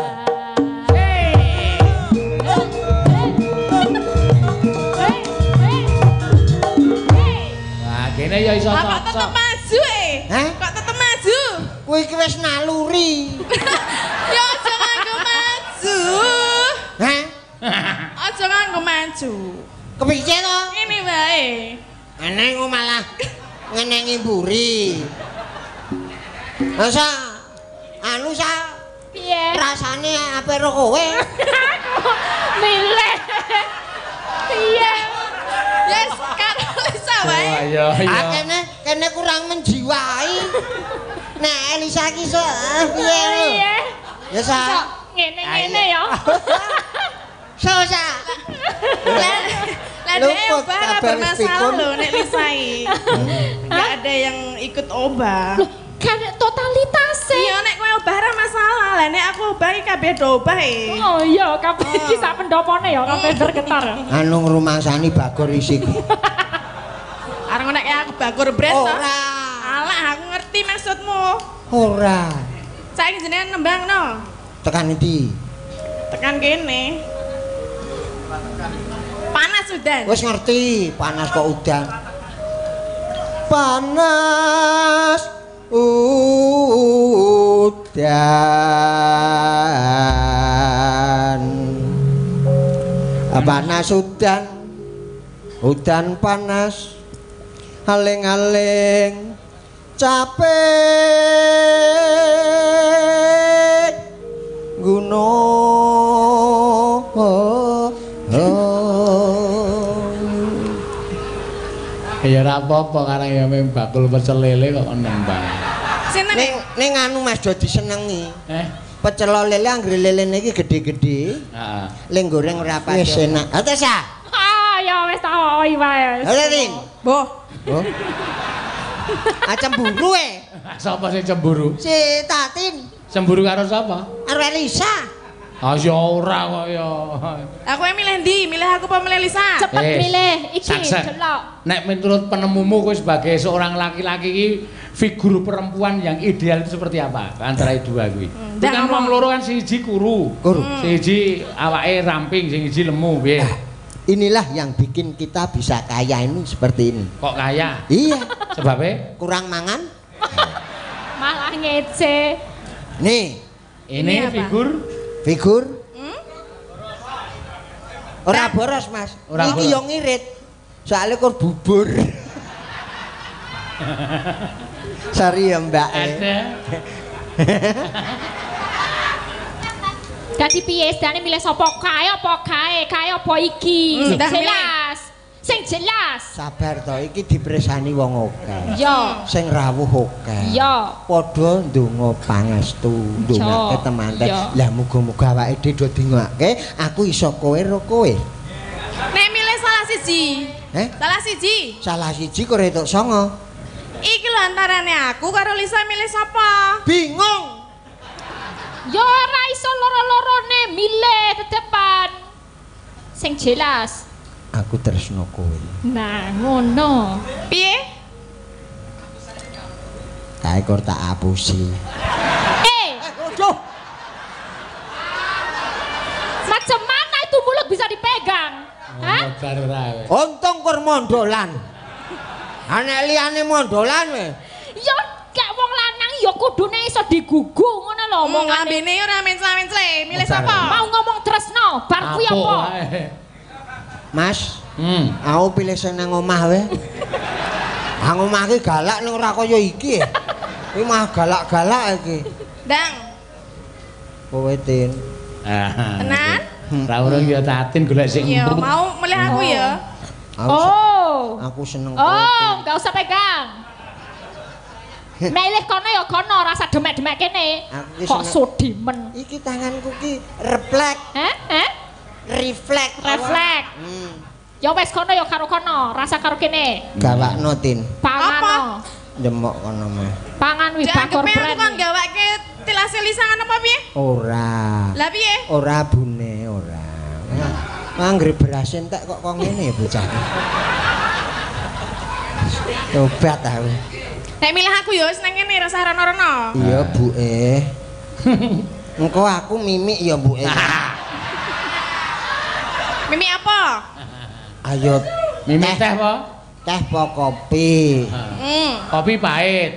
Nah, kene ya iso Kok tetep maju Hah? Kok tetep maju? Kowe iki wis naluri. Ya aja nganggo maju. Hah? Aja nganggo maju. Kepiye to? Ngene wae. Eneng malah ngenengi mburi. Masa anu sa Piye? rasane ape ro kowe? Milih. Piye? Yes, karo Lisa wae. Ayo. Kene kurang menjiwai. Nah, Elisa ki so piye lho? Piye? Ya sa. Ngene-ngene ya. So sa. Lah dhewe obah bermasalah lho nek Lisa iki. Enggak ada yang ikut obah. Kan totalitas e. Iya nek kowe obah ra masalah. Lah nek aku obah iki kabeh do obah e. Oh iya, kabeh iki sak pendopone ya kabeh bergetar. Anu ngrumangsani Bagor isik. Areng nek aku Bagor Bret to. Ora. Alah aku ngerti maksudmu. Ora. Saiki jenengan nembangno. Tekan ndi? Tekan kene. Panas udan. Wis ngerti, panas kok udan. Panas udan. Panas udan. Udan panas. Aling-aling capek gunung. Ya ora apa-apa karang ya mung bakul pecel lele kok nembang. Ning anu Mas do disenengi. Pecel lele anggere lelene iki gedhe-gedhe. Heeh. Le goreng ora pati. Wis enak. Ates ah. Ya wis tak wae wae. Atetin. Boh. Oh. Cemburu Sapa sing cemburu? Si Tatin. Cemburu karo sapa? Karo Elisa. Ah ya ora kok ya. Aku yang milih ndi? Milih aku apa milih Lisa? Cepet milih iki delok. Nek menurut penemumu kowe sebagai seorang laki-laki iki figur perempuan yang ideal itu seperti apa antara dua kuwi? Kan wong loro kan siji kuru. Siji awake ramping, sing siji lemu piye? Inilah yang bikin kita bisa kaya ini seperti ini. Kok kaya? Iya. Sebabnya? Kurang mangan. Malah ngece. Nih. Ini figur? Figur? Ora boros Mas. Iki yo ngirit. Soalnya kok bubur. Sorry ya Mbak. Dadi piye sedane milih sapa kae apa kae apa iki? Sing jelas. Sabar to, iki dipresani wong akeh. Yo. Sing rawuh akeh. Yo. Padha ndonga pangestu, ndongake temanten. Lah muga-muga awake dhewe do dingake, aku iso kowe ro kowe. Nek milih salah siji. Salah siji. Salah siji kok retok songo. Iki lho antarane aku karo Lisa milih sapa? Bingung. Yo ora iso loro-lorone milih tetepan. Sing jelas. Aku tresno kowe. Nah, ngono. Piye? Kae kok tak apusi. Aduh. Macam mana itu mulut bisa dipegang? Hah? Untung kur mondolan. Anek liyane mondolan we. Ya gak wong lanang ya kudune iso digugu ngono lho omongane. Lambene ora mencla-mencle, milih sapa? Mau ngomong tresno, bar kuwi apa? Mas, aku pilih sing nang omah wae. Nang omah iki galak ning ora kaya iki. Iki mah galak-galak iki. Dang. Kowe Tin. Tenan? Ra urung ya Tatin golek sing Iya, mau milih aku ya. Aku seneng kowe. Oh, enggak usah pegang. Milih kono ya kono, rasa demek-demek kene. Kok sudimen. Iki tanganku ki refleks. Refleks. Ya wis kono ya karo kono, rasa karo kene. Gawakno Tin. Pangano. Demok kono mah. Pangan wi bakor brand. Aku kan gawake tilase lisangan apa piye? Ora. Lah piye? Ora bune, ora. Anggere beras entek kok ngene ya bocah. Tobat aku. Nek milih aku ya wis nang kene rasa rono-rono. Iya, Buke. Engko aku mimik ya, Buke. Mimik apa? Ayo mimik teh apa? Teh apa kopi? Kopi pahit.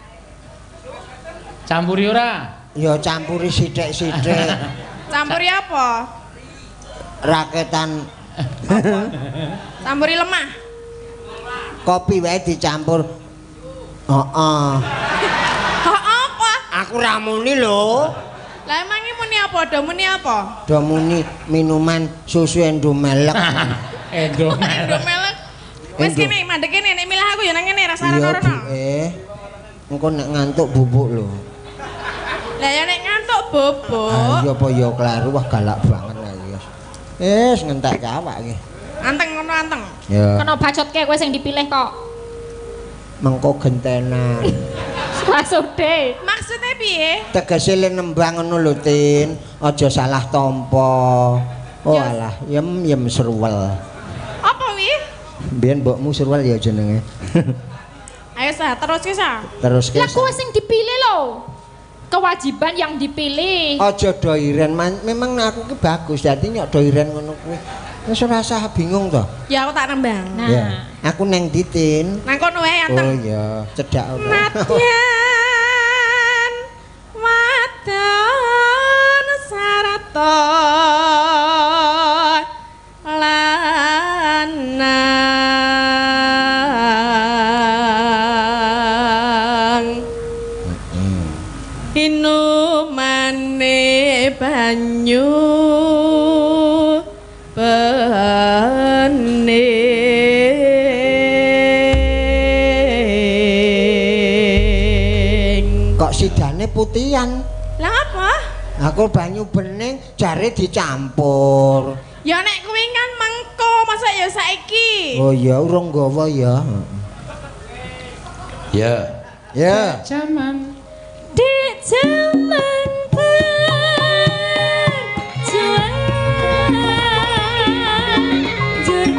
Campuri ora? Ya campuri sithik-sithik. Campuri apa? Raketan. Campuri lemah. Kopi wae dicampur. Heeh. Apa? Aku ra muni lho. Lah emang iki muni apa? Do muni apa? Do muni minuman susu Endomelek. Endomelek. Wis kene mandek kene nek milih aku ya nang kene rasa rono-rono. Engko nek ngantuk bubuk lho. Lah ya nek ngantuk bubuk. Ayo apa ya klaru wah galak banget ya. Wis ngentek awak iki. Anteng ngono anteng. Ya. Kena bacotke kowe sing dipilih kok. Mengko gentenan. Maksude. Maksudnya piye? Tegese le nembang ngono lho Tin, aja salah tampa. Oh alah, yem serwel. Apa wi? Biyen mbokmu serwel ya jenenge. Ayo sa, terus ki sa. Terus ki. Lah kowe sing dipilih lho. Kewajiban yang dipilih. Aja doiren, memang aku ki bagus, dadi nyok doiren ngono kuwi. Wis ora usah bingung to. Ya aku tak nembang. Nah. Ya, aku neng Titin. Nang kono wae anteng. Oh iya, cedak ora. Nadyan wadon sarata lanang. Inumane banyu bening. Kok sidane putihan? Lah apa? Aku banyu bening jare dicampur. Ya nek kuwi kan mengko, masa ya saiki. Oh ya urung gawa ya. Ya. Ya. Zaman di zaman berjuang jur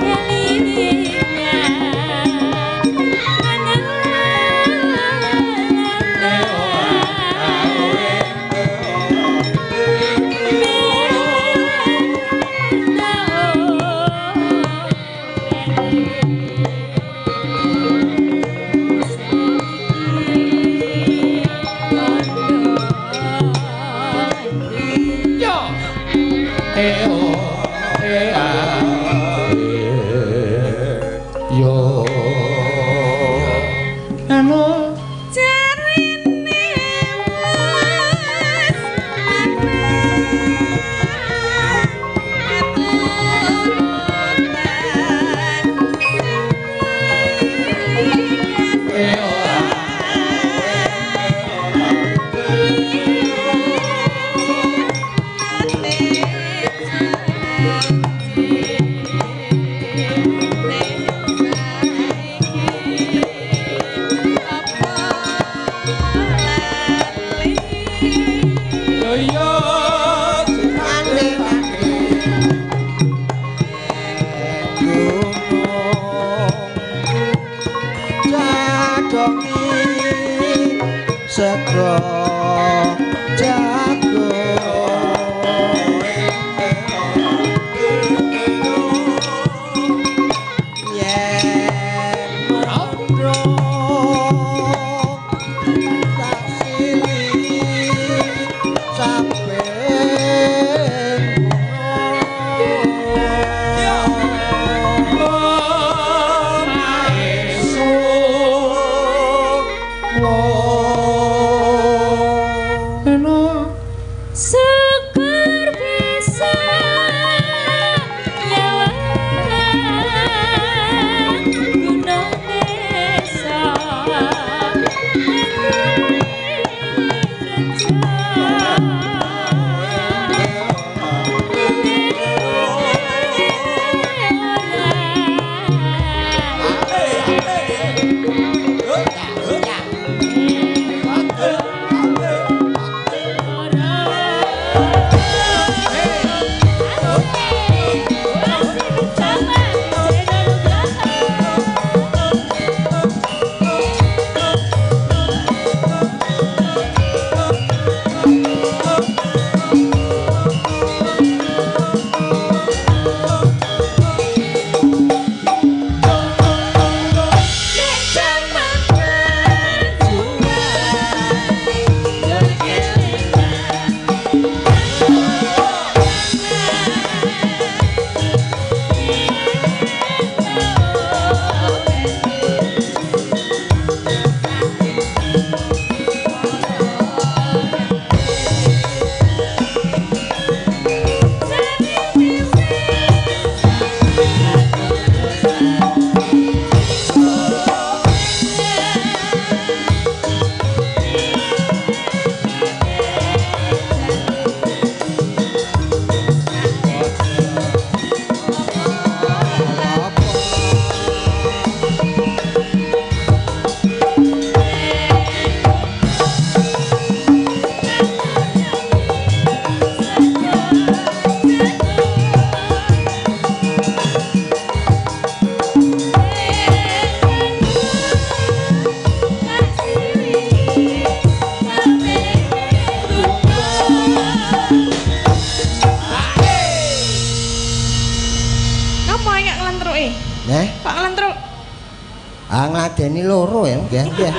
ngladeni loro ya nggih nggih.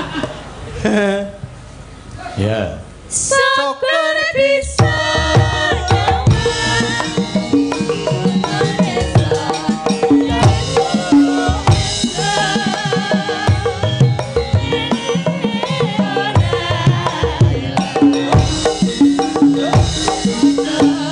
Ya. Syukur bisa Oh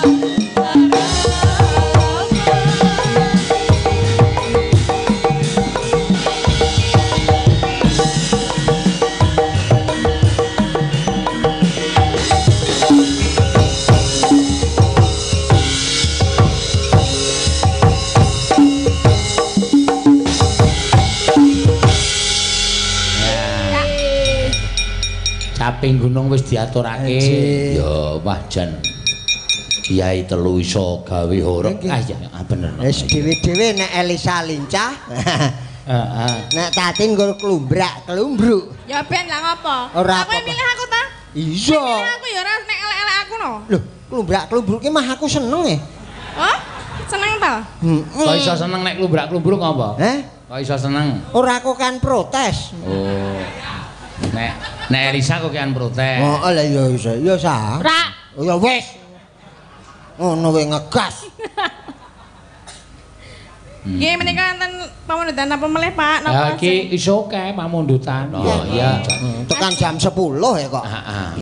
kaping gunung wis diaturake. Ya wajan. Kiai telu iso gawe horeg. Ah ya bener. Wis dhewe-dhewe nek Elisa lincah. Heeh. Nek Tatin nggo klumbrak, klumbruk. Ya ben lah ngopo? Aku milih aku ta? Iya. Milih aku ya ora nek elek-elek aku no. Loh, klumbrak-klumbruke mah aku seneng e. Oh? Seneng ta? Kok iso seneng nek klumbrak-klumbruk apa? Kok iso seneng? Ora aku kan protes. Oh. Nek Elisa kok kan protes. Oh, lah ya iso. Ya sah. Ora. Oh ya wis. Ngono wae ngegas. Nggih menika enten pamundutan apa melih Pak? Ya iki iso kae pamundutan. Oh iya. Tekan jam 10 ya kok. Heeh.